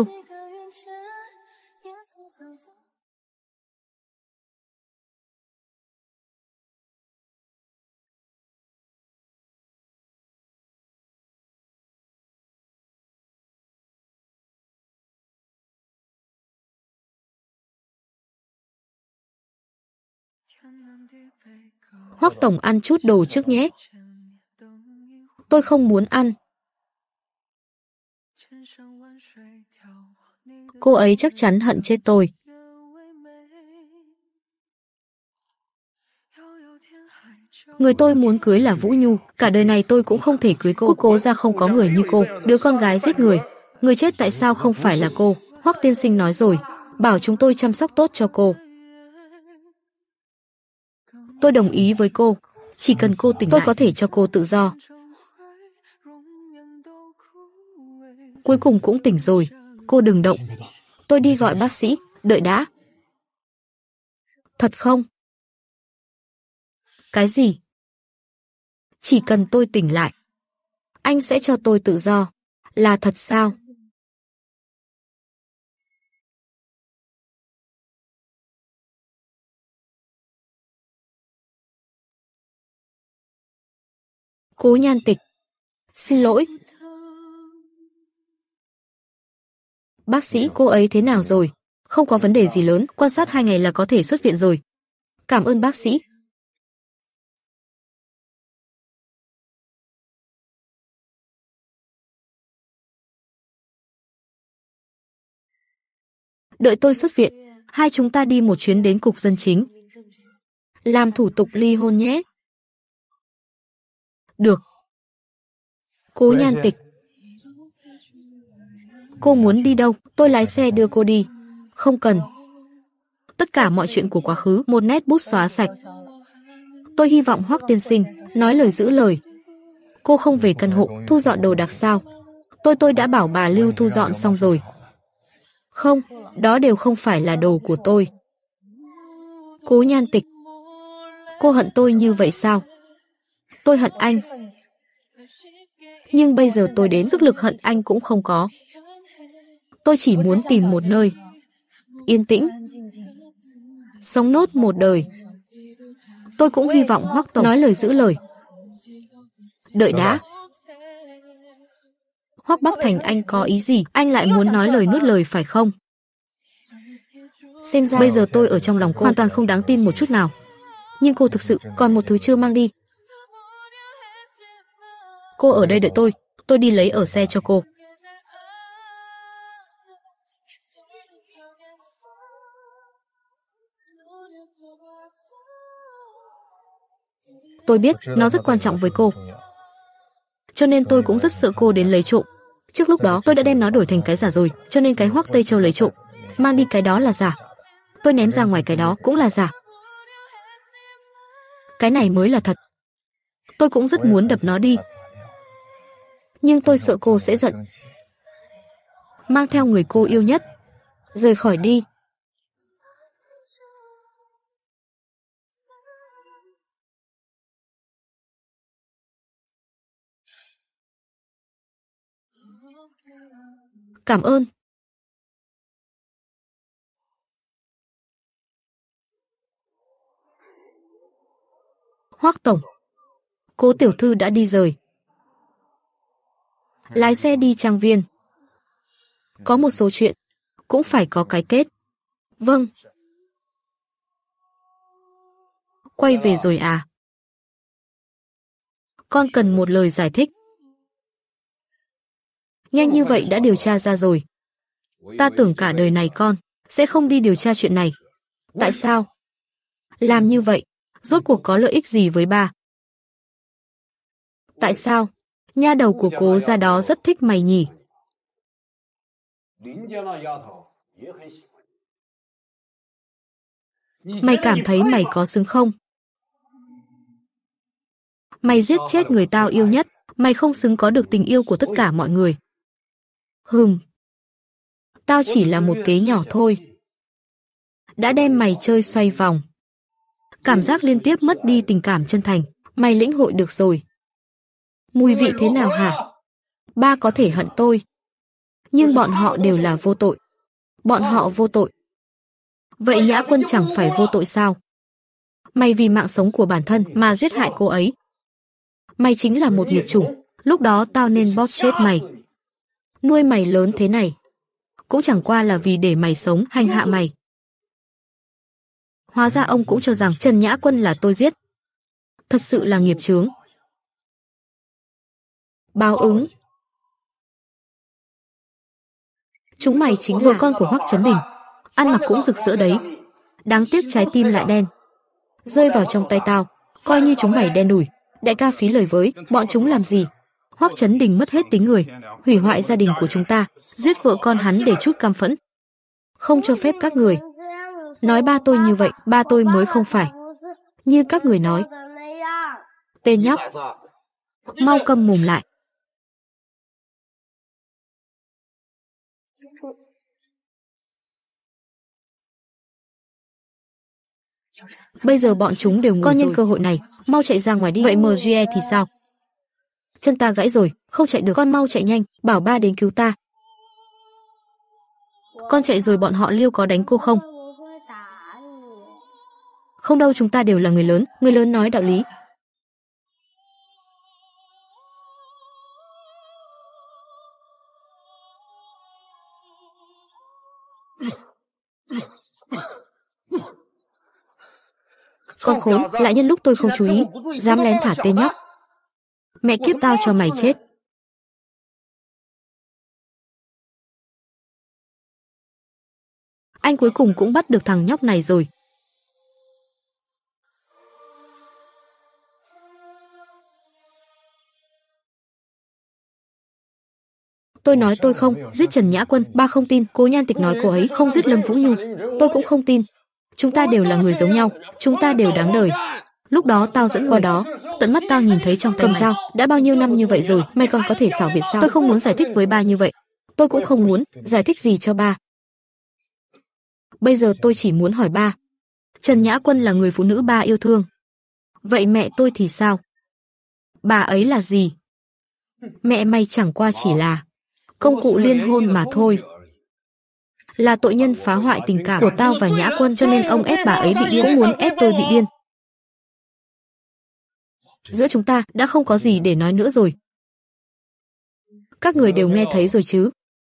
[SPEAKER 1] Hoắc tổng ăn chút đồ trước nhé. Tôi không muốn ăn. Cô ấy chắc chắn hận chết tôi. Người tôi muốn cưới là Vũ Nhu, cả đời này tôi cũng không thể cưới cô. Cố ra không có người như cô, đứa con gái giết người. Người chết tại sao không phải là cô? Hoắc tiên sinh nói rồi, bảo chúng tôi chăm sóc tốt cho cô. Tôi đồng ý với cô, chỉ cần cô tỉnh lại, tôi có thể cho cô tự do. Cuối cùng cũng tỉnh rồi, cô đừng động. Tôi đi gọi bác sĩ, đợi đã. Thật không? Cái gì? Chỉ cần tôi tỉnh lại, anh sẽ cho tôi tự do. Là thật sao? Cố Nhan Tịch, xin lỗi. Bác sĩ, cô ấy thế nào rồi? Không có vấn đề gì lớn, quan sát 2 ngày là có thể xuất viện rồi. Cảm ơn bác sĩ. Đợi tôi xuất viện, hai chúng ta đi một chuyến đến cục dân chính. Làm thủ tục ly hôn nhé. Được. Cố Nhan Tịch. Cô muốn đi đâu? Tôi lái xe đưa cô đi. Không cần. Tất cả mọi chuyện của quá khứ, một nét bút xóa sạch. Tôi hy vọng Hoắc tiên sinh nói lời giữ lời. Cô không về căn hộ, thu dọn đồ đạc sao? Tôi đã bảo bà Lưu thu dọn xong rồi. Không, đó đều không phải là đồ của tôi. Cố Nhan Tịch. Cô hận tôi như vậy sao? Tôi hận anh. Nhưng bây giờ tôi đến sức lực hận anh cũng không có. Tôi chỉ muốn tìm một nơi yên tĩnh, sống nốt một đời. Tôi cũng hy vọng Hoắc tổng nói lời giữ lời. Đợi đã. Hoắc Bắc Thành, anh có ý gì? Anh lại muốn nói lời nuốt lời phải không? Xem ra bây giờ tôi ở trong lòng cô hoàn toàn không đáng tin một chút nào. Nhưng cô thực sự còn một thứ chưa mang đi. Cô ở đây đợi tôi đi lấy ở xe cho cô. Tôi biết nó rất quan trọng với cô, cho nên tôi cũng rất sợ cô đến lấy trộm. Trước lúc đó tôi đã đem nó đổi thành cái giả rồi, cho nên cái Hoắc Tây Châu lấy trộm, mang đi cái đó là giả. Tôi ném ra ngoài cái đó cũng là giả. Cái này mới là thật. Tôi cũng rất muốn đập nó đi, nhưng tôi sợ cô sẽ giận. Mang theo người cô yêu nhất, rời khỏi đi. Cảm ơn. Hoắc tổng, Cố tiểu thư đã đi rời. Lái xe đi trang viên. Có một số chuyện cũng phải có cái kết. Vâng. Quay về rồi à? Con cần một lời giải thích. Nhanh như vậy đã điều tra ra rồi. Ta tưởng cả đời này con sẽ không đi điều tra chuyện này. Tại sao? Làm như vậy, rốt cuộc có lợi ích gì với ba? Tại sao? Nha đầu của Cố gia đó rất thích mày nhỉ? Mày cảm thấy mày có xứng không? Mày giết chết người tao yêu nhất, mày không xứng có được tình yêu của tất cả mọi người. Tao chỉ là một kế nhỏ thôi. Đã đem mày chơi xoay vòng. Cảm giác liên tiếp mất đi tình cảm chân thành, mày lĩnh hội được rồi. Mùi vị thế nào hả? Ba có thể hận tôi, nhưng bọn họ đều là vô tội. Bọn họ vô tội. Vậy Nhã Quân chẳng phải vô tội sao? Mày vì mạng sống của bản thân mà giết hại cô ấy. Mày chính là một nghiệt chủng, lúc đó tao nên bóp chết mày. Nuôi mày lớn thế này, cũng chẳng qua là vì để mày sống hành hạ mày. Hóa ra ông cũng cho rằng Trần Nhã Quân là tôi giết. Thật sự là nghiệp chướng. Báo ứng. Chúng mày chính vừa con của Hoắc Chấn Đình. Ăn mặc cũng rực rỡ đấy. Đáng tiếc trái tim lại đen. Rơi vào trong tay tao, coi như chúng mày đen đủi. Đại ca phí lời với, bọn chúng làm gì? Hoắc Chấn Đình mất hết tính người, hủy hoại gia đình của chúng ta, giết vợ con hắn để chút căm phẫn. Không cho phép các người nói ba tôi như vậy, ba tôi mới không phải như các người nói. Tên nhóc, mau câm mồm lại. Bây giờ bọn chúng đều ngủ rồi. Con nhân cơ hội này, mau chạy ra ngoài đi. Vậy MGE thì sao? Chân ta gãy rồi, không chạy được. Con mau chạy nhanh, bảo ba đến cứu ta. Con chạy rồi bọn họ Liêu có đánh cô không? Không đâu, chúng ta đều là người lớn nói đạo lý. Con khốn, lại nhân lúc tôi không chú ý, dám lén thả tên nhóc. Mẹ kiếp tao cho mày chết. Anh cuối cùng cũng bắt được thằng nhóc này rồi. Tôi nói tôi không giết Trần Nhã Quân, ba không tin. Cố Nhan Tịch nói cô ấy không giết Lâm Vũ Nhu, tôi cũng không tin. Chúng ta đều là người giống nhau, chúng ta đều đáng đời. Lúc đó tao dẫn qua đó, tận mắt tao nhìn thấy trong tay mày. Đã bao nhiêu năm như vậy rồi, mày còn có thể xảo biệt sao? Tôi không muốn giải thích với ba như vậy. Tôi cũng không muốn giải thích gì cho ba. Bây giờ tôi chỉ muốn hỏi ba, Trần Nhã Quân là người phụ nữ ba yêu thương. Vậy mẹ tôi thì sao? Bà ấy là gì? Mẹ mày chẳng qua chỉ là công cụ liên hôn mà thôi. Là tội nhân phá hoại tình cảm của tao và Nhã Quân, cho nên ông ép bà ấy bị điên, cũng muốn ép tôi bị điên. Giữa chúng ta đã không có gì để nói nữa rồi. Các người đều nghe thấy rồi chứ?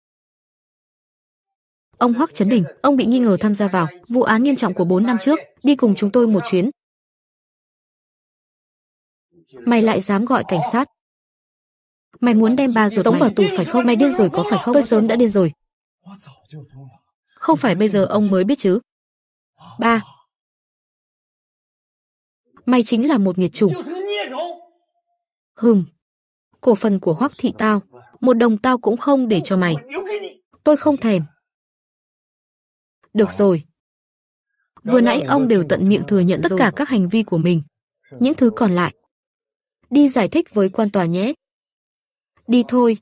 [SPEAKER 1] Ông Hoắc Chấn Đình, ông bị nghi ngờ tham gia vào vụ án nghiêm trọng của 4 năm trước, đi cùng chúng tôi một chuyến. Mày lại dám gọi cảnh sát? Mày muốn đem ba ruột tống vào tù phải không? Mày điên rồi có phải không? Tôi sớm đã điên rồi. Không phải bây giờ ông mới biết chứ? Ba, mày chính là một nghiệt chủng. Cổ phần của Hoắc thị tao, một đồng tao cũng không để cho mày. Tôi không thèm. Được rồi. Vừa nãy ông đều tận miệng thừa nhận tất cả các hành vi của mình. Những thứ còn lại, đi giải thích với quan tòa nhé. Đi thôi.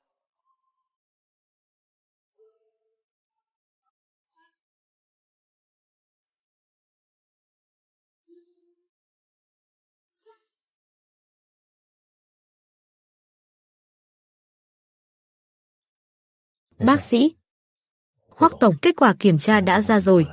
[SPEAKER 1] Bác sĩ Hoắc tổng, kết quả kiểm tra đã ra rồi.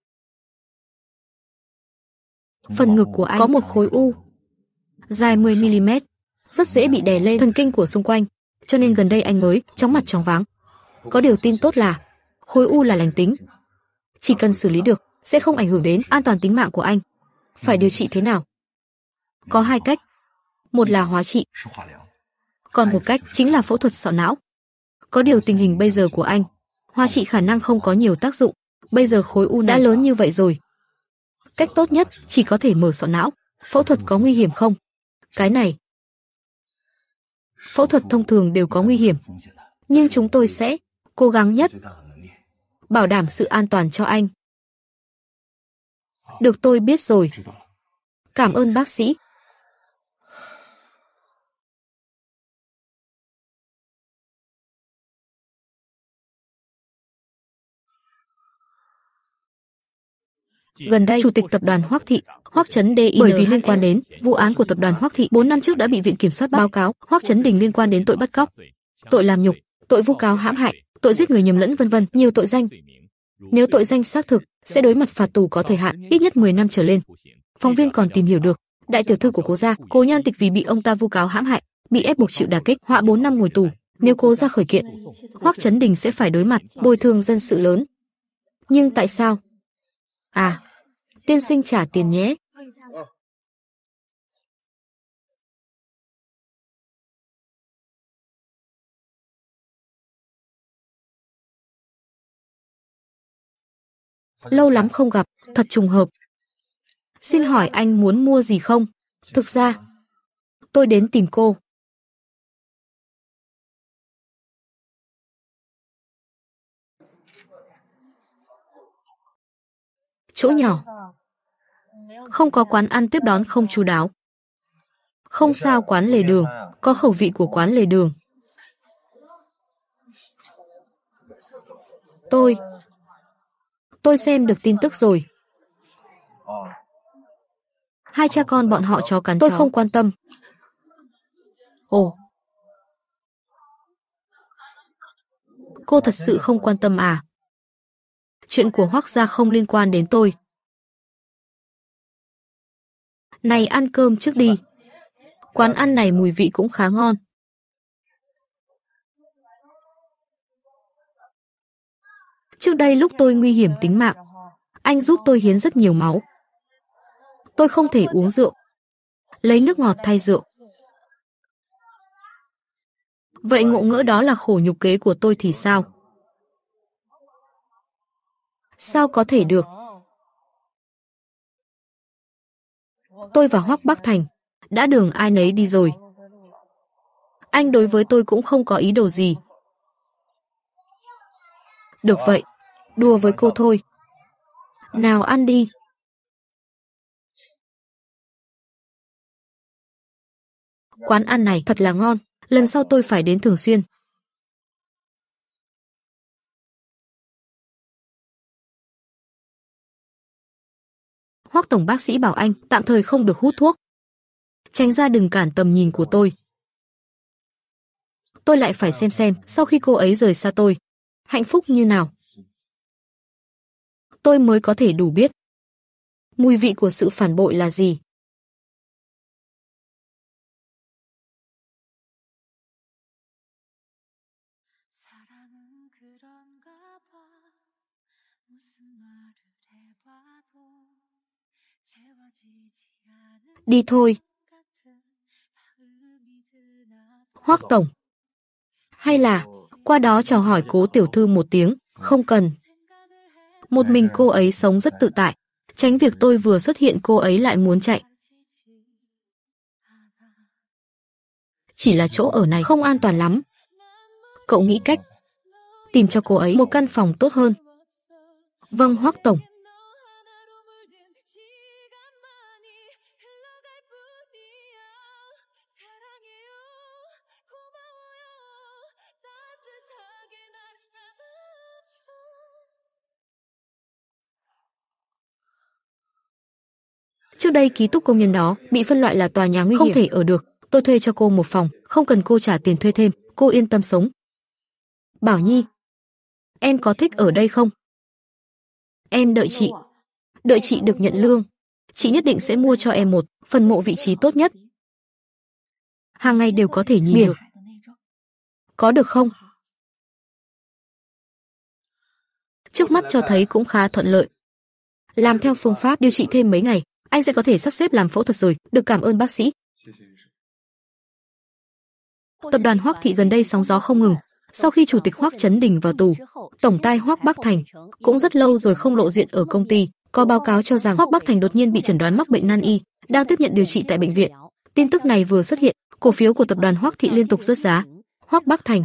[SPEAKER 1] Phần ngực của anh có một khối u dài 10 mm, rất dễ bị đè lên thần kinh của xung quanh, cho nên gần đây anh mới chóng mặt chóng váng. Có điều tin tốt là khối u là lành tính, chỉ cần xử lý được sẽ không ảnh hưởng đến an toàn tính mạng của anh. Phải điều trị thế nào? Có hai cách. một là hóa trị, còn một cách chính là phẫu thuật sọ não. Có điều tình hình bây giờ của anh, hóa trị khả năng không có nhiều tác dụng. Bây giờ khối u đã lớn như vậy rồi. Cách tốt nhất chỉ có thể mở sọ não. Phẫu thuật có nguy hiểm không? Cái này, phẫu thuật thông thường đều có nguy hiểm, nhưng chúng tôi sẽ cố gắng nhất bảo đảm sự an toàn cho anh. Được, tôi biết rồi. Cảm ơn bác sĩ. Gần đây, Chủ tịch tập đoàn Hoắc Thị, Hoắc Chấn Đình, bởi vì liên quan đến vụ án của tập đoàn Hoắc Thị 4 năm trước đã bị Viện Kiểm soát báo cáo Hoắc Chấn Đình liên quan đến tội bắt cóc, tội làm nhục, tội vu cáo hãm hại, tội giết người nhầm lẫn vân vân, nhiều tội danh. Nếu tội danh xác thực, sẽ đối mặt phạt tù có thời hạn ít nhất 10 năm trở lên. Phóng viên còn tìm hiểu được, đại tiểu thư của Cố gia, Cố Nhan Tịch vì bị ông ta vu cáo hãm hại, bị ép buộc chịu đả kích, họa 4 năm ngồi tù. Nếu Cố gia khởi kiện, Hoắc Chấn Đình sẽ phải đối mặt bồi thường dân sự lớn. Nhưng tại sao? À, tiên sinh trả tiền nhé. Lâu lắm không gặp, thật trùng hợp. Xin hỏi anh muốn mua gì không? Thực ra, tôi đến tìm cô. Chỗ nhỏ, không có quán ăn tiếp đón không chu đáo. Không sao, quán lề đường, có khẩu vị của quán lề đường. Tôi xem được tin tức rồi. Hai cha con bọn họ chó cắn tôi chó. Không quan tâm. Ồ, cô thật sự không quan tâm à? Chuyện của Hoắc gia không liên quan đến tôi. Này, ăn cơm trước đi. Quán ăn này mùi vị cũng khá ngon. Trước đây lúc tôi nguy hiểm tính mạng, anh giúp tôi hiến rất nhiều máu. Tôi không thể uống rượu, lấy nước ngọt thay rượu. Vậy ngộ ngỡ đó là khổ nhục kế của tôi thì sao? Sao có thể được? Tôi và Hoắc Bắc Thành đã đường ai nấy đi rồi. Anh đối với tôi cũng không có ý đồ gì. Được vậy, đùa với cô thôi. Nào ăn đi. Quán ăn này thật là ngon, lần sau tôi phải đến thường xuyên. Hoắc tổng bác sĩ bảo anh tạm thời không được hút thuốc. Tránh ra đừng cản tầm nhìn của tôi. Tôi lại phải xem sau khi cô ấy rời xa tôi, hạnh phúc như nào. Tôi mới có thể đủ biết mùi vị của sự phản bội là gì. Đi thôi. Hoắc tổng. Hay là qua đó chào hỏi Cố tiểu thư một tiếng, không cần. Một mình cô ấy sống rất tự tại, tránh việc tôi vừa xuất hiện cô ấy lại muốn chạy. Chỉ là chỗ ở này không an toàn lắm. Cậu nghĩ cách tìm cho cô ấy một căn phòng tốt hơn. Vâng, Hoắc tổng. Trước đây ký túc công nhân đó bị phân loại là tòa nhà nguy hiểm, không thể ở được. Tôi thuê cho cô một phòng, không cần cô trả tiền thuê thêm, cô yên tâm sống. Bảo Nhi, em có thích ở đây không? Em đợi chị được nhận lương. Chị nhất định sẽ mua cho em một phần mộ vị trí tốt nhất. Hàng ngày đều có thể nhìn được. Có được không? Trước mắt cho thấy cũng khá thuận lợi. Làm theo phương pháp điều trị thêm mấy ngày, anh sẽ có thể sắp xếp làm phẫu thuật rồi. Được, cảm ơn bác sĩ. Tập đoàn Hoắc Thị gần đây sóng gió không ngừng. Sau khi chủ tịch Hoắc Chấn Đình vào tù, tổng tài Hoắc Bắc Thành cũng rất lâu rồi không lộ diện ở công ty. Có báo cáo cho rằng Hoắc Bắc Thành đột nhiên bị chẩn đoán mắc bệnh nan y, đang tiếp nhận điều trị tại bệnh viện. Tin tức này vừa xuất hiện, cổ phiếu của tập đoàn Hoắc Thị liên tục rớt giá. Hoắc Bắc Thành.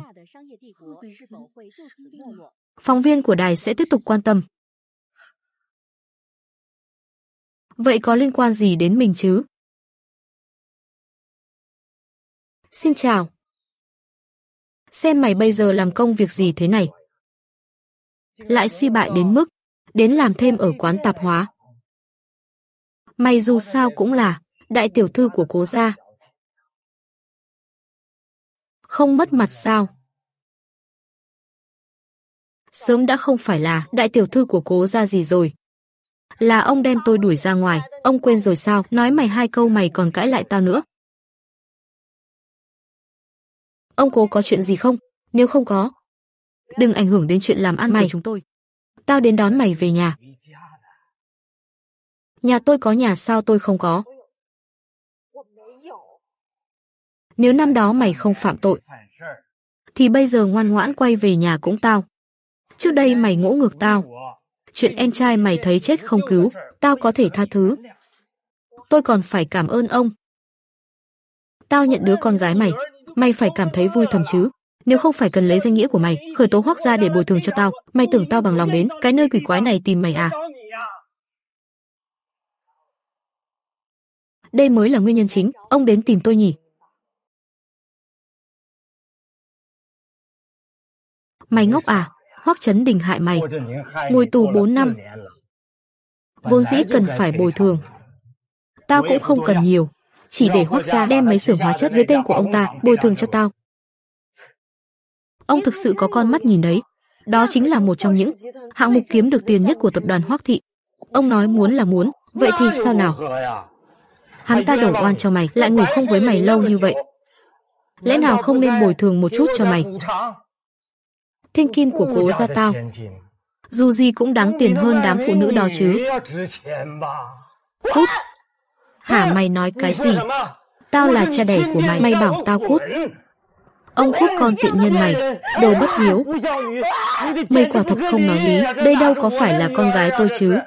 [SPEAKER 1] Phóng viên của đài sẽ tiếp tục quan tâm. Vậy có liên quan gì đến mình chứ? Xin chào. Xem mày bây giờ làm công việc gì thế này? Lại suy bại đến mức đến làm thêm ở quán tạp hóa. Mày dù sao cũng là đại tiểu thư của Cố gia. Không mất mặt sao? Sớm đã không phải là đại tiểu thư của Cố gia gì rồi. Là ông đem tôi đuổi ra ngoài, ông quên rồi sao? Nói mày 2 câu mày còn cãi lại tao nữa. Ông Cố có chuyện gì không? Nếu không có, đừng ảnh hưởng đến chuyện làm ăn mày chúng tôi. Tao đến đón mày về nhà. Nhà tôi có nhà sao tôi không có? Nếu năm đó mày không phạm tội, thì bây giờ ngoan ngoãn quay về nhà cũng tao. Trước đây mày ngỗ ngược tao. Chuyện em trai mày thấy chết không cứu, tao có thể tha thứ. Tôi còn phải cảm ơn ông. Tao nhận đứa con gái mày, mày phải cảm thấy vui thầm chứ. Nếu không phải cần lấy danh nghĩa của mày, khởi tố Hoắc gia để bồi thường cho tao, mày tưởng tao bằng lòng đến cái nơi quỷ quái này tìm mày à? Đây mới là nguyên nhân chính, ông đến tìm tôi nhỉ? Mày ngốc à? Hoắc Chấn Đình hại mày, ngồi tù 4 năm. Vốn dĩ cần phải bồi thường. Tao cũng không cần nhiều, chỉ để Hoắc gia đem mấy xưởng hóa chất dưới tên của ông ta bồi thường cho tao. Ông thực sự có con mắt nhìn đấy. Đó chính là một trong những hạng mục kiếm được tiền nhất của tập đoàn Hoắc Thị. Ông nói muốn là muốn, vậy thì sao nào? Hắn ta đổ oan cho mày, lại ngủ không với mày lâu như vậy. Lẽ nào không nên bồi thường một chút cho mày? Thiên kim của Cố gia tao, dù gì cũng đáng tiền hơn đám phụ nữ đó chứ. Cút! Hả, mày nói cái gì? Tao là cha đẻ của mày, mày bảo tao cút. Ông cút con tiện nhân mày, đồ bất hiếu. Mày quả thật không nói lý, đây đâu có phải là con gái tôi chứ.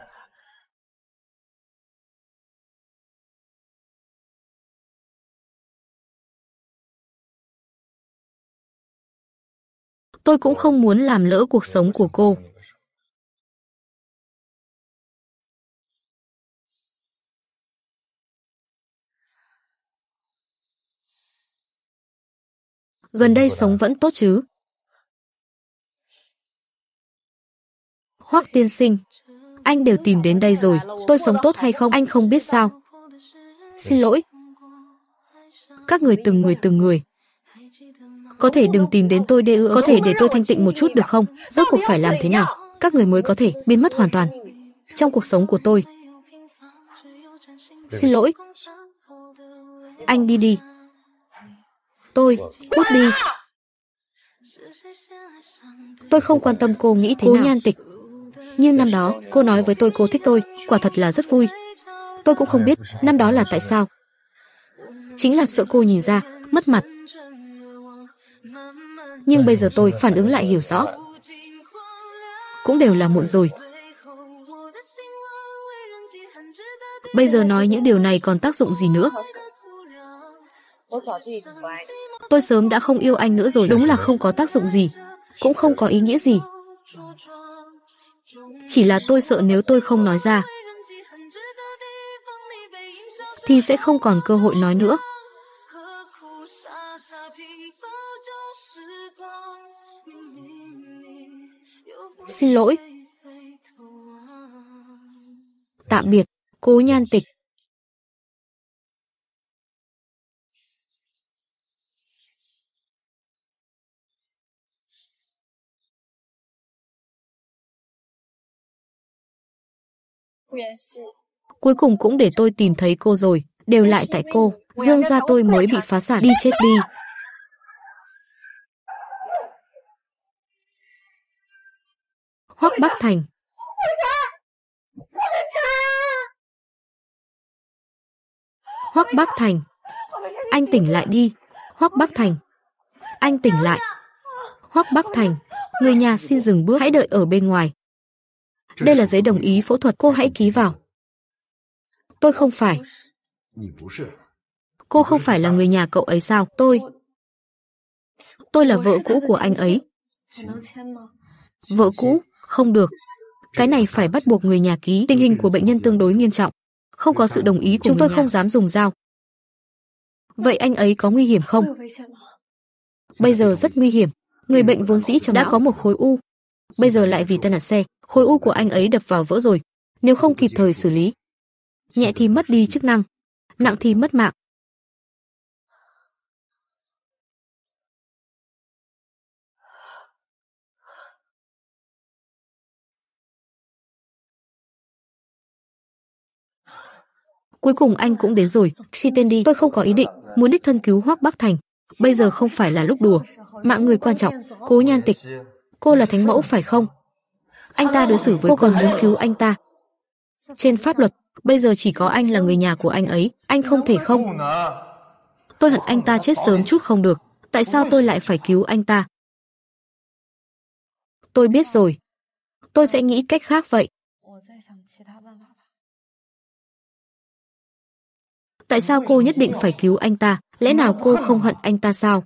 [SPEAKER 1] Tôi cũng không muốn làm lỡ cuộc sống của cô. Gần đây sống vẫn tốt chứ? Hoắc tiên sinh, anh đều tìm đến đây rồi, tôi sống tốt hay không anh không biết sao? Xin lỗi. Các người từng người. Có thể đừng tìm đến tôi ư? Có thể để tôi thanh tịnh một chút được không? Rốt cuộc phải làm thế nào các người mới có thể biến mất hoàn toàn trong cuộc sống của tôi? Xin lỗi. Anh đi đi. Tôi, cút đi. Tôi không quan tâm cô nghĩ thế nào. Cố Nhan Tịch. Nhưng năm đó, cô nói với tôi cô thích tôi, quả thật là rất vui. Tôi cũng không biết năm đó là tại sao. Chính là sợ cô nhìn ra, mất mặt. Nhưng bây giờ tôi phản ứng lại hiểu rõ. Cũng đều là muộn rồi. Bây giờ nói những điều này còn tác dụng gì nữa? Tôi sớm đã không yêu anh nữa rồi, đúng là không có tác dụng gì, cũng không có ý nghĩa gì. Chỉ là tôi sợ nếu tôi không nói ra, thì sẽ không còn cơ hội nói nữa. Xin lỗi. Tạm biệt, Cố Nhan Tịch. Cuối cùng cũng để tôi tìm thấy cô rồi, đều lại tại cô, Dương gia tôi mới bị phá sản, đi chết đi. Hoắc Bắc Thành. Hoắc Bắc Thành. Anh tỉnh lại đi, Hoắc Bắc Thành. Anh tỉnh lại. Hoắc Bắc Thành, người nhà xin dừng bước, hãy đợi ở bên ngoài. Đây là giấy đồng ý phẫu thuật, cô hãy ký vào. Tôi không phải. Cô không phải là người nhà cậu ấy sao? Tôi là vợ cũ của anh ấy. Vợ cũ? Không được. Cái này phải bắt buộc người nhà ký. Tình hình của bệnh nhân tương đối nghiêm trọng. Không có sự đồng ý của chúng tôi không dám dùng dao. Vậy anh ấy có nguy hiểm không? Bây giờ rất nguy hiểm. Người bệnh vốn dĩ trong đã có một khối u. Bây giờ lại vì tai nạn xe, khối u của anh ấy đập vào vỡ rồi. Nếu không kịp thời xử lý, nhẹ thì mất đi chức năng, nặng thì mất mạng. Cuối cùng anh cũng đến rồi, xin tên đi. Tôi không có ý định muốn đích thân cứu Hoắc Bắc Thành. Bây giờ không phải là lúc đùa, mạng người quan trọng. Cố Nhan Tịch, cô là thánh mẫu phải không? Anh ta đối xử với cô còn muốn cứu anh ta. Trên pháp luật, bây giờ chỉ có anh là người nhà của anh ấy, anh không thể không. Tôi hận anh ta chết sớm chút không được. Tại sao tôi lại phải cứu anh ta? Tôi biết rồi. Tôi sẽ nghĩ cách khác vậy. Tại sao cô nhất định phải cứu anh ta? Lẽ nào cô không hận anh ta sao?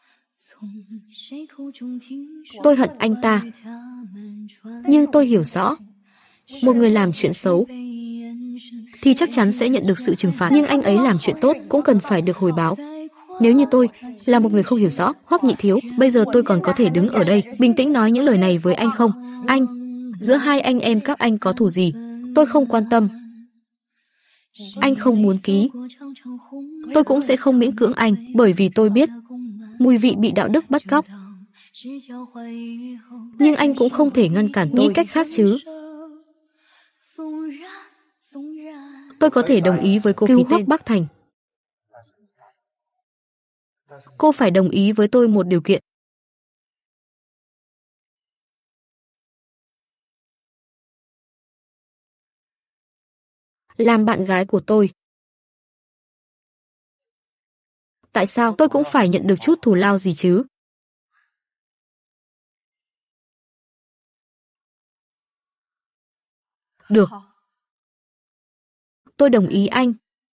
[SPEAKER 1] Tôi hận anh ta. Nhưng tôi hiểu rõ, một người làm chuyện xấu thì chắc chắn sẽ nhận được sự trừng phạt. Nhưng anh ấy làm chuyện tốt cũng cần phải được hồi báo. Nếu như tôi là một người không hiểu rõ, Hoắc Nhị Thiếu, bây giờ tôi còn có thể đứng ở đây bình tĩnh nói những lời này với anh không? Anh, giữa hai anh em các anh có thù gì? Tôi không quan tâm. Anh không muốn ký, tôi cũng sẽ không miễn cưỡng anh, bởi vì tôi biết mùi vị bị đạo đức bắt cóc. Nhưng anh cũng không thể ngăn cản tôi. Nghĩ cách khác chứ. Tôi có thể đồng ý với cô cứu Hoắc Bắc Thành. Cô phải đồng ý với tôi một điều kiện. Làm bạn gái của tôi. Tại sao tôi cũng phải nhận được chút thù lao gì chứ? Được. Tôi đồng ý anh.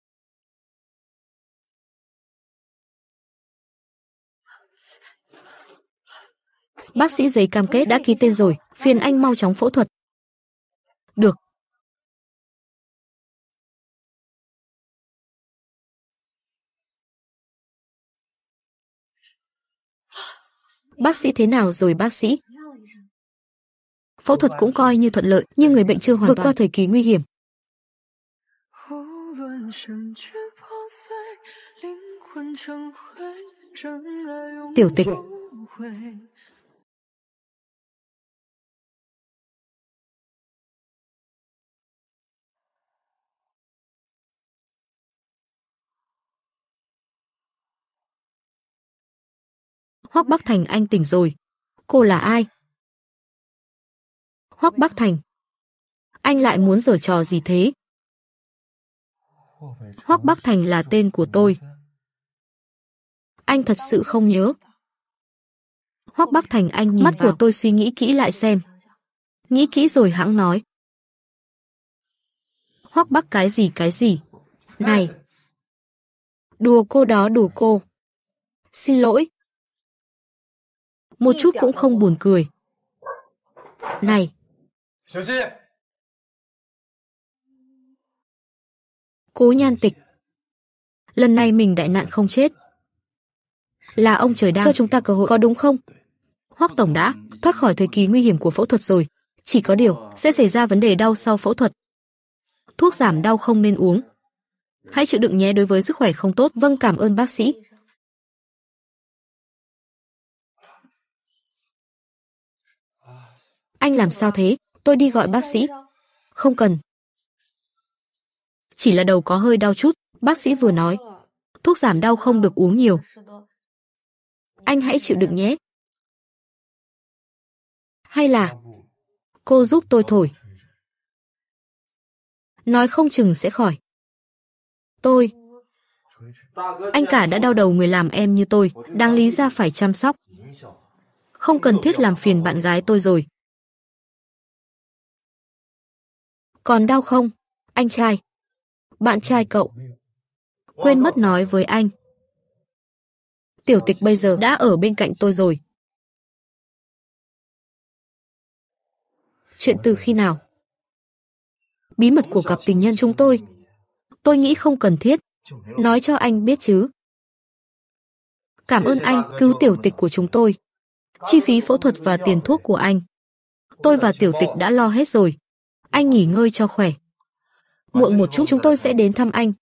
[SPEAKER 1] Bác sĩ giấy cam kết đã ký tên rồi, phiền anh mau chóng phẫu thuật. Được. Bác sĩ thế nào rồi bác sĩ? Phẫu thuật cũng coi như thuận lợi, nhưng người bệnh chưa hoàn toàn vượt qua thời kỳ nguy hiểm. Tiểu Tịch. Hoắc Bắc Thành, anh tỉnh rồi. Cô là ai? Hoắc Bắc Thành, anh lại muốn giở trò gì thế? Hoắc Bắc Thành là tên của tôi. Anh thật sự không nhớ. Hoắc Bắc Thành, anh nhìn mắt vào của tôi, suy nghĩ kỹ lại xem. Nghĩ kỹ rồi hãng nói. Hoắc Bắc cái gì? Này. Đùa cô đó, đùa cô. Xin lỗi. Một chút cũng không buồn cười. Này. Cố Nhan Tịch. Lần này mình đại nạn không chết. Là ông trời đang cho chúng ta cơ hội, có đúng không? Hoắc tổng đã thoát khỏi thời kỳ nguy hiểm của phẫu thuật rồi. Chỉ có điều, sẽ xảy ra vấn đề đau sau phẫu thuật. Thuốc giảm đau không nên uống. Hãy chịu đựng nhé, đối với sức khỏe không tốt. Vâng, cảm ơn bác sĩ. Anh làm sao thế? Tôi đi gọi bác sĩ. Không cần. Chỉ là đầu có hơi đau chút, bác sĩ vừa nói. Thuốc giảm đau không được uống nhiều. Anh hãy chịu đựng nhé. Hay là cô giúp tôi thổi. Nói không chừng sẽ khỏi. Tôi Anh cả đã đau đầu người làm em như tôi, đáng lý ra phải chăm sóc. Không cần thiết làm phiền bạn gái tôi rồi. Còn đau không, anh trai? Bạn trai cậu quên mất nói với anh. Tiểu Tịch bây giờ đã ở bên cạnh tôi rồi. Chuyện từ khi nào? Bí mật của cặp tình nhân chúng tôi nghĩ không cần thiết. Nói cho anh biết chứ. Cảm ơn anh cứu Tiểu Tịch của chúng tôi. Chi phí phẫu thuật và tiền thuốc của anh, tôi và Tiểu Tịch đã lo hết rồi. Anh nghỉ ngơi cho khỏe. Muộn một chút chúng tôi sẽ đến thăm anh.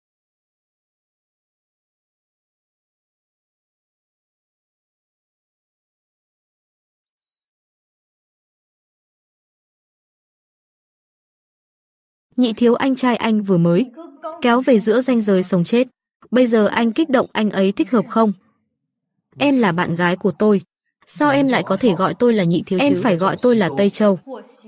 [SPEAKER 1] Nhị thiếu anh trai anh vừa mới kéo về giữa ranh giới sống chết. Bây giờ anh kích động anh ấy thích hợp không? Em là bạn gái của tôi. Sao em lại có thể gọi tôi là nhị thiếu chứ? Em phải gọi tôi là Tây Châu.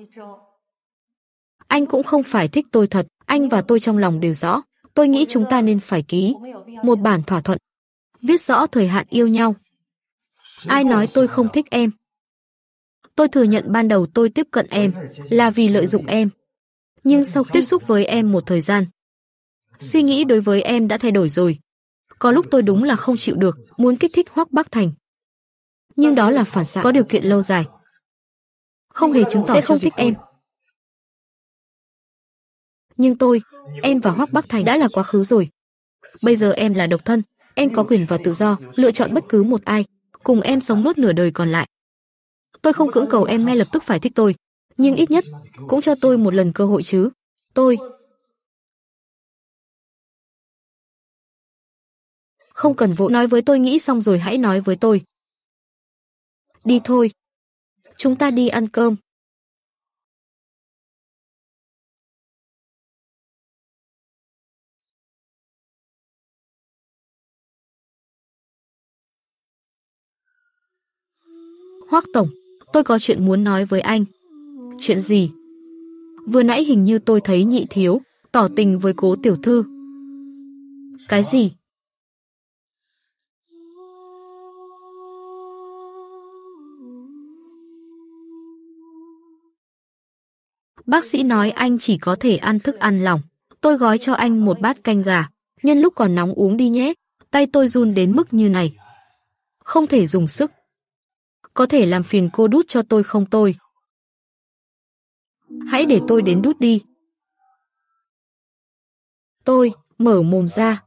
[SPEAKER 1] Anh cũng không phải thích tôi thật. Anh và tôi trong lòng đều rõ. Tôi nghĩ chúng ta nên phải ký một bản thỏa thuận, viết rõ thời hạn yêu nhau. Ai nói tôi không thích em? Tôi thừa nhận ban đầu tôi tiếp cận em là vì lợi dụng em. Nhưng sau tiếp xúc với em một thời gian, suy nghĩ đối với em đã thay đổi rồi. Có lúc tôi đúng là không chịu được, muốn kích thích Hoắc Bắc Thành. Nhưng đó là phản xạ có điều kiện lâu dài. Không hề chứng tỏ sẽ không thích em. Nhưng em và Hoắc Bắc Thành đã là quá khứ rồi. Bây giờ em là độc thân, em có quyền và tự do lựa chọn bất cứ một ai, cùng em sống nốt nửa đời còn lại. Tôi không cưỡng cầu em ngay lập tức phải thích tôi, nhưng ít nhất cũng cho tôi một lần cơ hội chứ. Tôi không cần vội nói với tôi, nghĩ xong rồi hãy nói với tôi. Đi thôi. Chúng ta đi ăn cơm. Hoắc tổng, tôi có chuyện muốn nói với anh. Chuyện gì? Vừa nãy hình như tôi thấy nhị thiếu tỏ tình với Cố tiểu thư. Cái gì? Bác sĩ nói anh chỉ có thể ăn thức ăn lỏng. Tôi gói cho anh một bát canh gà. Nhân lúc còn nóng uống đi nhé. Tay tôi run đến mức như này. Không thể dùng sức. Có thể làm phiền cô đút cho tôi không tôi? Hãy để tôi đến đút đi. Tôi mở mồm ra.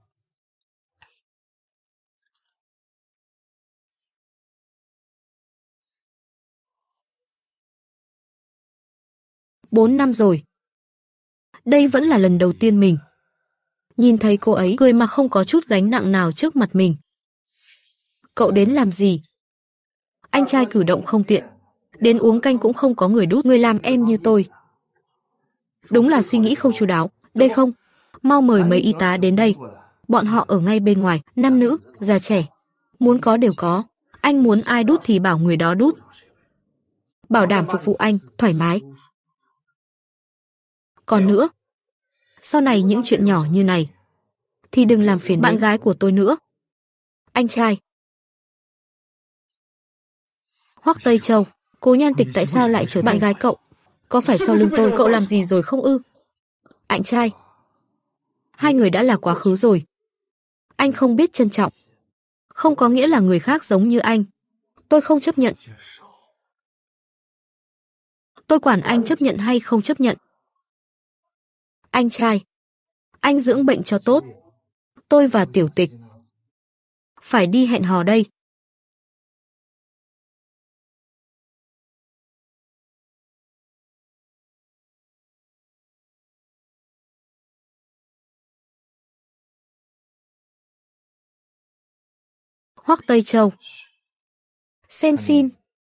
[SPEAKER 1] Bốn năm rồi. Đây vẫn là lần đầu tiên mình nhìn thấy cô ấy cười mà không có chút gánh nặng nào trước mặt mình. Cậu đến làm gì? Anh trai cử động không tiện. Đến uống canh cũng không có người đút, người làm em như tôi. Đúng là suy nghĩ không chu đáo. Đây không, mau mời mấy y tá đến đây. Bọn họ ở ngay bên ngoài, nam nữ, già trẻ. Muốn có đều có. Anh muốn ai đút thì bảo người đó đút. Bảo đảm phục vụ anh, thoải mái. Còn nữa, sau này những chuyện nhỏ như này thì đừng làm phiền bạn gái của tôi nữa. Anh trai. Hoắc Tây Châu, Cố Nhan Tịch tại sao lại trở thành bạn gái cậu? Có phải sau lưng tôi cậu làm gì rồi không ư? Anh trai. Hai người đã là quá khứ rồi. Anh không biết trân trọng. Không có nghĩa là người khác giống như anh. Tôi không chấp nhận. Tôi quản anh chấp nhận hay không chấp nhận. Anh trai. Anh dưỡng bệnh cho tốt. Tôi và Tiểu Tịch phải đi hẹn hò đây. Hoắc Tây Châu. Xem phim.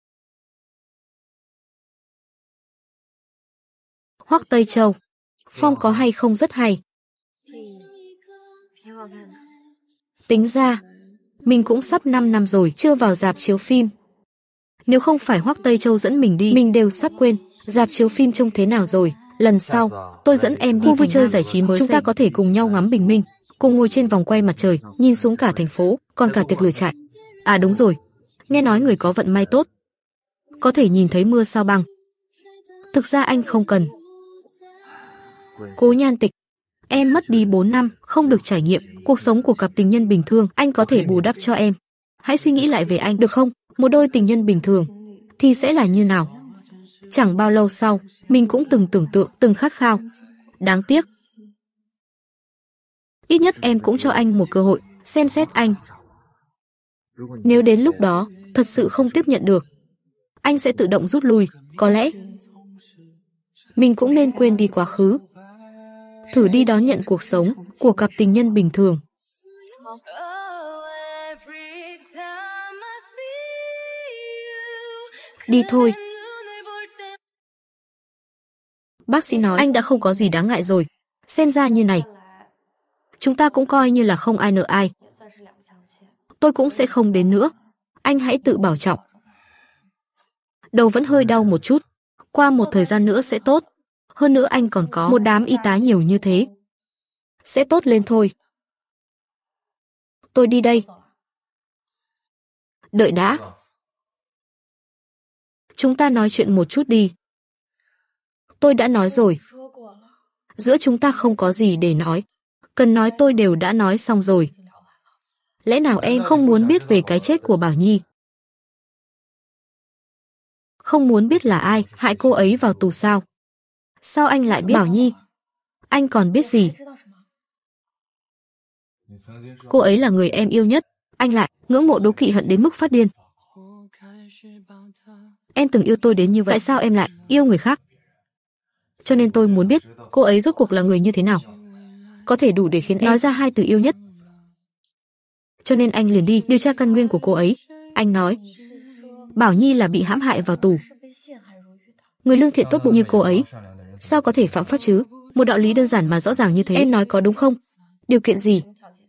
[SPEAKER 1] Hoắc Tây Châu. Phong có hay không rất hay. Tính ra, mình cũng sắp 5 năm rồi chưa vào rạp chiếu phim. Nếu không phải Hoắc Tây Châu dẫn mình đi, mình đều sắp quên rạp chiếu phim trông thế nào rồi. Lần sau, tôi dẫn em đi khu vui chơi giải trí mới. Chúng ta có thể cùng nhau ngắm bình minh, cùng ngồi trên vòng quay mặt trời, nhìn xuống cả thành phố, còn cả tiệc lửa trại. À đúng rồi, nghe nói người có vận may tốt có thể nhìn thấy mưa sao băng. Thực ra anh không cần. Cố Nhan Tịch, em mất đi 4 năm, không được trải nghiệm cuộc sống của cặp tình nhân bình thường, anh có thể bù đắp cho em. Hãy suy nghĩ lại về anh, được không? Một đôi tình nhân bình thường thì sẽ là như nào? Chẳng bao lâu sau, mình cũng từng tưởng tượng, từng khát khao. Đáng tiếc. Ít nhất em cũng cho anh một cơ hội, xem xét anh. Nếu đến lúc đó, thật sự không tiếp nhận được, anh sẽ tự động rút lui. Có lẽ mình cũng nên quên đi quá khứ, thử đi đón nhận cuộc sống của cặp tình nhân bình thường. Đi thôi. Bác sĩ nói anh đã không có gì đáng ngại rồi. Xem ra như này, chúng ta cũng coi như là không ai nợ ai. Tôi cũng sẽ không đến nữa. Anh hãy tự bảo trọng. Đầu vẫn hơi đau một chút, qua một thời gian nữa sẽ tốt. Hơn nữa anh còn có một đám y tá nhiều như thế. Sẽ tốt lên thôi. Tôi đi đây. Đợi đã. Chúng ta nói chuyện một chút đi. Tôi đã nói rồi. Giữa chúng ta không có gì để nói. Cần nói tôi đều đã nói xong rồi. Lẽ nào em không muốn biết về cái chết của Bảo Nhi? Không muốn biết là ai hại cô ấy vào tù sao? Sao anh lại biết Bảo Nhi? Anh còn biết gì? Cô ấy là người em yêu nhất. Anh lại ngưỡng mộ đố kỵ hận đến mức phát điên. Em từng yêu tôi đến như vậy. Tại sao em lại yêu người khác? Cho nên tôi muốn biết cô ấy rốt cuộc là người như thế nào. Có thể đủ để khiến em nói ra hai từ yêu nhất. Cho nên anh liền đi điều tra căn nguyên của cô ấy. Anh nói Bảo Nhi là bị hãm hại vào tù. Người lương thiện tốt bụng như cô ấy sao có thể phạm pháp chứ? Một đạo lý đơn giản mà rõ ràng như thế. Em nói có đúng không? Điều kiện gì?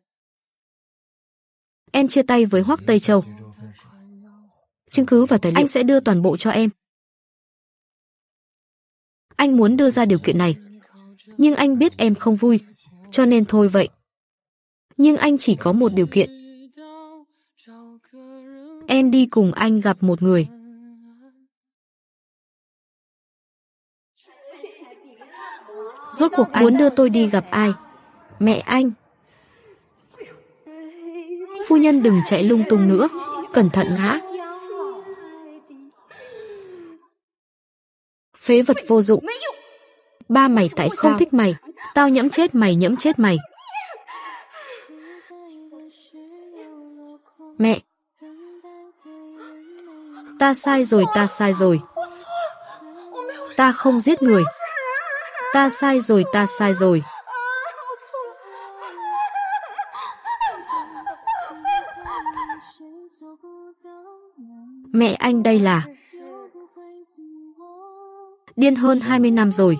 [SPEAKER 1] Em chia tay với Hoắc Tây Châu. Chứng cứ và tài liệu anh sẽ đưa toàn bộ cho em. Anh muốn đưa ra điều kiện này, nhưng anh biết em không vui, cho nên thôi vậy. Nhưng anh chỉ có một điều kiện. Em đi cùng anh gặp một người. Rốt cuộc anh muốn đưa tôi đi gặp ai? Mẹ anh. Phu nhân đừng chạy lung tung nữa, cẩn thận ngã. Phế vật vô dụng. Ba mày tại sao không thích mày? Tao nhẫm chết mày, nhẫm chết mày. Mẹ. Ta sai rồi, ta sai rồi. Ta không giết người. Ta sai rồi, ta sai rồi. Mẹ anh đây là điên hơn 20 năm rồi.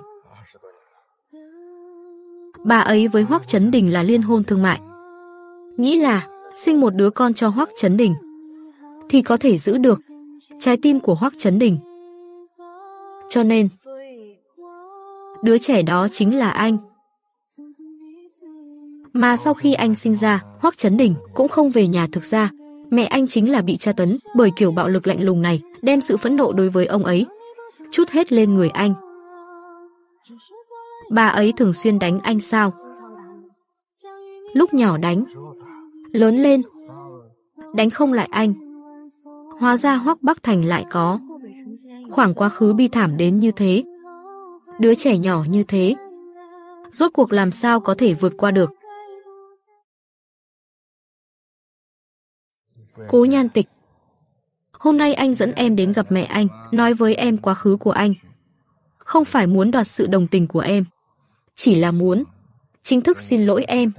[SPEAKER 1] Bà ấy với Hoắc Chấn Đình là liên hôn thương mại. Nghĩ là sinh một đứa con cho Hoắc Chấn Đình thì có thể giữ được trái tim của Hoắc Chấn Đình. Cho nên đứa trẻ đó chính là anh. Mà sau khi anh sinh ra, Hoắc Chấn Đình cũng không về nhà. Thực ra mẹ anh chính là bị tra tấn bởi kiểu bạo lực lạnh lùng này, đem sự phẫn nộ đối với ông ấy trút hết lên người anh. Bà ấy thường xuyên đánh anh sao? Lúc nhỏ đánh, lớn lên đánh không lại anh. Hóa ra Hoắc Bắc Thành lại có khoảng quá khứ bi thảm đến như thế. Đứa trẻ nhỏ như thế, rốt cuộc làm sao có thể vượt qua được? Cố Nhan Tịch, hôm nay anh dẫn em đến gặp mẹ anh, nói với em quá khứ của anh. Không phải muốn đoạt sự đồng tình của em, chỉ là muốn chính thức xin lỗi em.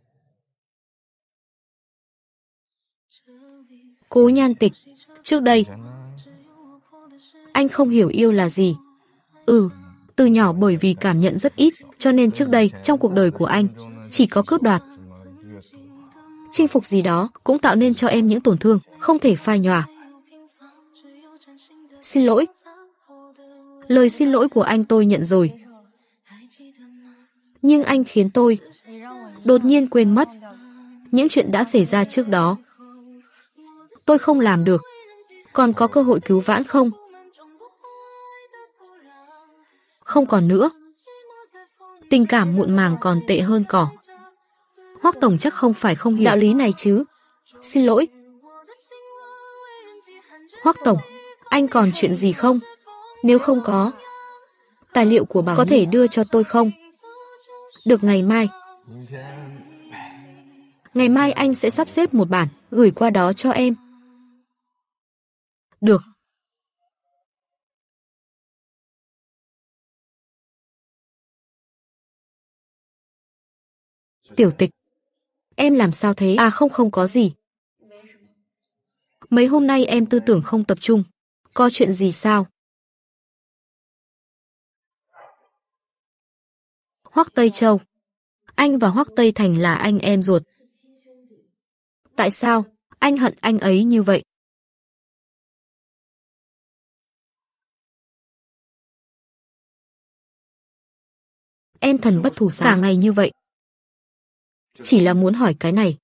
[SPEAKER 1] Cố Nhan Tịch, trước đây anh không hiểu yêu là gì. Từ nhỏ bởi vì cảm nhận rất ít, cho nên trước đây trong cuộc đời của anh chỉ có cướp đoạt. Chinh phục gì đó cũng tạo nên cho em những tổn thương không thể phai nhòa. Xin lỗi. Lời xin lỗi của anh tôi nhận rồi. Nhưng anh khiến tôi đột nhiên quên mất những chuyện đã xảy ra trước đó. Tôi không làm được. Còn có cơ hội cứu vãn không? Không còn nữa. Tình cảm muộn màng còn tệ hơn cỏ. Hoắc tổng chắc không phải không hiểu đạo lý này chứ. Xin lỗi. Hoắc tổng, anh còn chuyện gì không? Nếu không có, tài liệu của Bảo có thể đưa cho tôi không? Được, ngày mai. Ngày mai anh sẽ sắp xếp một bản, gửi qua đó cho em. Được. Tiểu Tịch, em làm sao thế? À không có gì. Mấy hôm nay em tư tưởng không tập trung. Có chuyện gì sao? Hoắc Tây Châu. Anh và Hoắc Tây Thành là anh em ruột. Tại sao anh hận anh ấy như vậy? Em thần bất thủ xá cả ngày như vậy. Chỉ là muốn hỏi cái này.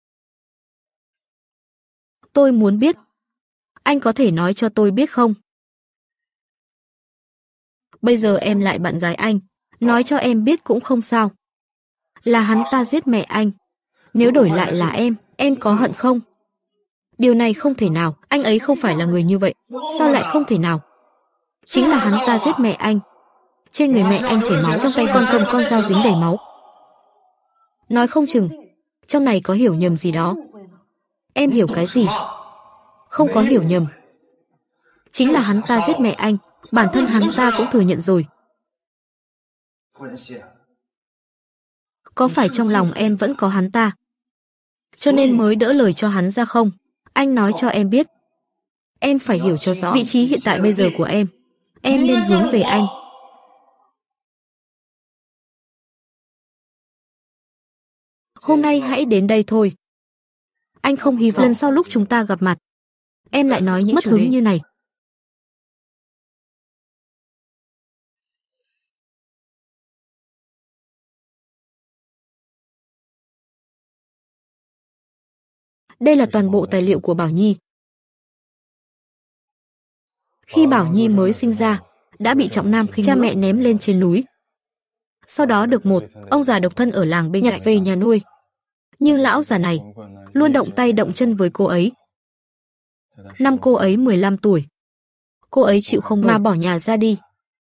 [SPEAKER 1] Tôi muốn biết. Anh có thể nói cho tôi biết không? Bây giờ em lại bạn gái anh. Nói cho em biết cũng không sao. Là hắn ta giết mẹ anh. Nếu đổi lại là em có hận không? Điều này không thể nào. Anh ấy không phải là người như vậy. Sao lại không thể nào? Chính là hắn ta giết mẹ anh. Trên người mẹ anh chảy máu, trong tay con cầm con dao dính đầy máu. Nói không chừng trong này có hiểu nhầm gì đó. Em hiểu cái gì? Không có hiểu nhầm. Chính là hắn ta giết mẹ anh. Bản thân hắn ta cũng thừa nhận rồi. Có phải trong lòng em vẫn có hắn ta, cho nên mới đỡ lời cho hắn ra không? Anh nói cho em biết. Em phải hiểu cho rõ vị trí hiện tại bây giờ của em. Em nên hướng về anh. Hôm nay hãy đến đây thôi. Anh không hy vọng lần sau lúc chúng ta gặp mặt, em lại nói những mất hứng như này. Đây là toàn bộ tài liệu của Bảo Nhi. Khi Bảo Nhi mới sinh ra, đã bị trọng nam khinh nữ, cha mẹ ném lên trên núi. Sau đó được một ông già độc thân ở làng bên nhặt về nhà nuôi. Nhưng lão già này luôn động tay động chân với cô ấy. Năm cô ấy 15 tuổi, cô ấy chịu không mà bỏ nhà ra đi.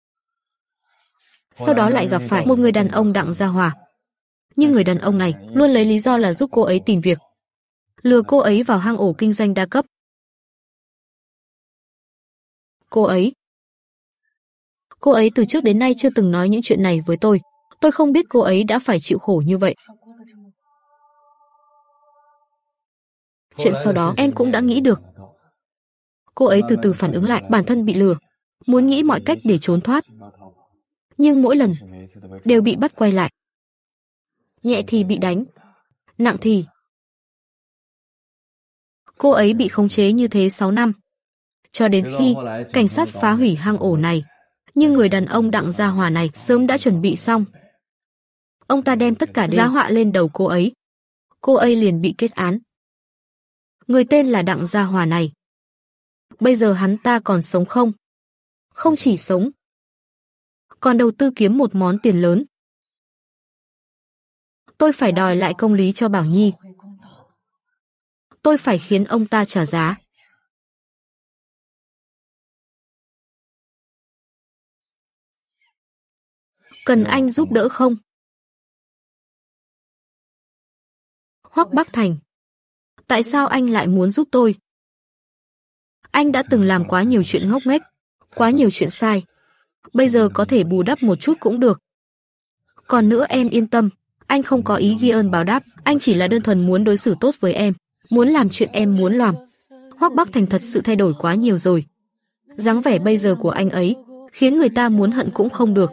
[SPEAKER 1] Sau đó lại gặp phải một người đàn ông Đặng Gia Hòa. Nhưng người đàn ông này luôn lấy lý do là giúp cô ấy tìm việc, lừa cô ấy vào hang ổ kinh doanh đa cấp. Cô ấy từ trước đến nay chưa từng nói những chuyện này với tôi. Tôi không biết cô ấy đã phải chịu khổ như vậy. Chuyện sau đó em cũng đã nghĩ được. Cô ấy từ từ phản ứng lại bản thân bị lừa, muốn nghĩ mọi cách để trốn thoát. Nhưng mỗi lần đều bị bắt quay lại. Nhẹ thì bị đánh, nặng thì... Cô ấy bị khống chế như thế 6 năm. Cho đến khi cảnh sát phá hủy hang ổ này. Nhưng người đàn ông Đặng Gia Hòa này sớm đã chuẩn bị xong. Ông ta đem tất cả giá họa lên đầu cô ấy. Cô ấy liền bị kết án. Người tên là Đặng Gia Hòa này, bây giờ hắn ta còn sống không? Không chỉ sống, còn đầu tư kiếm một món tiền lớn. Tôi phải đòi lại công lý cho Bảo Nhi. Tôi phải khiến ông ta trả giá. Cần anh giúp đỡ không? Hoắc Bắc Thành, tại sao anh lại muốn giúp tôi? Anh đã từng làm quá nhiều chuyện ngốc nghếch, quá nhiều chuyện sai. Bây giờ có thể bù đắp một chút cũng được. Còn nữa em yên tâm, anh không có ý ghi ơn báo đáp, anh chỉ là đơn thuần muốn đối xử tốt với em, muốn làm chuyện em muốn làm. Hoắc Bắc Thành thật sự thay đổi quá nhiều rồi. Dáng vẻ bây giờ của anh ấy khiến người ta muốn hận cũng không được.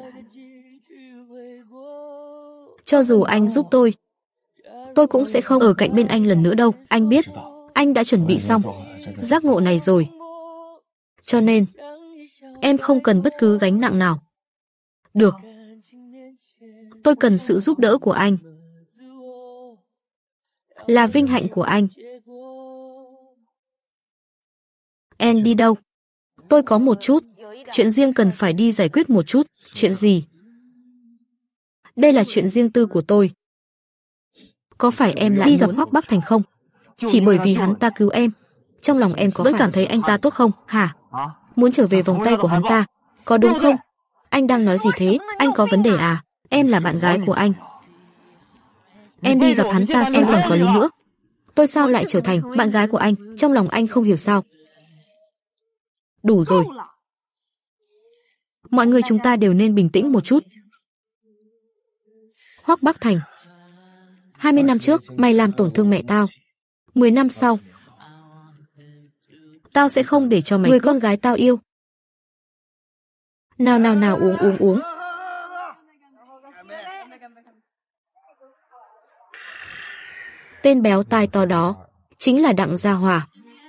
[SPEAKER 1] Cho dù anh giúp tôi cũng sẽ không ở cạnh bên anh lần nữa đâu. Anh biết, anh đã chuẩn bị xong giác ngộ này rồi. Cho nên, em không cần bất cứ gánh nặng nào. Được. Tôi cần sự giúp đỡ của anh. Là vinh hạnh của anh. Em đi đâu? Tôi có một chút chuyện riêng cần phải đi giải quyết một chút. Chuyện gì? Đây là chuyện riêng tư của tôi. Có phải em lại đi gặp Hoắc Bắc Thành không? Chỉ bởi vì hắn ta cứu em. Trong lòng em có vẫn cảm thấy anh ta tốt không? Hả? Muốn trở về vòng tay của hắn ta, có đúng không? Anh đang nói gì thế? Anh có vấn đề à? Em là bạn gái của anh. Em đi gặp hắn ta xem còn có lý nữa. Tôi sao lại trở thành bạn gái của anh? Trong lòng anh không hiểu sao? Đủ rồi. Mọi người chúng ta đều nên bình tĩnh một chút. Hoắc Bắc Thành, 20 năm trước mày làm tổn thương mẹ tao. 10 năm sau, tao sẽ không để cho mày người con gái tao yêu. Nào nào nào, uống. Tên béo tai to đó chính là Đặng Gia Hòa.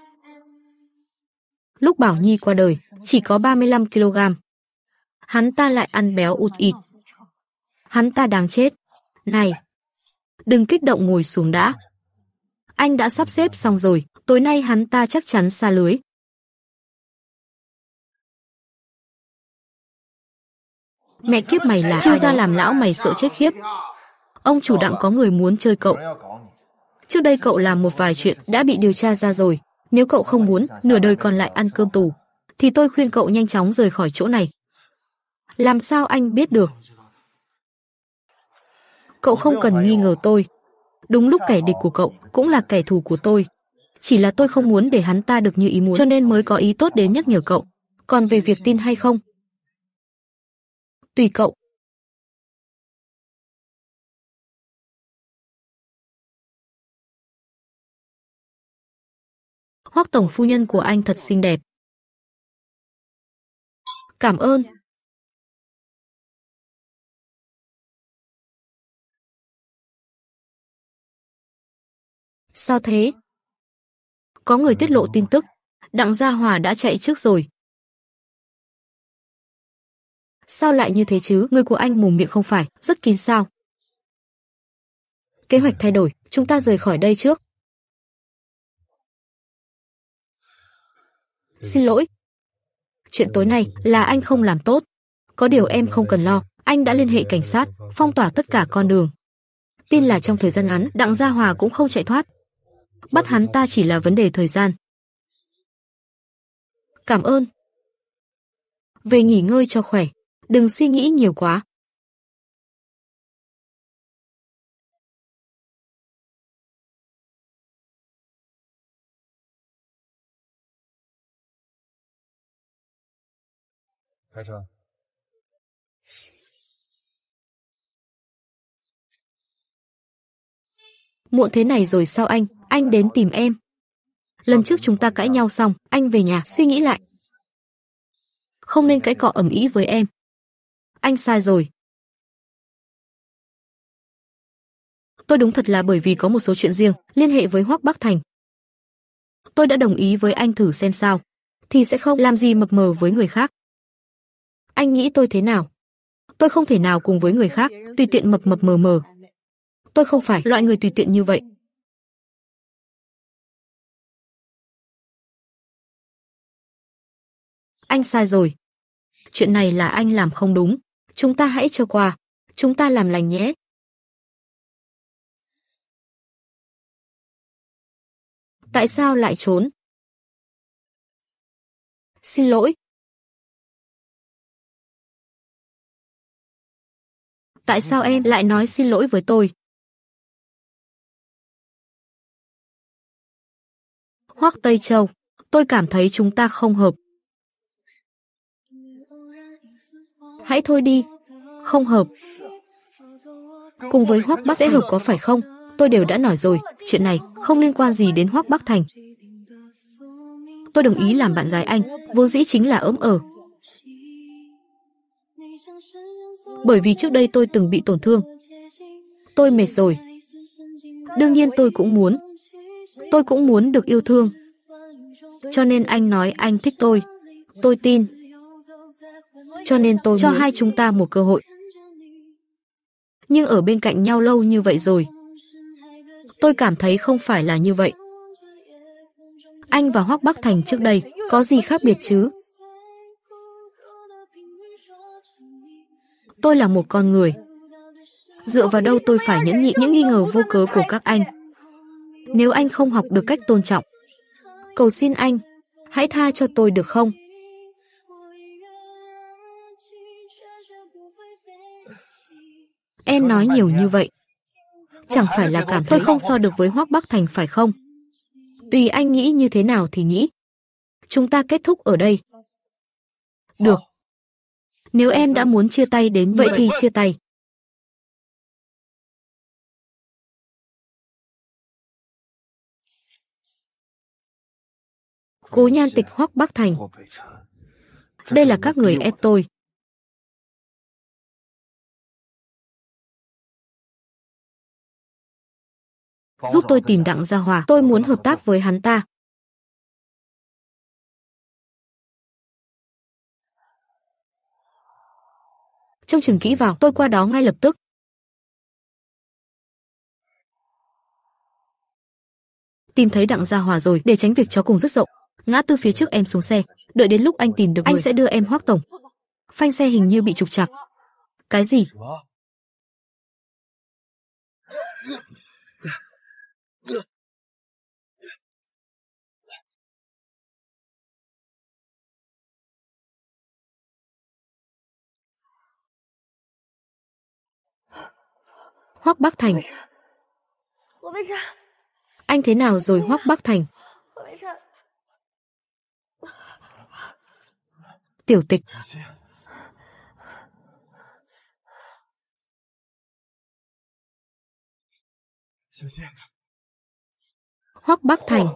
[SPEAKER 1] Lúc Bảo Nhi qua đời, chỉ có 35 kg. Hắn ta lại ăn béo ụt ịt. Hắn ta đáng chết. Này, đừng kích động, ngồi xuống đã. Anh đã sắp xếp xong rồi, tối nay hắn ta chắc chắn xa lưới. Mẹ kiếp mày là chiêu ra làm lão mày sợ chết khiếp. Ông chủ Đặng có người muốn chơi cậu. Trước đây cậu làm một vài chuyện đã bị điều tra ra rồi. Nếu cậu không muốn nửa đời còn lại ăn cơm tù, thì tôi khuyên cậu nhanh chóng rời khỏi chỗ này. Làm sao anh biết được? Cậu không cần nghi ngờ tôi. Đúng lúc kẻ địch của cậu cũng là kẻ thù của tôi. Chỉ là tôi không muốn để hắn ta được như ý muốn, cho nên mới có ý tốt đến nhắc nhở cậu. Còn về việc tin hay không, tùy cậu. Hoắc tổng phu nhân của anh thật xinh đẹp. Cảm ơn. Sao thế? Có người tiết lộ tin tức, Đặng Gia Hòa đã chạy trước rồi. Sao lại như thế chứ? Người của anh mồm miệng không phải rất kín sao? Kế hoạch thay đổi, chúng ta rời khỏi đây trước. Xin lỗi. Chuyện tối nay là anh không làm tốt. Có điều em không cần lo, anh đã liên hệ cảnh sát, phong tỏa tất cả con đường. Tin là trong thời gian ngắn, Đặng Gia Hòa cũng không chạy thoát. Bắt hắn ta chỉ là vấn đề thời gian. Cảm ơn. Về nghỉ ngơi cho khỏe, đừng suy nghĩ nhiều quá. Muộn thế này rồi sao anh? Anh đến tìm em. Lần trước chúng ta cãi nhau xong, anh về nhà suy nghĩ lại. Không nên cãi cọ ầm ĩ với em. Anh sai rồi. Tôi đúng thật là bởi vì có một số chuyện riêng liên hệ với Hoắc Bắc Thành. Tôi đã đồng ý với anh thử xem sao, thì sẽ không làm gì mập mờ với người khác. Anh nghĩ tôi thế nào? Tôi không thể nào cùng với người khác tùy tiện mập mập mờ mờ. Tôi không phải loại người tùy tiện như vậy. Anh sai rồi. Chuyện này là anh làm không đúng. Chúng ta hãy cho qua. Chúng ta làm lành nhé. Tại sao lại trốn? Xin lỗi. Tại sao em lại nói xin lỗi với tôi? Hoắc Tây Châu, tôi cảm thấy chúng ta không hợp. Hãy thôi đi. Không hợp. Cùng với Hoắc Bắc sẽ hợp có phải không? Tôi đều đã nói rồi, chuyện này không liên quan gì đến Hoắc Bắc Thành. Tôi đồng ý làm bạn gái anh, vốn dĩ chính là ỡm ở. Bởi vì trước đây tôi từng bị tổn thương. Tôi mệt rồi. Đương nhiên tôi cũng muốn được yêu thương. Cho nên anh nói anh thích tôi. Tôi tin. Cho nên tôi cho hai chúng ta một cơ hội. Nhưng ở bên cạnh nhau lâu như vậy rồi, tôi cảm thấy không phải là như vậy. Anh và Hoắc Bắc Thành trước đây có gì khác biệt chứ? Tôi là một con người. Dựa vào đâu tôi phải nhẫn nhịn những nghi ngờ vô cớ của các anh? Nếu anh không học được cách tôn trọng, cầu xin anh, hãy tha cho tôi được không? Em nói nhiều như vậy, chẳng phải là cảm thấy không so được với Hoắc Bắc Thành phải không? Tùy anh nghĩ như thế nào thì nghĩ. Chúng ta kết thúc ở đây. Được. Nếu em đã muốn chia tay đến vậy thì chia tay. Cố Nhan Tịch, Hoắc Bắc Thành. Đây là các người ép tôi. Giúp tôi tìm Đặng Gia Hòa. Tôi muốn hợp tác với hắn ta. Trông chừng kỹ vào, tôi qua đó ngay lập tức. Tìm thấy Đặng Gia Hòa rồi, để tránh việc chó cùng rất rộng. Ngã tư phía trước em xuống xe. Đợi đến lúc anh tìm được anh sẽ đưa em Hoắc tổng. Phanh xe hình như bị trục trặc. Cái gì? Hoắc Bắc Thành. Anh thế nào rồi Hoắc Bắc Thành? Tiểu Tịch. Hoắc Bắc Thành,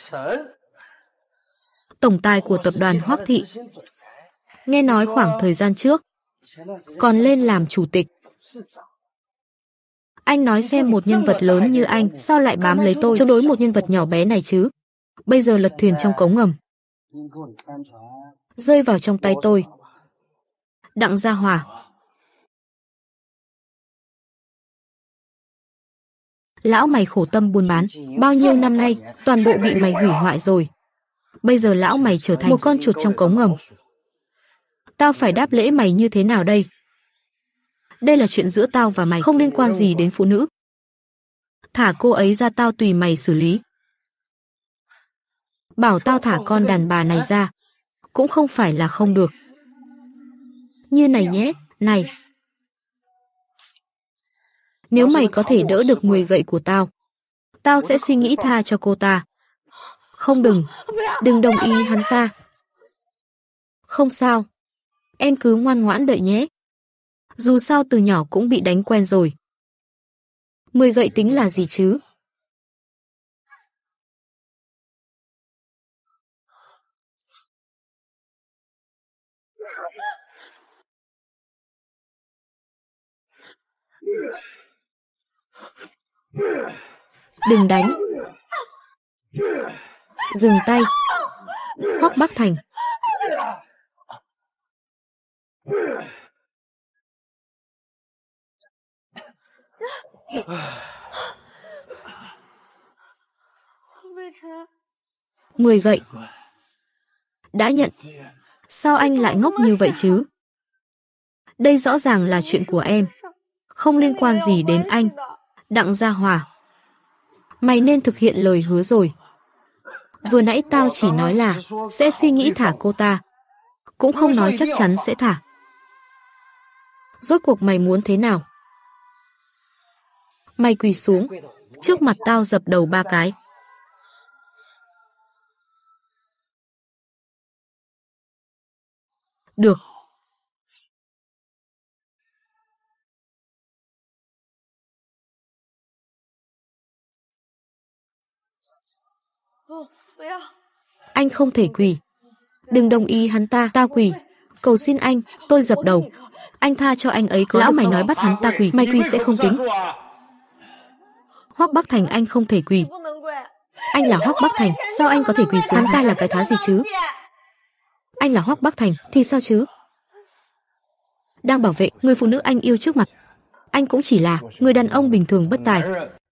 [SPEAKER 1] tổng tài của tập đoàn Hoắc Thị. Nghe nói khoảng thời gian trước còn lên làm chủ tịch. Anh nói xem một nhân vật lớn như anh sao lại bám lấy tôi chống đối một nhân vật nhỏ bé này chứ? Bây giờ lật thuyền trong cống ngầm, rơi vào trong tay tôi. Đặng Gia Hòa. Lão mày khổ tâm buôn bán, bao nhiêu năm nay toàn bộ bị mày hủy hoại rồi. Bây giờ lão mày trở thành một con chuột trong cống ngầm. Tao phải đáp lễ mày như thế nào đây? Đây là chuyện giữa tao và mày, không liên quan gì đến phụ nữ. Thả cô ấy ra, tao tùy mày xử lý. Bảo tao thả con đàn bà này ra cũng không phải là không được. Như này nhé, này. Nếu mày có thể đỡ được 10 gậy của tao, tao sẽ suy nghĩ tha cho cô ta. Không, đừng đồng ý hắn ta. Không sao, em cứ ngoan ngoãn đợi nhé. Dù sao từ nhỏ cũng bị đánh quen rồi. 10 gậy tính là gì chứ? Đừng đánh. Dừng tay. Hoắc Bắc Thành. Mười gậy. Đã nhận. Sao anh lại ngốc như vậy chứ? Đây rõ ràng là chuyện của em, không liên quan gì đến anh. Đặng Gia Hòa, mày nên thực hiện lời hứa rồi. Vừa nãy tao chỉ nói là sẽ suy nghĩ thả cô ta, cũng không nói chắc chắn sẽ thả. Rốt cuộc mày muốn thế nào? Mày quỳ xuống, trước mặt tao dập đầu 3 cái. Được. Anh không thể quỳ. Đừng đồng ý hắn ta, tao quỳ. Cầu xin anh, tôi dập đầu. Anh tha cho anh ấy có lão mày nói bắt hắn ta quỳ, mày quỳ sẽ không tính. Hoắc Bắc Thành, anh không thể quỳ. Anh là Hoắc Bắc Thành, sao anh có thể quỳ xuống? Hắn ta là cái thá gì chứ? Anh là Hoắc Bắc Thành, thì sao chứ? Đang bảo vệ người phụ nữ anh yêu trước mặt. Anh cũng chỉ là người đàn ông bình thường bất tài.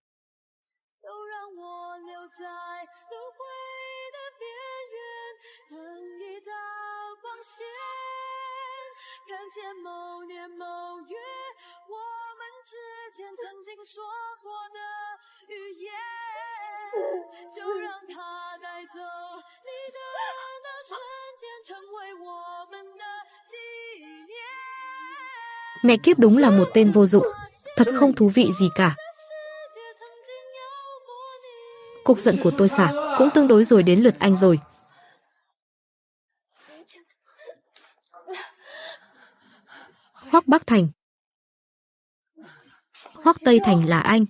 [SPEAKER 1] Mẹ kiếp đúng là một tên vô dụng, thật không thú vị gì cả. Cục giận của tôi xả cũng tương đối rồi, đến lượt anh rồi. Hoắc Bắc Thành. Hoắc Tây Thành là anh.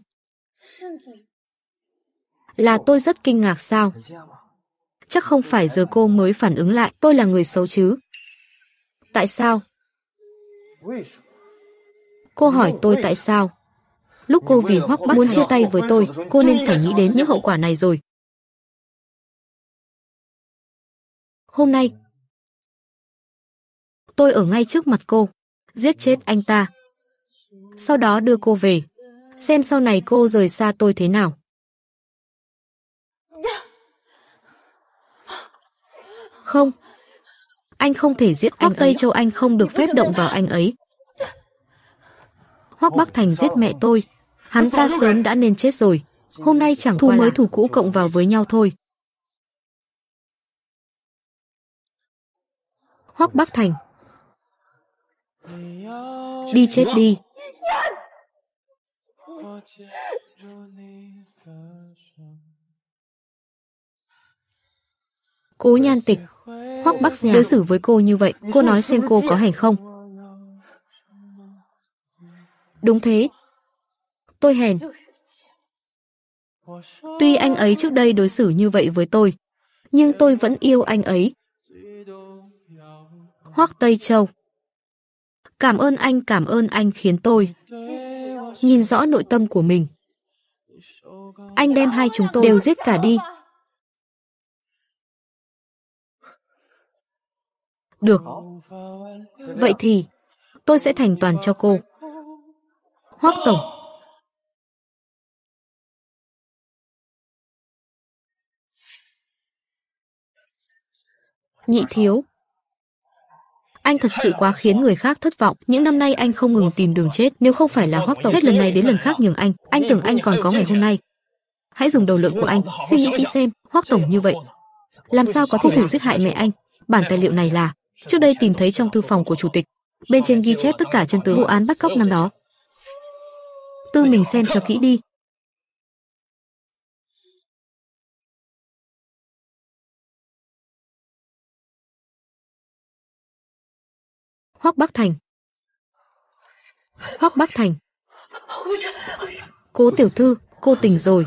[SPEAKER 1] Là tôi rất kinh ngạc sao? Chắc không phải giờ cô mới phản ứng lại tôi là người xấu chứ? Tại sao? Cô hỏi tôi tại sao? Lúc cô vì Hoắc Bắc muốn chia tay với tôi, cô nên phải nghĩ đến những hậu quả này rồi. Hôm nay, tôi ở ngay trước mặt cô, giết chết anh ta. Sau đó đưa cô về, xem sau này cô rời xa tôi thế nào. Không, anh không thể giết anh Tây Châu, anh không được phép động vào anh ấy. Hoắc Bắc Thành giết mẹ tôi, hắn ta sớm đã nên chết rồi. Hôm nay chẳng thù mới thù cũ cộng vào với nhau thôi. Hoắc Bắc Thành, đi chết đi. Cố Nhan Tịch, Hoắc Bắc Già đối xử với cô như vậy, cô nói xem cô có hèn không? Đúng thế, tôi hèn. Tuy anh ấy trước đây đối xử như vậy với tôi, nhưng tôi vẫn yêu anh ấy. Hoắc Tây Châu, cảm ơn anh khiến tôi nhìn rõ nội tâm của mình. Anh đem hai chúng tôi đều giết cả đi. Được, vậy thì tôi sẽ thành toàn cho cô. Hoắc tổng, Nhị thiếu, anh thật sự quá khiến người khác thất vọng. Những năm nay anh không ngừng tìm đường chết. Nếu không phải là Hoắc tổng hết lần này đến lần khác nhường anh tưởng anh còn có ngày hôm nay. Hãy dùng đầu lưỡi của anh suy nghĩ kỹ xem, Hoắc tổng như vậy làm sao có thể thủ giết hại mẹ anh? Bản tài liệu này là trước đây tìm thấy trong thư phòng của chủ tịch, bên trên ghi chép tất cả chân tướng vụ án bắt cóc năm đó. Tư mình xem cho kỹ đi. Hoắc Bắc Thành, Hoắc Bắc Thành, Cố tiểu thư, cô tỉnh rồi.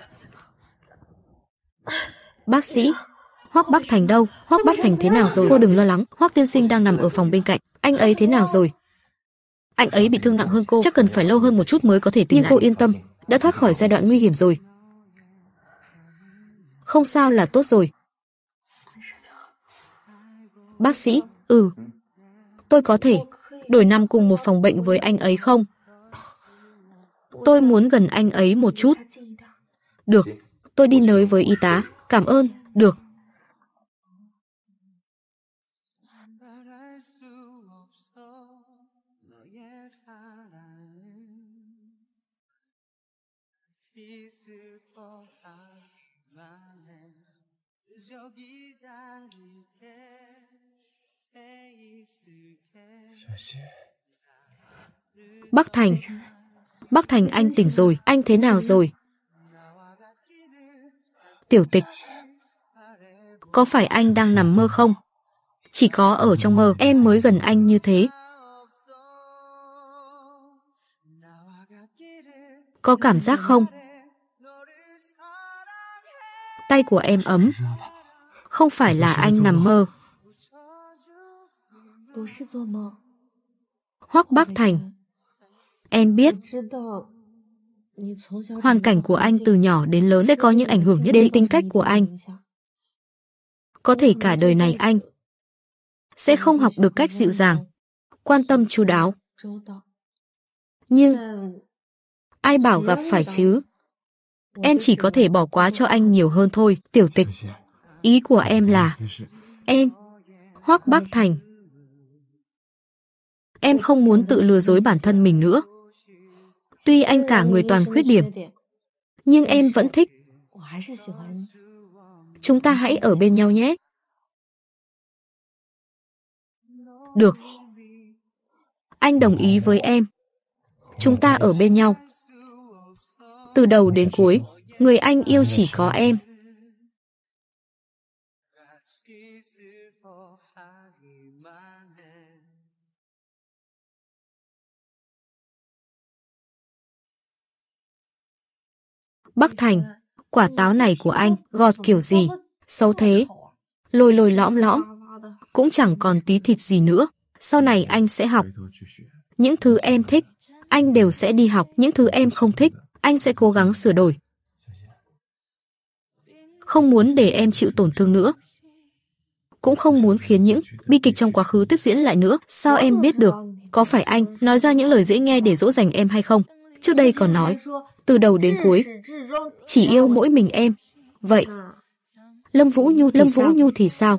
[SPEAKER 1] Bác sĩ, Hoắc Bắc Thành đâu? Hoắc Bắc Thành thế nào rồi? Cô đừng lo lắng, Hoắc tiên sinh đang nằm ở phòng bên cạnh. Anh ấy thế nào rồi? Anh ấy bị thương nặng hơn cô, chắc cần phải lâu hơn một chút mới có thể tỉnh lại. Nhưng cô yên tâm, đã thoát khỏi giai đoạn nguy hiểm rồi. Không sao là tốt rồi. Bác sĩ, tôi có thể đổi nằm cùng một phòng bệnh với anh ấy không? Tôi muốn gần anh ấy một chút. Được, tôi đi nói với y tá. Cảm ơn, được. Bắc Thành, Bắc Thành anh tỉnh rồi, anh thế nào rồi? Tiểu Tịch, có phải anh đang nằm mơ không? Chỉ có ở trong mơ em mới gần anh như thế. Có cảm giác không? Tay của em ấm. Không phải là anh nằm mơ. Hoắc Bắc Thành, em biết hoàn cảnh của anh từ nhỏ đến lớn sẽ có những ảnh hưởng nhất đến tính cách của anh. Có thể cả đời này anh sẽ không học được cách dịu dàng, quan tâm chu đáo. Nhưng ai bảo gặp phải chứ? Em chỉ có thể bỏ qua cho anh nhiều hơn thôi, Tiểu Tịch. Ý của em là em, Hoắc Bắc Thành. Em không muốn tự lừa dối bản thân mình nữa. Tuy anh cả người toàn khuyết điểm, nhưng em vẫn thích. Chúng ta hãy ở bên nhau nhé. Được. Anh đồng ý với em. Chúng ta ở bên nhau. Từ đầu đến cuối, người anh yêu chỉ có em. Bắc Thành, quả táo này của anh gọt kiểu gì, xấu thế, lồi lồi lõm lõm, cũng chẳng còn tí thịt gì nữa. Sau này anh sẽ học. Những thứ em thích, anh đều sẽ đi học. Những thứ em không thích, anh sẽ cố gắng sửa đổi. Không muốn để em chịu tổn thương nữa. Cũng không muốn khiến những bi kịch trong quá khứ tiếp diễn lại nữa. Sao em biết được? Có phải anh nói ra những lời dễ nghe để dỗ dành em hay không? Trước đây còn nói, từ đầu đến cuối, chỉ yêu mỗi mình em. Vậy, Lâm Vũ Nhu thì sao?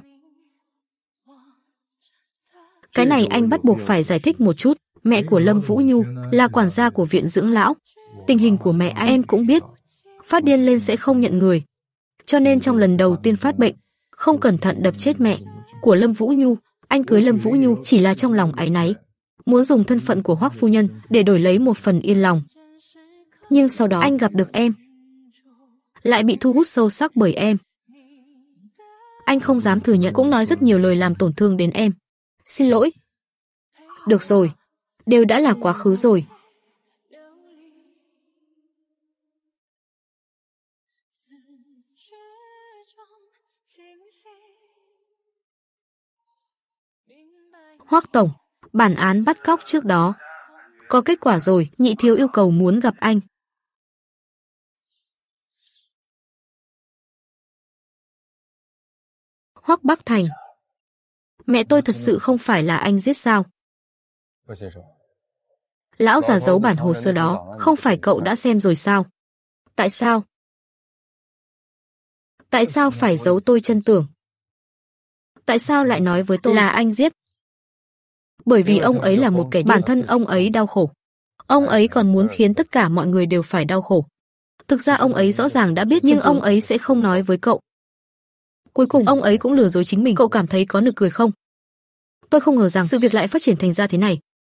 [SPEAKER 1] Cái này anh bắt buộc phải giải thích một chút. Mẹ của Lâm Vũ Nhu là quản gia của viện dưỡng lão. Tình hình của mẹ em cũng biết. Phát điên lên sẽ không nhận người. Cho nên trong lần đầu tiên phát bệnh, không cẩn thận đập chết mẹ của Lâm Vũ Nhu. Anh cưới Lâm Vũ Nhu chỉ là trong lòng áy náy, muốn dùng thân phận của Hoắc phu nhân để đổi lấy một phần yên lòng. Nhưng sau đó anh gặp được em, lại bị thu hút sâu sắc bởi em. Anh không dám thừa nhận, cũng nói rất nhiều lời làm tổn thương đến em. Xin lỗi. Được rồi, đều đã là quá khứ rồi. Hoắc tổng, bản án bắt cóc trước đó có kết quả rồi, nhị thiếu yêu cầu muốn gặp anh. Hoắc Bắc Thành, mẹ tôi thật sự không phải là anh giết sao? Lão già giấu bản hồ sơ đó, không phải cậu đã xem rồi sao? Tại sao? Tại sao phải giấu tôi chân tưởng? Tại sao lại nói với tôi là anh giết? Bởi vì ông ấy là một kẻ, bản thân ông ấy đau khổ. Ông ấy còn muốn khiến tất cả mọi người đều phải đau khổ. Thực ra ông ấy rõ ràng đã biết, nhưng ông ấy sẽ không nói với cậu. Cuối cùng ông ấy cũng lừa dối chính mình. Cậu cảm thấy có nực cười không? Tôi không ngờ rằng sự việc lại phát triển thành ra thế này.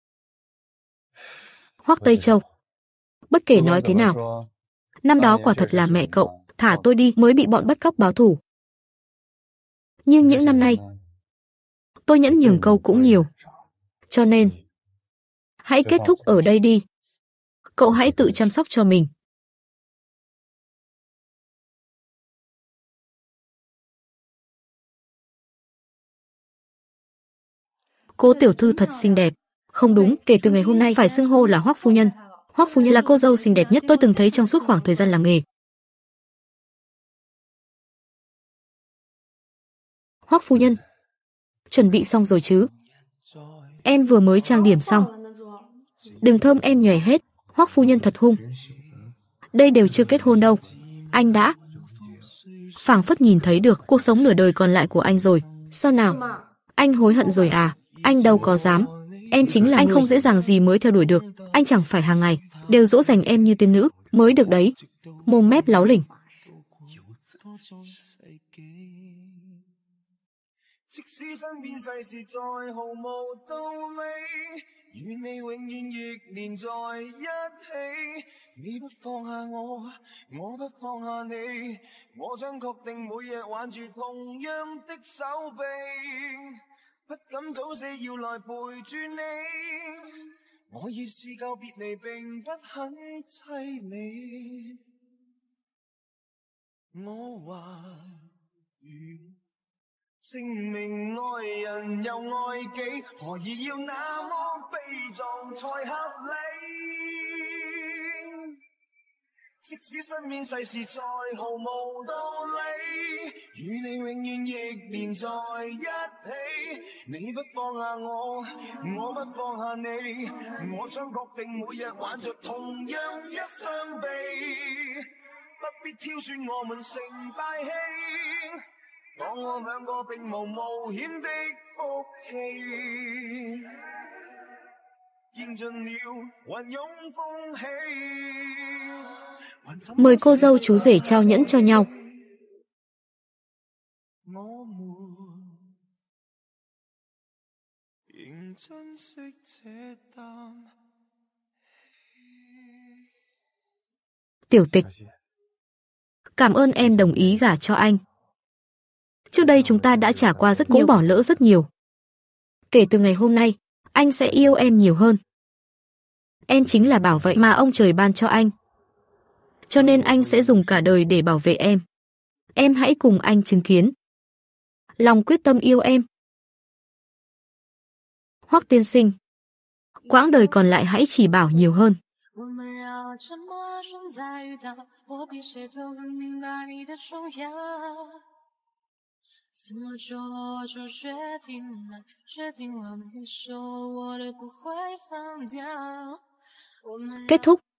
[SPEAKER 1] Hoắc Tây Châu, bất kể nói thế nào, năm đó quả thật là mẹ cậu thả tôi đi mới bị bọn bắt cóc báo thù. Nhưng những năm nay, tôi nhẫn nhường câu cũng nhiều. Cho nên, hãy kết thúc ở đây đi. Cậu hãy tự chăm sóc cho mình. Cố tiểu thư thật xinh đẹp. Không đúng, kể từ ngày hôm nay phải xưng hô là Hoắc phu nhân. Hoắc phu nhân là cô dâu xinh đẹp nhất tôi từng thấy trong suốt khoảng thời gian làm nghề. Hoắc phu nhân, chuẩn bị xong rồi chứ? Em vừa mới trang điểm xong. Đừng thơm em nhòe hết. Hoắc phu nhân thật hung. Đây đều chưa kết hôn đâu. Anh đã phảng phất nhìn thấy được cuộc sống nửa đời còn lại của anh rồi. Sao nào? Anh hối hận rồi à? Anh đâu có dám. Em chính là anh không dễ dàng gì mới theo đuổi được. Anh chẳng phải hàng ngày đều dỗ dành em như tiên nữ mới được đấy. Mồm mép láo lỉnh.即使身邊世事再毫無道理，願你永遠亦連在一起。你不放下我，我不放下你，我將確定每日挽住同樣的手臂，不敢早死要來陪住你。我已試夠別離並不很凄美，我話如證明愛人又愛己，何以要那麼悲壯才合理？即使身邊世事再毫無道理，
[SPEAKER 2] 與你永遠亦連在一起，你不放下我，我不放下你，我想確定每日玩着同樣一雙臂，不必挑選我們成敗戲，當我兩個並無冒險的福氣，見盡了還勇風起。
[SPEAKER 1] Mời cô dâu chú rể trao nhẫn cho nhau. Tiểu Tịch, cảm ơn em đồng ý gả cho anh. Trước đây chúng ta đã trải qua rất nhiều, cũng bỏ lỡ rất nhiều. Kể từ ngày hôm nay, anh sẽ yêu em nhiều hơn. Em chính là bảo vệ mà ông trời ban cho anh. Cho nên anh sẽ dùng cả đời để bảo vệ em. Em hãy cùng anh chứng kiến. Lòng quyết tâm yêu em. Hoắc tiên sinh, quãng đời còn lại hãy chỉ bảo nhiều hơn. Kết thúc.